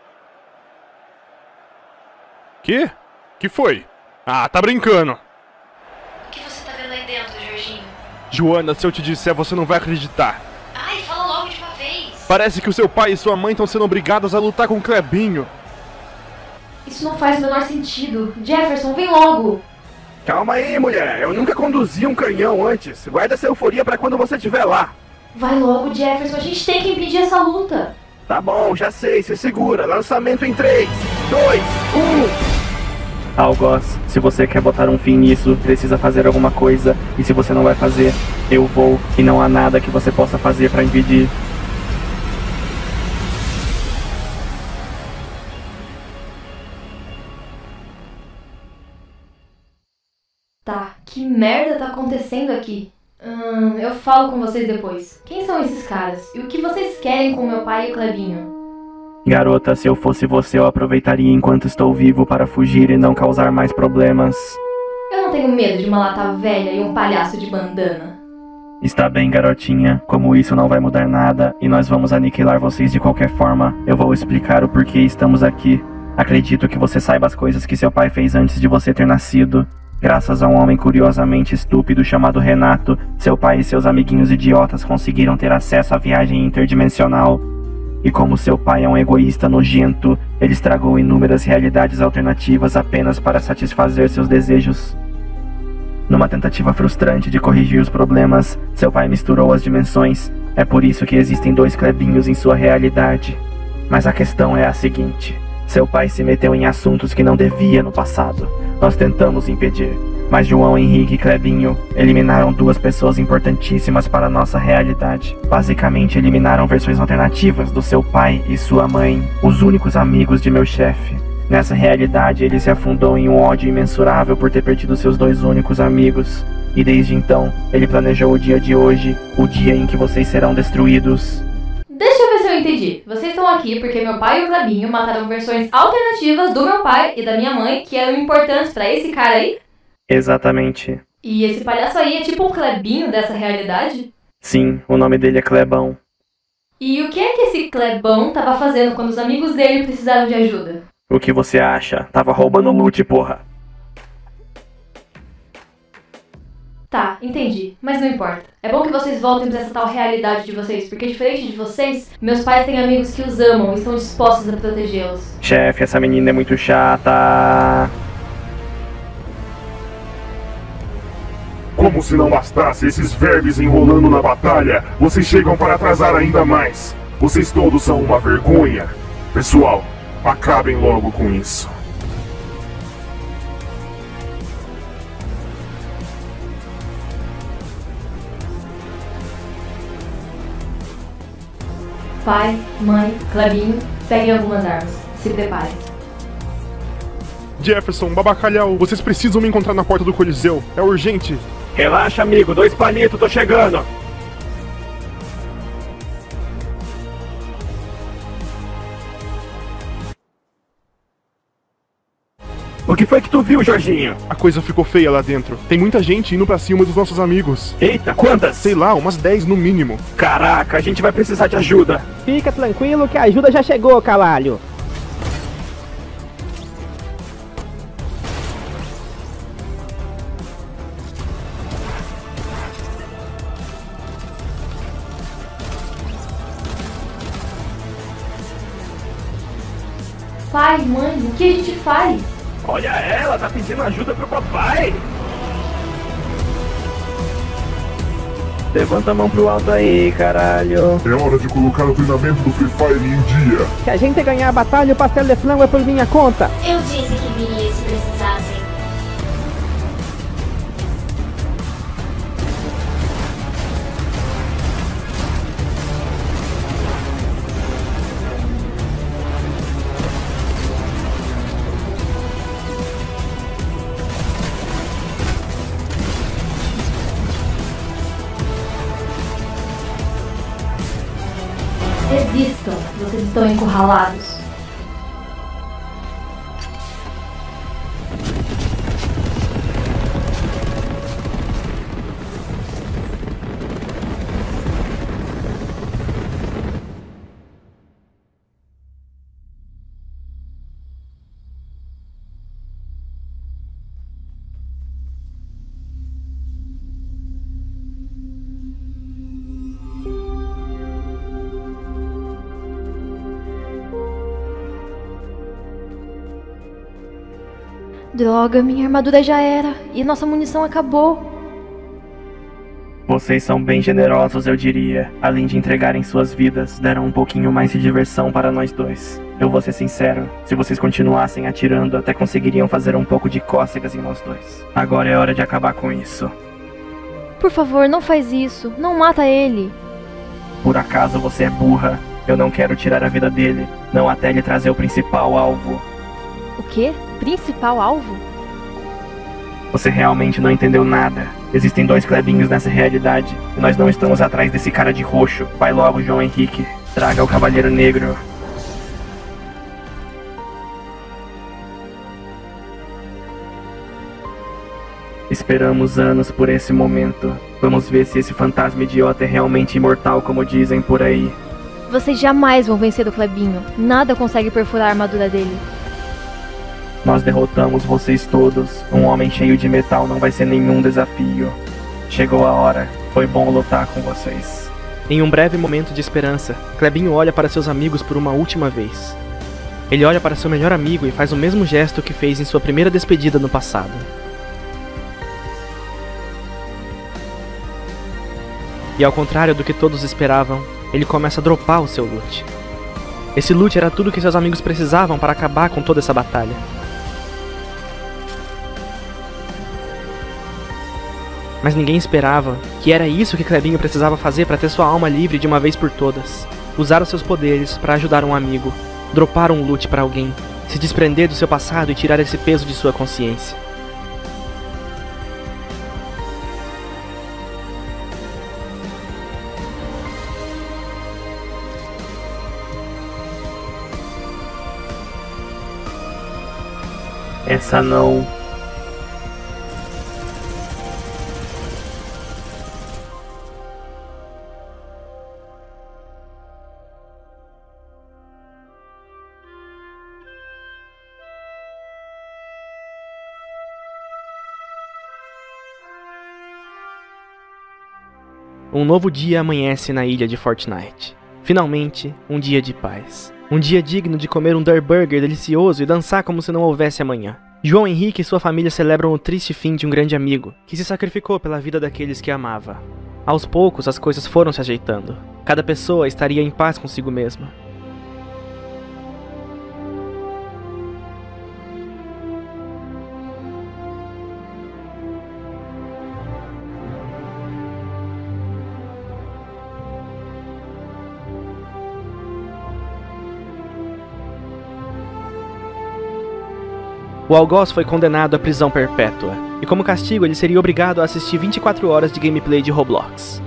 Que? Que foi? Ah, tá brincando. O que você tá vendo aí dentro, Jorginho? Joana, se eu te disser, você não vai acreditar. Ai, fala logo de uma vez. Parece que o seu pai e sua mãe estão sendo obrigados a lutar com o Clebinho. Isso não faz o menor sentido. Jefferson, vem logo. Calma aí, mulher. Eu nunca conduzi um canhão antes. Guarda essa euforia pra quando você estiver lá. Vai logo, Jefferson. A gente tem que impedir essa luta. Tá bom, já sei. Se segura. Lançamento em três, dois, um... Algoz, se você quer botar um fim nisso, precisa fazer alguma coisa. E se você não vai fazer, eu vou. E não há nada que você possa fazer pra impedir. Tá, que merda tá acontecendo aqui? Hum, eu falo com vocês depois. Quem são esses caras? E o que vocês querem com meu pai e o Clebinho? Garota, se eu fosse você, eu aproveitaria enquanto estou vivo para fugir e não causar mais problemas. Eu não tenho medo de uma lata velha e um palhaço de bandana. Está bem, garotinha. Como isso não vai mudar nada e nós vamos aniquilar vocês de qualquer forma, eu vou explicar o porquê estamos aqui. Acredito que você saiba as coisas que seu pai fez antes de você ter nascido. Graças a um homem curiosamente estúpido chamado Renato, seu pai e seus amiguinhos idiotas conseguiram ter acesso à viagem interdimensional. E como seu pai é um egoísta nojento, ele estragou inúmeras realidades alternativas apenas para satisfazer seus desejos. Numa tentativa frustrante de corrigir os problemas, seu pai misturou as dimensões. É por isso que existem dois Clebinhos em sua realidade. Mas a questão é a seguinte: seu pai se meteu em assuntos que não devia no passado. Nós tentamos impedir, mas João Henrique e Clebinho eliminaram duas pessoas importantíssimas para a nossa realidade. Basicamente eliminaram versões alternativas do seu pai e sua mãe, os únicos amigos de meu chefe. Nessa realidade ele se afundou em um ódio imensurável por ter perdido seus dois únicos amigos. E desde então, ele planejou o dia de hoje, o dia em que vocês serão destruídos. Deixa eu ver se eu entendi. Vocês estão aqui porque meu pai e o Clebinho mataram versões alternativas do meu pai e da minha mãe, que eram importantes pra esse cara aí? Exatamente. E esse palhaço aí é tipo um Clebinho dessa realidade? Sim, o nome dele é Clebão. E o que é que esse Clebão tava fazendo quando os amigos dele precisaram de ajuda? O que você acha? Tava roubando loot, porra. Tá, entendi. Mas não importa. É bom que vocês voltem pra essa tal realidade de vocês, porque diferente de vocês, meus pais têm amigos que os amam e estão dispostos a protegê-los. Chefe, essa menina é muito chata. Como se não bastasse esses vermes enrolando na batalha, vocês chegam para atrasar ainda mais. Vocês todos são uma vergonha. Pessoal, acabem logo com isso. Pai, mãe, Clebinho, peguem algumas armas. Se preparem. Jefferson, Babacalhau, vocês precisam me encontrar na porta do Coliseu. É urgente. Relaxa, amigo. Dois palitos, tô chegando. O que foi que tu viu, Jorginho? A coisa ficou feia lá dentro. Tem muita gente indo pra cima dos nossos amigos. Eita, quantas? Sei lá, umas dez no mínimo. Caraca, a gente vai precisar de ajuda. Fica tranquilo que a ajuda já chegou, cavalho. Pai, mãe, o que a gente faz? Olha ela, tá pedindo ajuda pro papai. Levanta a mão pro alto aí, caralho. É hora de colocar o treinamento do Free Fire em dia. Se a gente ganhar a batalha, o pastel de frango é por minha conta. Eu disse que viria se precisassem. Desistam, vocês estão encurralados. Droga, minha armadura já era e nossa munição acabou. Vocês são bem generosos, eu diria. Além de entregarem suas vidas, deram um pouquinho mais de diversão para nós dois. Eu vou ser sincero, se vocês continuassem atirando, até conseguiriam fazer um pouco de cócegas em nós dois. Agora é hora de acabar com isso. Por favor, não faz isso. Não mata ele. Por acaso você é burra? Eu não quero tirar a vida dele, não até ele trazer o principal alvo. O quê? Principal alvo? Você realmente não entendeu nada. Existem dois Clebinhos nessa realidade, e nós não estamos atrás desse cara de roxo. Vai logo, João Henrique. Traga o Cavaleiro Negro. Esperamos anos por esse momento. Vamos ver se esse fantasma idiota é realmente imortal, como dizem por aí. Vocês jamais vão vencer o Clebinho. Nada consegue perfurar a armadura dele. Nós derrotamos vocês todos. Um homem cheio de metal não vai ser nenhum desafio. Chegou a hora. Foi bom lutar com vocês. Em um breve momento de esperança, Clebinho olha para seus amigos por uma última vez. Ele olha para seu melhor amigo e faz o mesmo gesto que fez em sua primeira despedida no passado. E ao contrário do que todos esperavam, ele começa a dropar o seu loot. Esse loot era tudo que seus amigos precisavam para acabar com toda essa batalha. Mas ninguém esperava que era isso que Clebinho precisava fazer para ter sua alma livre de uma vez por todas. Usar os seus poderes para ajudar um amigo, dropar um loot para alguém, se desprender do seu passado e tirar esse peso de sua consciência. Essa não. Um novo dia amanhece na ilha de Fortnite. Finalmente, um dia de paz. Um dia digno de comer um Durr Burger delicioso e dançar como se não houvesse amanhã. João Henrique e sua família celebram o triste fim de um grande amigo, que se sacrificou pela vida daqueles que amava. Aos poucos, as coisas foram se ajeitando. Cada pessoa estaria em paz consigo mesma. O algoz foi condenado à prisão perpétua, e como castigo ele seria obrigado a assistir vinte e quatro horas de gameplay de Roblox.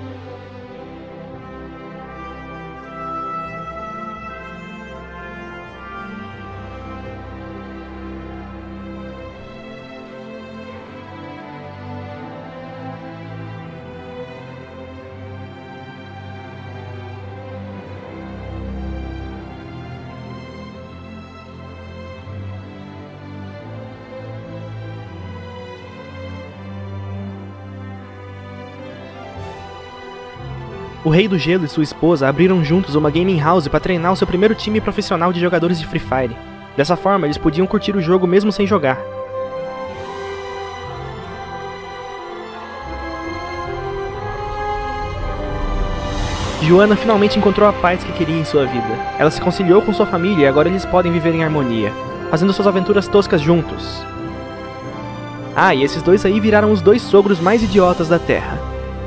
O Rei do Gelo e sua esposa abriram juntos uma gaming house para treinar o seu primeiro time profissional de jogadores de Free Fire. Dessa forma, eles podiam curtir o jogo mesmo sem jogar. Joana finalmente encontrou a paz que queria em sua vida. Ela se conciliou com sua família e agora eles podem viver em harmonia, fazendo suas aventuras toscas juntos. Ah, e esses dois aí viraram os dois sogros mais idiotas da Terra.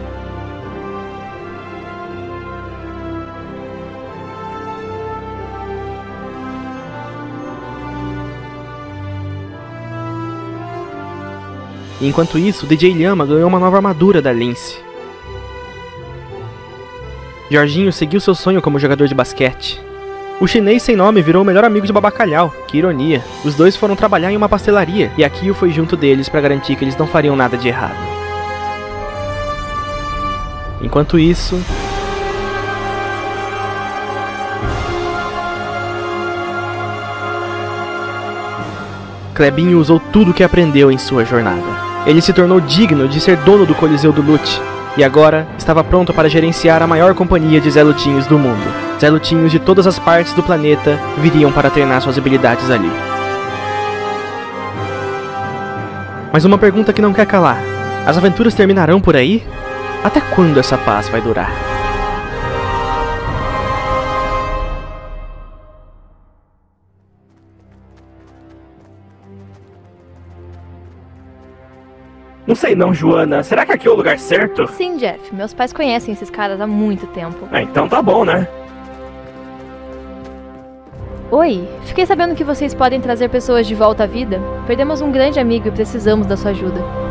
Enquanto isso, D J Lhama ganhou uma nova armadura da Lince. Jorginho seguiu seu sonho como jogador de basquete. O chinês sem nome virou o melhor amigo de Babacalhau, que ironia. Os dois foram trabalhar em uma pastelaria, e a Kyo foi junto deles para garantir que eles não fariam nada de errado. Enquanto isso... Clebinho usou tudo o que aprendeu em sua jornada. Ele se tornou digno de ser dono do Coliseu do Lute, e agora estava pronto para gerenciar a maior companhia de Zé Lutinhos do mundo. Zé Lutinhos de todas as partes do planeta viriam para treinar suas habilidades ali. Mas uma pergunta que não quer calar: as aventuras terminarão por aí? Até quando essa paz vai durar? Não sei não, Joana. Será que aqui é o lugar certo? Sim, Jeff. Meus pais conhecem esses caras há muito tempo. Ah, então tá bom, né? Oi, fiquei sabendo que vocês podem trazer pessoas de volta à vida. Perdemos um grande amigo e precisamos da sua ajuda.